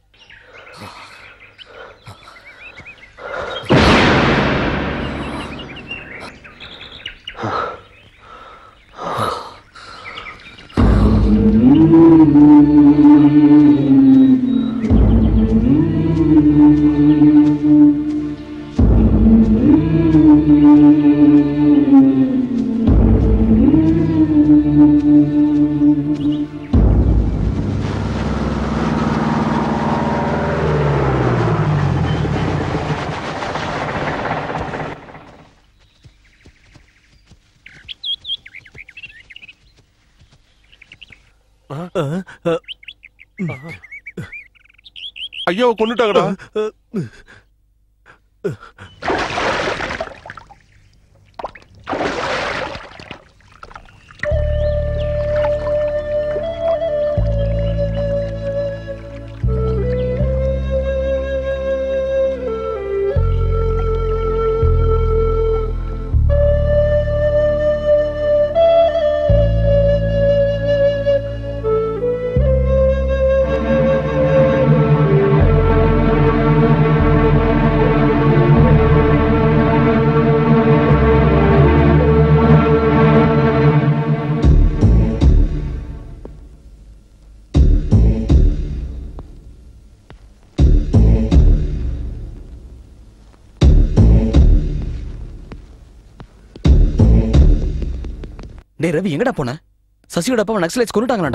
ஐயோ, கொன்னுட்டாங்கடா. டேய் ரவி எங்கடா போன? சசியோட அப்பா நக்சலைட்ஸ் கொன்னுட்டாங்களாடா.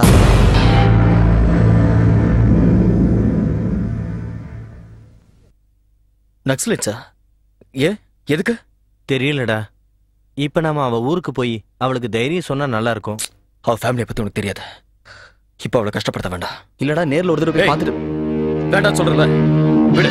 நக்சலைட்ஸா? எதுக்கு தெரியலடா. இப்ப நாம அவ ஊருக்கு போய் அவளுக்கு தைரியம் சொன்னா நல்லா இருக்கும். அவ ஃபேமிலியை பத்தி உனக்கு தெரியாது. இப்ப அவளை கஷ்டப்படுத்த வேண்டாம். இல்லடா நேர்ல ஒரு தடவை போய் பார்த்துட்டு வேண்டாம் சொல்றல விடு.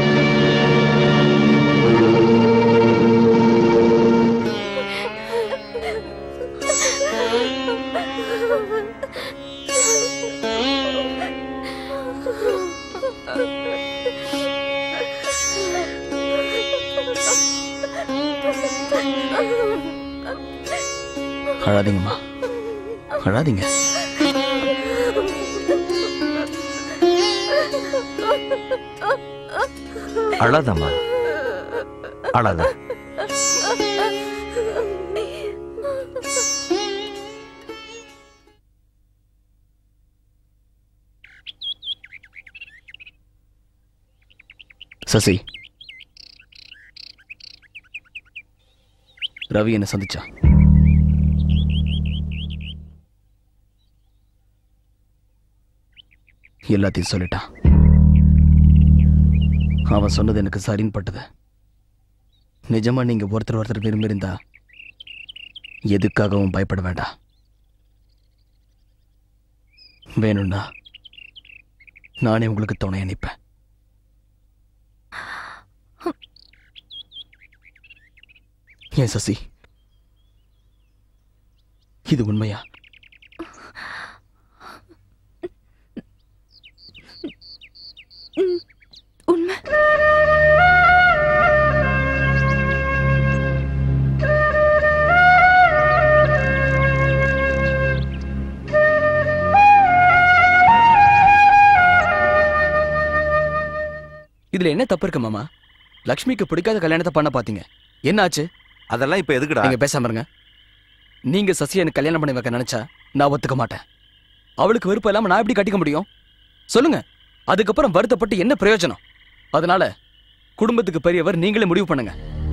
அழாதீங்கம்மா, அழாதீங்க. அழாதம்மா, அழாத. சசி, ரவி என்ன சந்திச்சா. எல்லாத்தையும் சொல்லிட்டான். அவன் சொன்னது எனக்கு சரின்னு பட்டது. நிஜமா நீங்க ஒருத்தர் விரும்பியிருந்தா எதுக்காகவும் பயப்பட வேண்டாம். வேணும்னா நானே உங்களுக்கு துணையா நிற்பேன். ஏன் சசி, இது உண்மையா? உண்மை. இதுல என்ன தப்பு இருக்கு மாமா? லக்ஷ்மிக்கு பிடிக்காத கல்யாணத்தை பண்ண பாத்தீங்க, என்ன ஆச்சு? அதெல்லாம் இப்ப எதுக்குடா? நீங்க பேசாம இருங்க. நீங்க சசியை எனக்கு கல்யாணம் பண்ணி வைக்க நினைச்சா நான் ஒத்துக்க மாட்டேன். அவளுக்கு விருப்பம் இல்லாம நான் எப்படி கட்டிக்க முடியும் சொல்லுங்க? அதுக்கப்புறம் வருத்தப்பட்டு என்ன பிரயோஜனம்? அதனால குடும்பத்துக்கு பெரியவர் நீங்களே முடிவு பண்ணுங்க.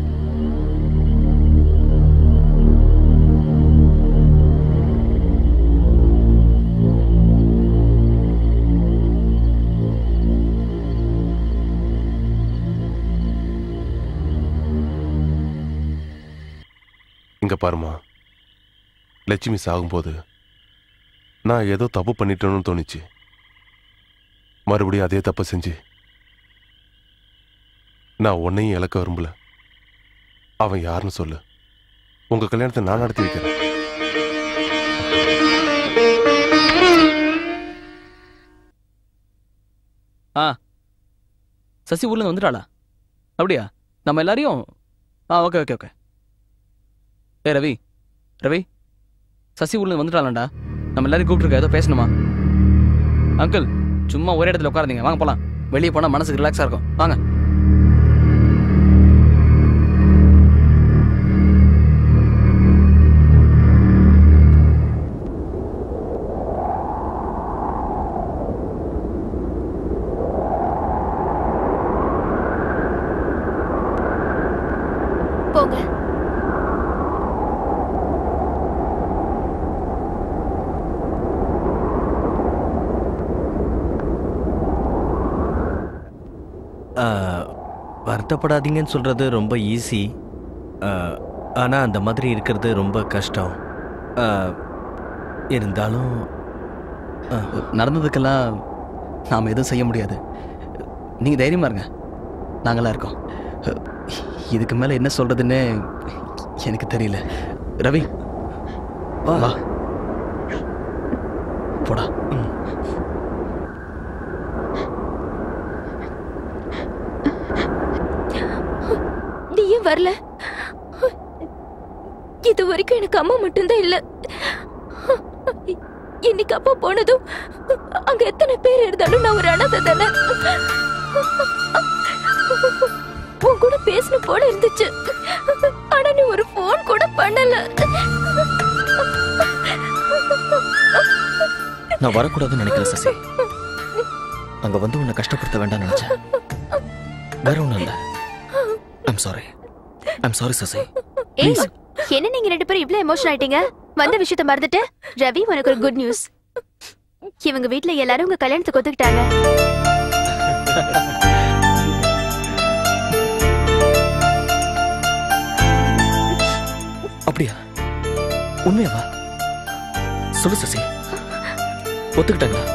இங்க பாருமா, லட்சுமி சாகும்போது நான் ஏதோ தப்பு பண்ணிட்டேன்னு தோணுச்சு. மறுபடியும் அதே தப்பை செஞ்சு நான் உன்னையும் இழக்க விரும்பல. அவன் யாருன்னு சொல்லு, உங்க கல்யாணத்தை நான் நடத்தி வைக்கிறேன். சசி ஊர்ல வந்துட்டாளா? அப்படியா? நம்ம எல்லாரையும் okay okay okay. Ravi Ravi, Sasi ஊர்ல வந்துட்டாளாண்டா. நம்ம எல்லாரையும் கூப்பிட்டுருக்க, ஏதோ பேசணுமா? அங்கிள் சும்மா ஒரே இடத்துல உட்காருங்க, வாங்க போலாம். வெளியே போனா மனசுக்கு ரிலாக்ஸா இருக்கும், வாங்க. போங்க. வருத்தப்படாதீங்கன்னு சொல்றது ரொம்ப ஈஸி. ஆனா அந்த மாதிரி இருக்கிறது ரொம்ப கஷ்டம். இருந்தாலும் நடந்ததுக்கெல்லாம் நாம் எதுவும் செய்ய முடியாது. நீங்க தைரியமா இருங்க, நாங்களாம் இருக்கோம். இதுக்கு மேல என்ன சொல்றதுன்னு எனக்கு தெரியல. ரவி வா போடா. நீ ஏன் வரல? இது வரைக்கும் எனக்கு அம்மா மட்டும்தான் இல்ல. இன்னைக்கு அப்பா போனதும் அங்க எத்தனை பேர் இருந்தாலும் நான் ஒரு அனாதை தானே. உன் கூட பேசணும் போல இருந்துச்சு, ஆனா நீ ஒரு போன் கூட பண்ணல. நான் வரக்கூடாதுன்னு நினைக்கிறேன் சசி. அங்க வந்து உன்னை கஷ்டப்படுத்த வேண்டாம்னு நினைச்சேன், வேற ஒண்ணும் இல்ல. I'm sorry Sasi. ஏய், என்ன நீங்க ரெண்டு பேரும் இவ்ளோ எமோஷனல் ஆயிட்டீங்க? வந்த விஷயத்த மறந்துட்டு ரவி, உனக்கு ஒரு குட் நியூஸ். இவங்க வீட்ல எல்லாரும் உங்க கல்யாணத்துக்கு ஒத்துக்கிட்டாங்க. அப்படியா? உண்மையாவா? சொல்லு சசி, ஒத்துக்கிட்டாங்களா?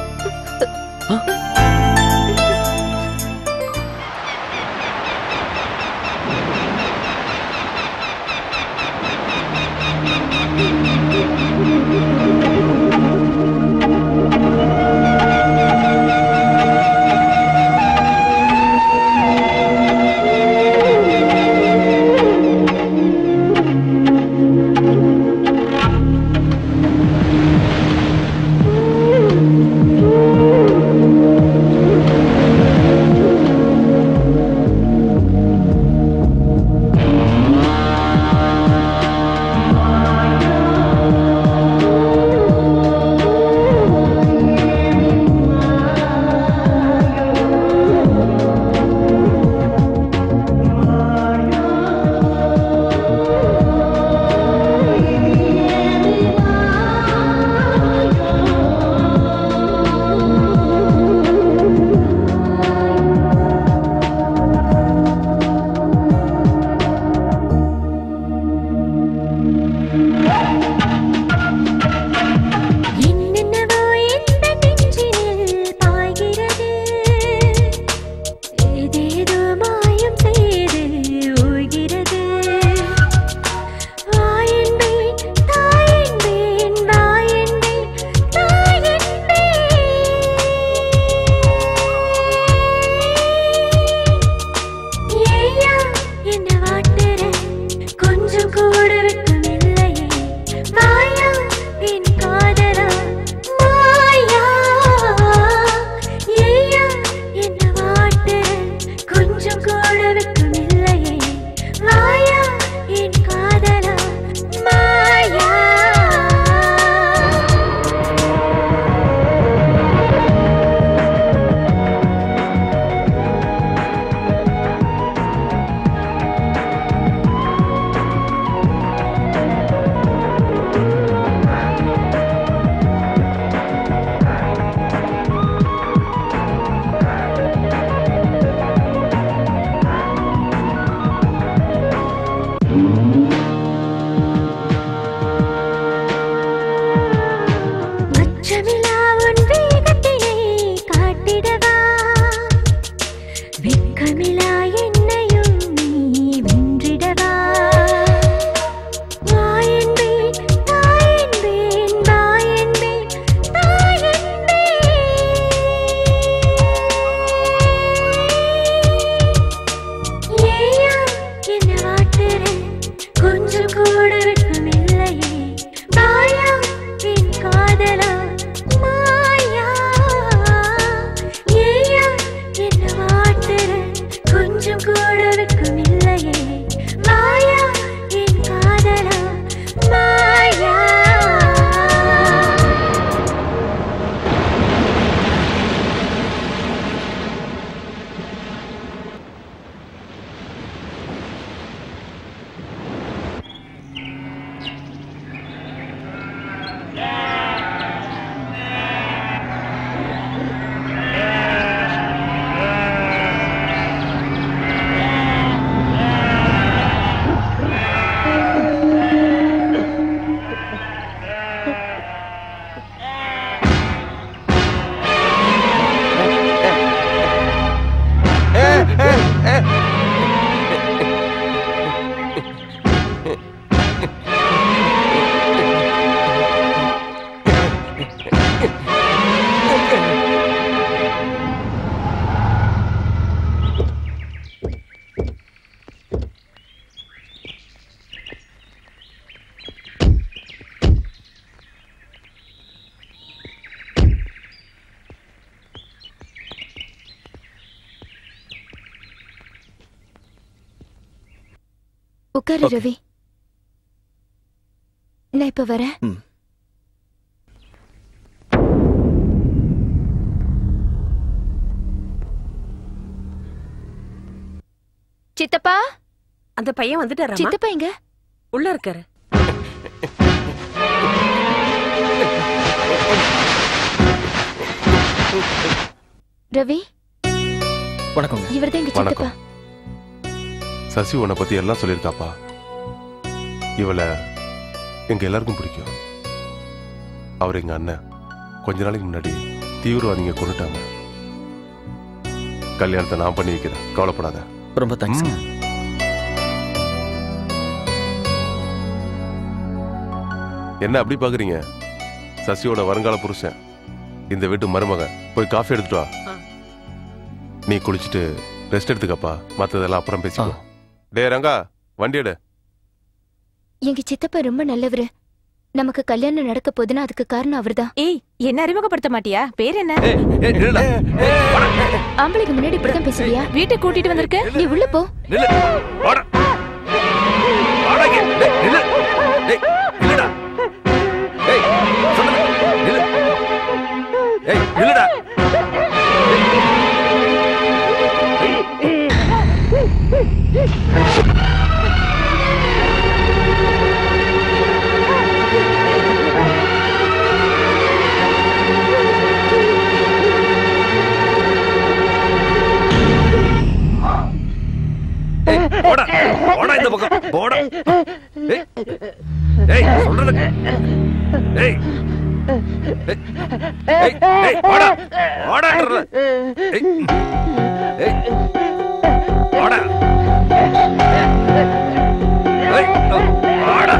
உட்காரு ரவி. நான் இப்ப வரேன். சித்தப்பா, அந்த பையன் வந்துட்டாரா? சித்தப்பா எங்க? உள்ள இருக்காரு. ரவி வணக்கங்க. இவர்தான் எங்க சித்தப்பா. வணக்கம். சசி உன்னை பத்தி எல்லாம் சொல்லியிருக்காப்பா. இவளை எங்க எல்லாருக்கும் பிடிக்கும். அவர் எங்க அண்ணன். கொஞ்ச நாளைக்கு முன்னாடி தீவிரவாதிங்க கொண்டுட்டாங்க. கல்யாணத்தை நான் பண்ணி வைக்கிறேன், கவலைப்படாத. ரொம்ப தேங்க்ஸ். என்ன அப்படி பாக்குறீங்க? சசியோட வருங்கால புருஷன், இந்த வீட்டு மருமகன். போய் காஃபி எடுத்துட்டு வா. நீ குளிச்சுட்டு ரெஸ்ட் எடுத்துக்கப்பா, மத்ததெல்லாம் அப்புறம் பேசிக்கோ. டேய் ரங்கா, வண்டி எடு. எங்க சித்தப்பா ரொம்ப நல்லவரு. நமக்கு கல்யாணம் நடக்க போதுன்னா அதுக்கு காரணம் அவர்தான். ஏய், என்ன அறிமுகப்படுத்த மாட்டியா? பேர் என்ன? ஆம்பளைக்கு முன்னாடி இப்படிதான் பேசுவியா? வீட்டுக்கு கூட்டிட்டு வந்திருக்க. நீ உள்ள போ. போடா இந்த பக்கம் போடா. ஏய் சொல்றது. ஏய் ஏய் ஏய் போடா போடா. ஏய் ஏய் போடா. ஏய் போடா.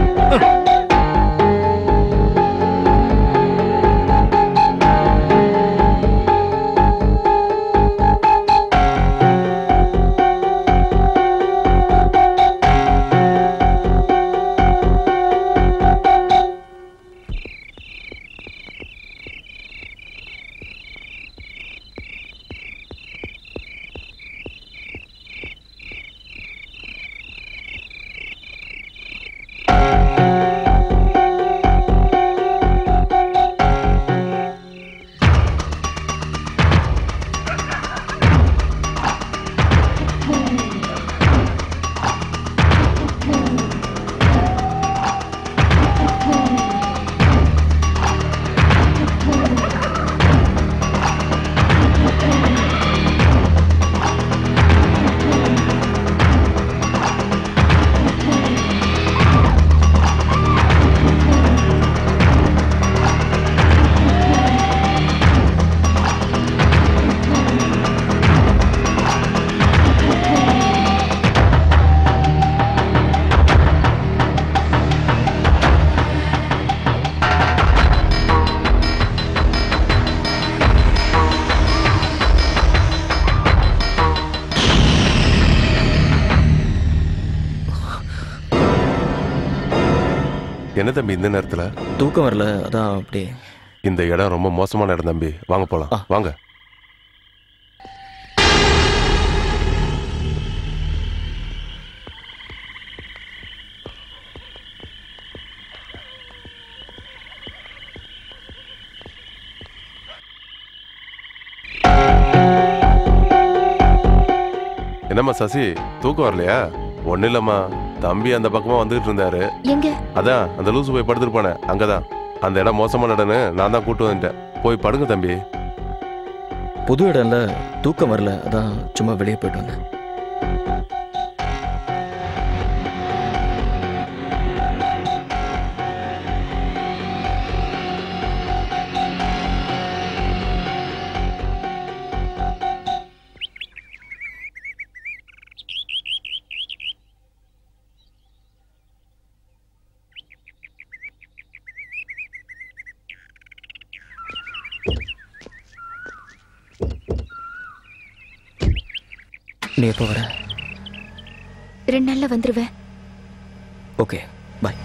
என்ன தம்பி இந்த நேரத்துல? தூக்கம் வரல, அதான் அப்படியே. இந்த இடம் ரொம்ப மோசமான இடம் தம்பி, வாங்க போலாம். வாங்க. என்னம்மா சசி, தூக்கம் வரலையா? ஒண்ணு இல்லம்மா, தம்பி அந்த பக்கமா வந்துகிட்டு இருந்தாரு. எங்க? அதான் அந்த லூசு போய் படுத்துருப்பானே, அங்கதான். அந்த இடம் மோசமான இடம்னு நான் தான் கூட்டு வந்துட்டேன். போய் படுங்க தம்பி. புது இடம்ல, தூக்கம் வரல, அதான் சும்மா வெளியே போயிட்டு வந்தேன். நீ எப்போ வர? 2 நாள்ல வந்துருவேன். Okay, bye.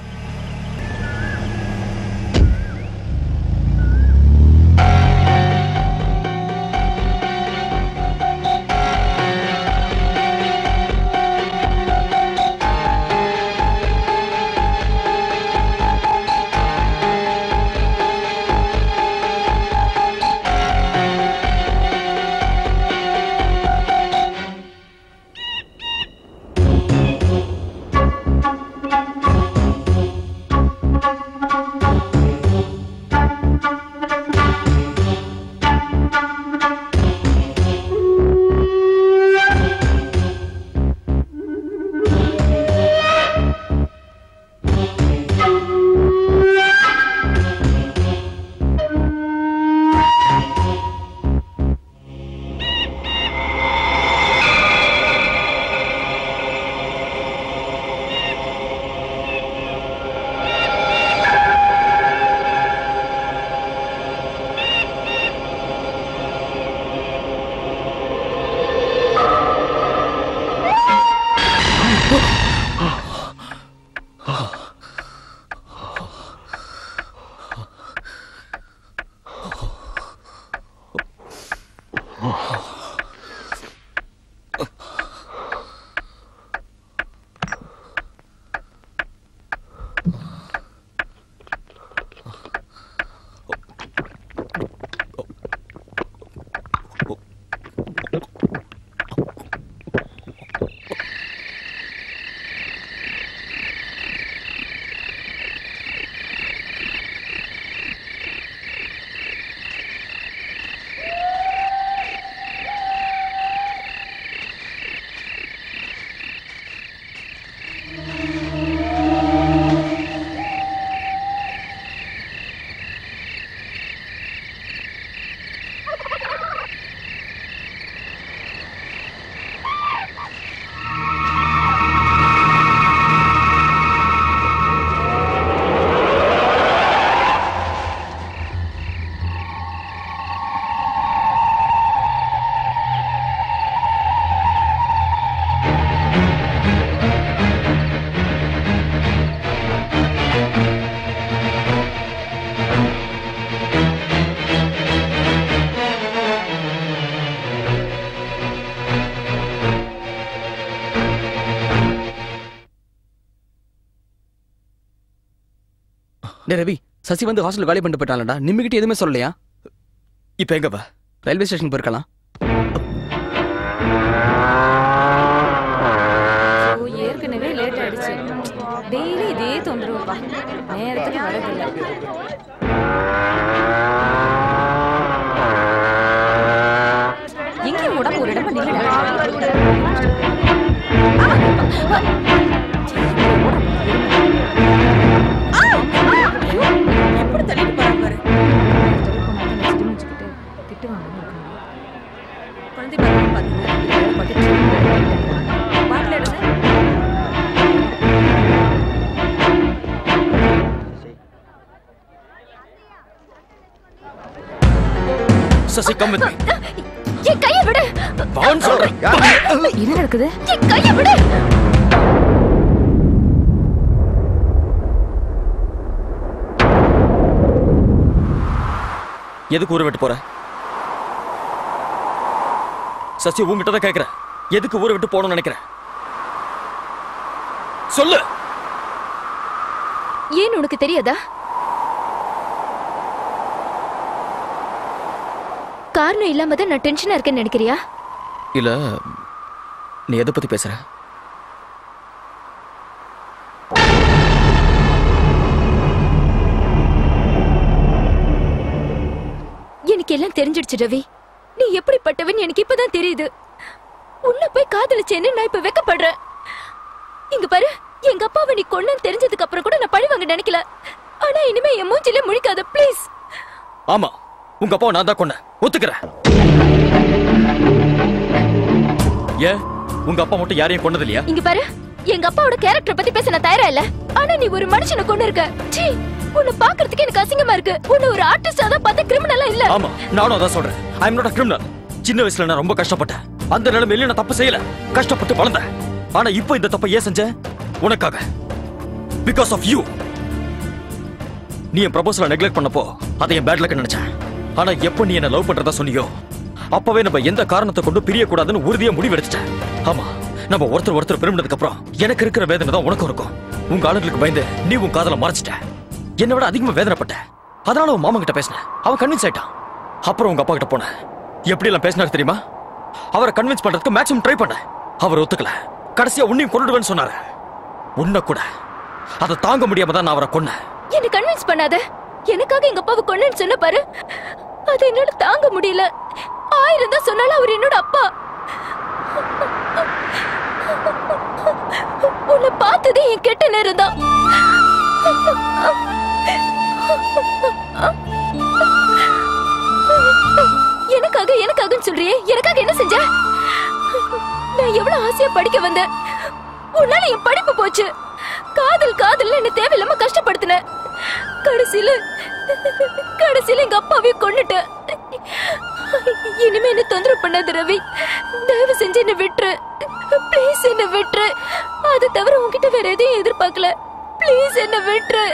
டே ரவி, சசி வந்து ஹாஸ்டல் காலி பண்ணிட்டு போயிட்டாலடா. நிம்மிக்கிட்ட எதுவுமே சொல்லலையா? இப்போ எங்க வா? ரயில்வே ஸ்டேஷன் போயிருக்கலாம். ஏற்கனவே லேட் ஆயிடுச்சு. டெய்லி இதே தொந்தரவுப்பா, நேரத்துக்கு வரதில்லை. எங்கேயும் உடம்பு ஒரு இடமா நில்லுடா. எப்படி தள்ளிட்டு போறாங்க பாரு. குழந்தை பாட்டில் எடுங்க. Sasi come with me. என் கையை விடு. வான்னு சொல்றேன். என்ன நடக்குது? என் கையை விடு. எதுக்கு ஊரை விட்டு போற? சசி உங்ககிட்ட தான் கேட்கிறேன். எதுக்கு ஊரை விட்டு போகணும்னு நினைக்கிறேன்? சொல்லு. ஏன் உனக்கு தெரியாதா? காரணம் இல்லாம தான் நான் டென்ஷனா இருக்கேன்னு நினைக்கிறியா? இல்ல, நீ எதை பத்தி பேசுற? எனக்கு எல்லாம் தெரிஞ்சிடுச்சு ரவி. நீ எப்படிப்பட்டவன் எனக்கு இப்பதான் தெரியுது. உன்னை போய் காதலிச்சேன்னு நான் இப்ப வெக்கப்படுறேன். இங்க பாரு, எங்க அப்பாவை நீ கொன்னு தெரிஞ்சதுக்கு அப்புறம் கூட நான் பழி வாங்க நினைக்கல. ஆனா இனிமே என் மூஞ்சில முழிக்காத ப்ளீஸ். ஆமா, உங்க அப்பாவை நான் தான் கொன்னேன், ஒத்துக்கிறேன். ஏன் உங்க அப்பா மட்டும் யாரையும் கொன்னது இல்லையா? இங்க பாரு, எங்க அப்பாவோட கேரக்டர் பத்தி பேச நான் தயாரா இல்ல. ஆனா நீ ஒரு மனுஷனை கொன்னு இருக்க. சீ, உன்னை பாக்குறதுக்கு எனக்கு அசிங்கமா இருக்கு. உன்னை ஒரு ஆர்டிஸ்டா தான் பார்த்த கிரிமினலா இல்ல. ஆமா, நானும் அதான் சொல்றேன். I am not a criminal. சின்ன வயசுல நான் ரொம்ப கஷ்டப்பட்டேன். அந்த நிலைமையில நான் தப்பு செய்யல, கஷ்டப்பட்டு வளர்ந்தேன். ஆனா இப்போ இந்த தப்பை ஏன் செஞ்சேன்? உனக்காக. Because of you. நீ என் ப்ரொபோசலை நெக்லெக்ட் பண்ணப்போ அதை என் பேட் லக் நினைச்சேன். ஆனா எப்போ நீ என்ன லவ் பண்றதா சொன்னியோ அப்பவே நம்ம எந்த காரணத்தை கொண்டு பிரியக்கூடாதுன்னு உறுதியா முடிவெடுத்துட்டேன். ஆமா, நம்ம ஒருத்தர் விரும்பினதுக்கு அப்புறம் எனக்கு இருக்கிற வேதனை தான் உனக்கும் இருக்கும். உங்க ஆளுங்களுக்கு பயந்து நீ உன் காதலை மறைச்சிட்ட. என்னை விட அதிகமா வேதனைப்பட்ட. அதனால உன் மாமா கிட்ட பேசினேன். அவன் கன்வின்ஸ் ஆயிட்டான். அப்புறம் உங்க அப்பா கிட்ட போனேன். எப்படி எல்லாம் பேசினாரு தெரியுமா? அவரை கன்வின்ஸ் பண்றதுக்கு மேக்ஸிமம் ட்ரை பண்ணேன். அவர் ஒத்துக்கல. கடைசியா உன்னையும் கொன்னுடுவேன்னு சொன்னாரு. உன்னை கூட அதை தாங்க முடியாம தான் நான் அவரை கொன்னேன். என்ன கன்வின்ஸ் பண்ணாத. எனக்காக எங்க அப்பாவை கொன்னேன்னு சொன்ன பாரு, அது என்னோட தாங்க முடியல. 1000 தான் சொன்னாலும் அவர் என்னோட அப்பா. உன்னை பார்த்ததே என் கெட்ட நேரம் தான். எனக்காக சொல்றியே, எனக்காக என்ன செஞ்ச? நான் எவ்வளவு ஆசையா படிக்க வந்தேன். உன்னால என் படிப்பு போச்சு. காதல் என்ன தேவையில்லாம கஷ்டப்படுத்தின. கடைசியில எங்க அப்பாவையும் கொன்னுட்ட. இனிமே என்ன தொந்தரவு பண்ணாத ரவி. தயவு செஞ்சு என்ன விட்டுரு. ப்ளீஸ் என்ன விட்டுரு. அதை தவிர உன்கிட்ட வேற எதையும் எதிர்பார்க்கல. ப்ளீஸ் என்ன விட்டுரு.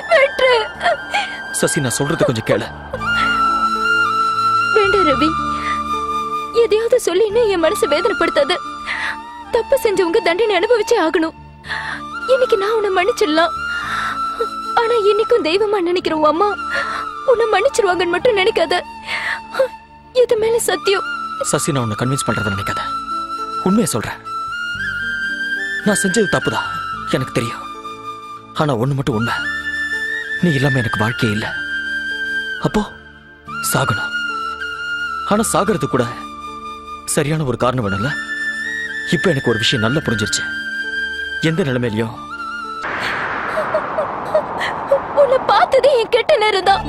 சசி, நான் சொல்றது கொஞ்சம் கேளு. வேண்டாம் ரவி, எதையாவது சொல்லி இன்னும் என் மனசு வேதனைப்படுத்தாத. தப்பு செஞ்சவங்க தண்டனை அனுபவிச்சே ஆகணும். இன்னைக்கு நான் உன்னை மன்னிச்சிடலாம். ஆனா இன்னைக்கும் தெய்வமா நினைக்கிற உன் அம்மா உன்னை மன்னிச்சிருவாங்கன்னு மட்டும் நினைக்காத. இது மேல சத்தியம். சசி, நான் உன்னை கன்வின்ஸ் பண்றத நினைக்காத. உண்மையை சொல்றேன். நான் செஞ்சது தப்புதான், எனக்கு தெரியும். ஆனா ஒண்ணு மட்டும் உண்மை, நீ இல்லாம எனக்கு வாழ்க்கையே இல்லை. அப்போ சாகணும். ஆனா சாகிறது கூட சரியான ஒரு காரணம் வேணும்ல. இப்ப எனக்கு ஒரு விஷயம் நல்லா புரிஞ்சிருச்சு. எந்த நிலைமையிலையும் உன்னை பார்த்ததே என் கெட்ட நேரம் தான்.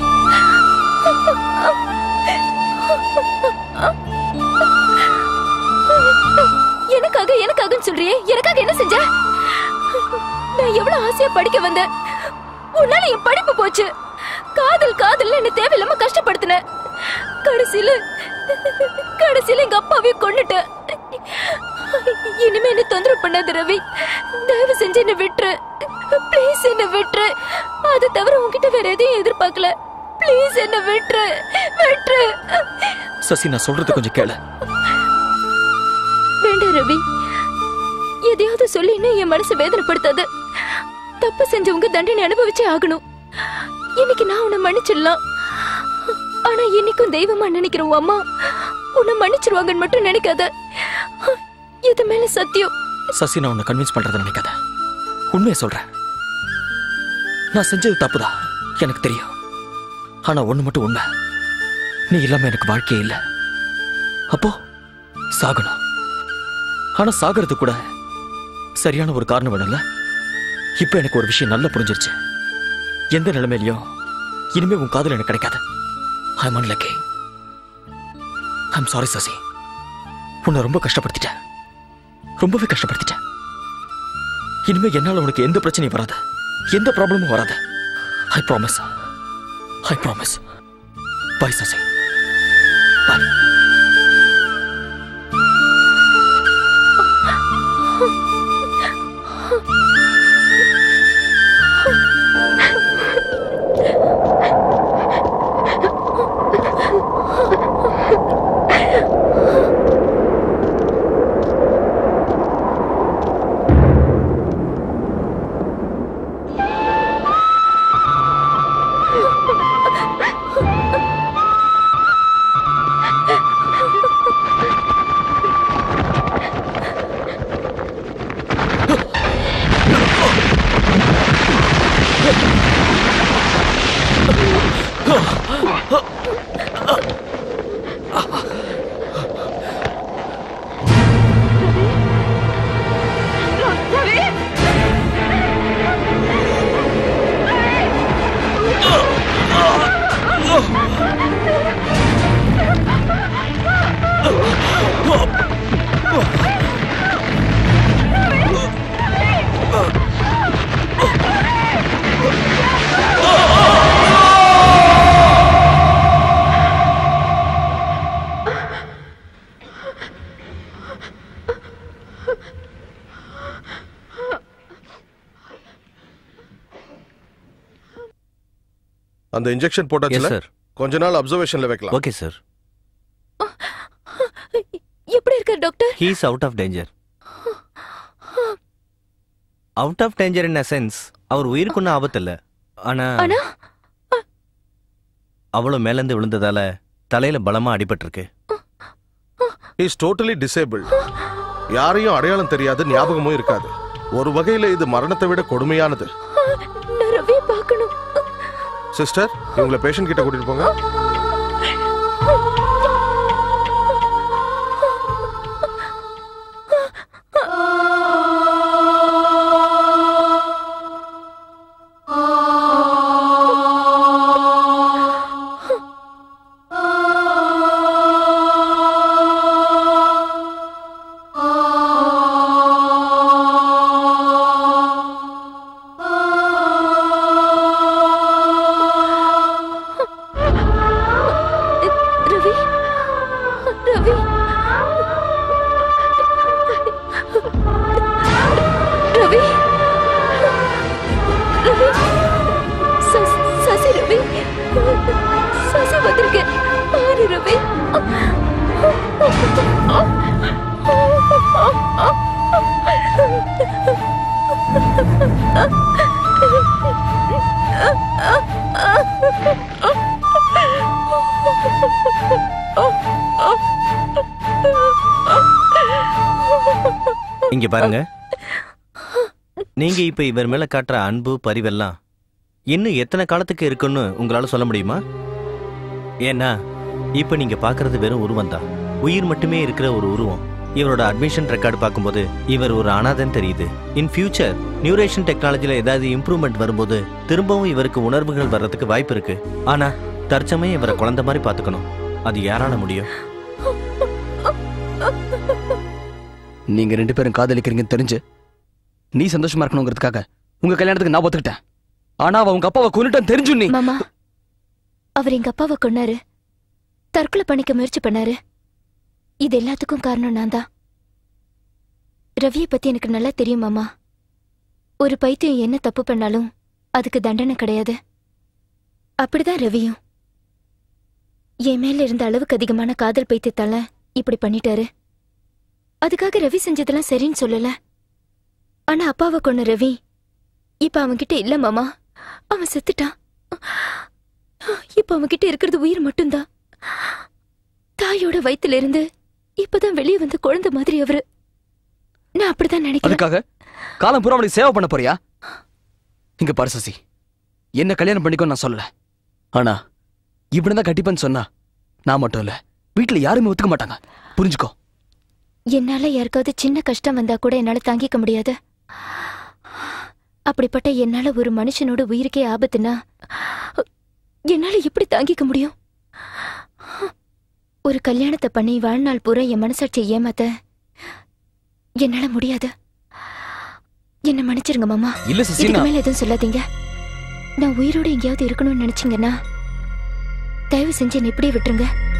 எனக்காக சொல்றியே, எனக்காக என்ன செஞ்ச? நான் எவ்வளவு ஆசையா படிக்க வந்தேன். உன்னால என் படிப்பு போச்சு. காதல் என்ன தேவையில்லாம கஷ்டப்படுத்தின. கடைசியில எங்க அப்பாவையும் கொன்னுட்ட. இனிமே என்ன தொந்தரவு பண்ணாத ரவி. தயவு செஞ்சு என்ன விட்டுரு. ப்ளீஸ் என்ன விட்டுரு. அதை தவிர உன்கிட்ட வேற எதையும் எதிர்பார்க்கல. ப்ளீஸ் என்ன விட்டுரு. சசி, நான் சொல்றது கொஞ்சம் கேளு. வேண்டாம் ரவி, எதையாவது சொல்லி இன்னும் என் மனசு வேதனைப்படுத்தாத. தப்பு செஞ்சவங்க தண்டனை அனுபவிச்சே ஆகணும். இன்னைக்கு நான் உன்னை மன்னிச்சிடலாம். ஆனா என்னைக்கும் தெய்வமா நினைக்கிற உன் அம்மா உன்னை மன்னிச்சிருவாங்கன்னு மட்டும் நினைக்காத. இது மேல சத்தியம். சசி, நான் உன்னை கன்வின்ஸ் பண்றதை நினைக்காத. உண்மையை சொல்றேன். நான் செஞ்சது தப்புதான், எனக்கு தெரியும். ஆனா ஒண்ணு மட்டும் உண்மை, நீ இல்லாம எனக்கு வாழ்க்கையே இல்லை. அப்போ சாகணும். ஆனா சாகிறது கூட சரியான ஒரு காரணம் வேணும்ல. இப்ப எனக்கு ஒரு விஷயம் நல்லா புரிஞ்சிருச்சு. எந்த நிலைமையிலையும் இனிமே உன் காதல் எனக்கு கிடைக்காது. I am unlucky. I am sorry Sasi. உன்னை ரொம்ப கஷ்டப்படுத்திட்டேன், ரொம்பவே கஷ்டப்படுத்திட்டேன். இனிமே என்னால உனக்கு எந்த பிரச்சனையும் வராது, எந்த ப்ராப்ளமும் வராது. I promise. I promise. Bye Sasi. Bye. அந்த இன்ஜெக்ஷன் போட்டாச்சுல, கொஞ்ச நாள் அப்சர்வேஷன்ல வைக்கலாம். Okay sir. எப்படி இருக்கார் doctor? He is out of danger. Out of danger in a sense, அவர் உயிருக்கு ஒன்றும் ஆபத்து இல்லை. ஆனா அவ்வளவு மேலேந்து விழுந்ததால தலையில பலமா அடிபட்டிருக்கு. He is totally disabled. யாரையும் அடையாளம் தெரியாது, ஞாபகமும் இருக்காது. ஒரு வகையில இது மரணத்தை விட கொடுமையானது. நான் ரவி பார்க்கணும். சிஸ்டர், இவங்களை பேஷண்ட் கிட்ட கூட்டிட்டு போங்க. இங்க பாருங்க, நீங்க இப்ப இவர் மேல காட்டுற அன்பு பரிவெல்லாம் இன்னும் எத்தனை காலத்துக்கு இருக்குன்னு உங்களால சொல்ல முடியுமா? ஏன்னா இப்ப நீங்க பாக்குறது வெறும் உருவம் தான், உயிர் மட்டுமே இருக்கிற ஒரு உருவம். இவரோட அட்மிஷன் ரெக்கார்டு பார்க்கும்போது இவர் ஒரு அனாதன் தெரியுது. இன் ஃபியூச்சர் நியூரேஷன் டெக்னாலஜில ஏதாவது இம்ப்ரூவ்மெண்ட் வரும்போது திரும்பவும் இவருக்கு உணர்வுகள் வர்றதுக்கு வாய்ப்பு இருக்கு. ஆனா தற்சமயம் இவரை குழந்தை மாதிரி பாத்துக்கணும். அது யாரால முடியும்? நீங்க ரெண்டு பேரும் காதலிக்கிறீங்கன்னு தெரிஞ்சு நீ சந்தோஷமா இருக்கணுங்கிறதுக்காக உங்க கல்யாணத்துக்கு நான் ஒத்துக்கிட்டேன். ஆனா அவ உங்க அப்பாவை கொன்னுட்டான்னு தெரிஞ்சு நீ. மாமா, அவர் எங்க அப்பாவை கொன்னாரு, தற்கொலை பண்ணிக்க முயற்சி பண்ணாரு. இது எல்லாத்துக்கும் காரணம் நான் தான். ரவியை பத்தி எனக்கு நல்லா தெரியும் மாமா. ஒரு பைத்தியம் என்ன தப்பு பண்ணாலும் அதுக்கு தண்டனை கிடையாது. அப்படிதான் ரவியும். என் மேல இருந்த அளவுக்கு அதிகமான காதல் பைத்தியத்தால இப்படி பண்ணிட்டாரு. அதுக்காக ரவி செஞ்சதெல்லாம் சரின்னு சொல்லல. ஆனா அப்பாவை கொன்ன ரவி இப்ப அவன்கிட்ட இல்ல மாமா. அவன் செத்துட்டான். இப்ப அவன்கிட்ட இருக்கிறது உயிர் மட்டும்தான். தாயோட வயித்துல இருந்து இப்பதான் வெளியே வந்த குழந்தை மாதிரி அவரு. நான் அப்படிதான் நினைக்கிறேன். அதுக்காக காலம் பூரா அவனுக்கு சேவை பண்ண போறியா? இங்க பாரு சசி, என்ன கல்யாணம் பண்ணிக்கோ நான் சொல்லல. ஆனா இப்படிதான் கட்டிப்பேன்னு சொன்னா நான் மட்டும் இல்ல, வீட்டுல யாருமே ஒத்துக்க மாட்டாங்க. புரிஞ்சுக்கோ. என்னால யாருக்காவது சின்ன கஷ்டம் வந்தா கூட என்னால தாங்கிக்க முடியாது. அப்படிப்பட்ட என்னால ஒரு மனுஷனோட உயிருக்கே ஆபத்துனா என்னால எப்படி தாங்கிக்க முடியும்? ஒரு கல்யாணத்தை பண்ணி வாழ்நாள் பூரா என் மனசாட்சி ஏமாத்த என்னால முடியாது. என்ன மன்னிச்சிருங்க மாமா. இல்ல சசி, இதுக்கு மேல எதுவும் சொல்லாதீங்க. நான் உயிரோட எங்கேயாவது இருக்கணும்னு நினைச்சீங்கன்னா தயவு செஞ்சு என்ன இப்படியே விட்டுருங்க.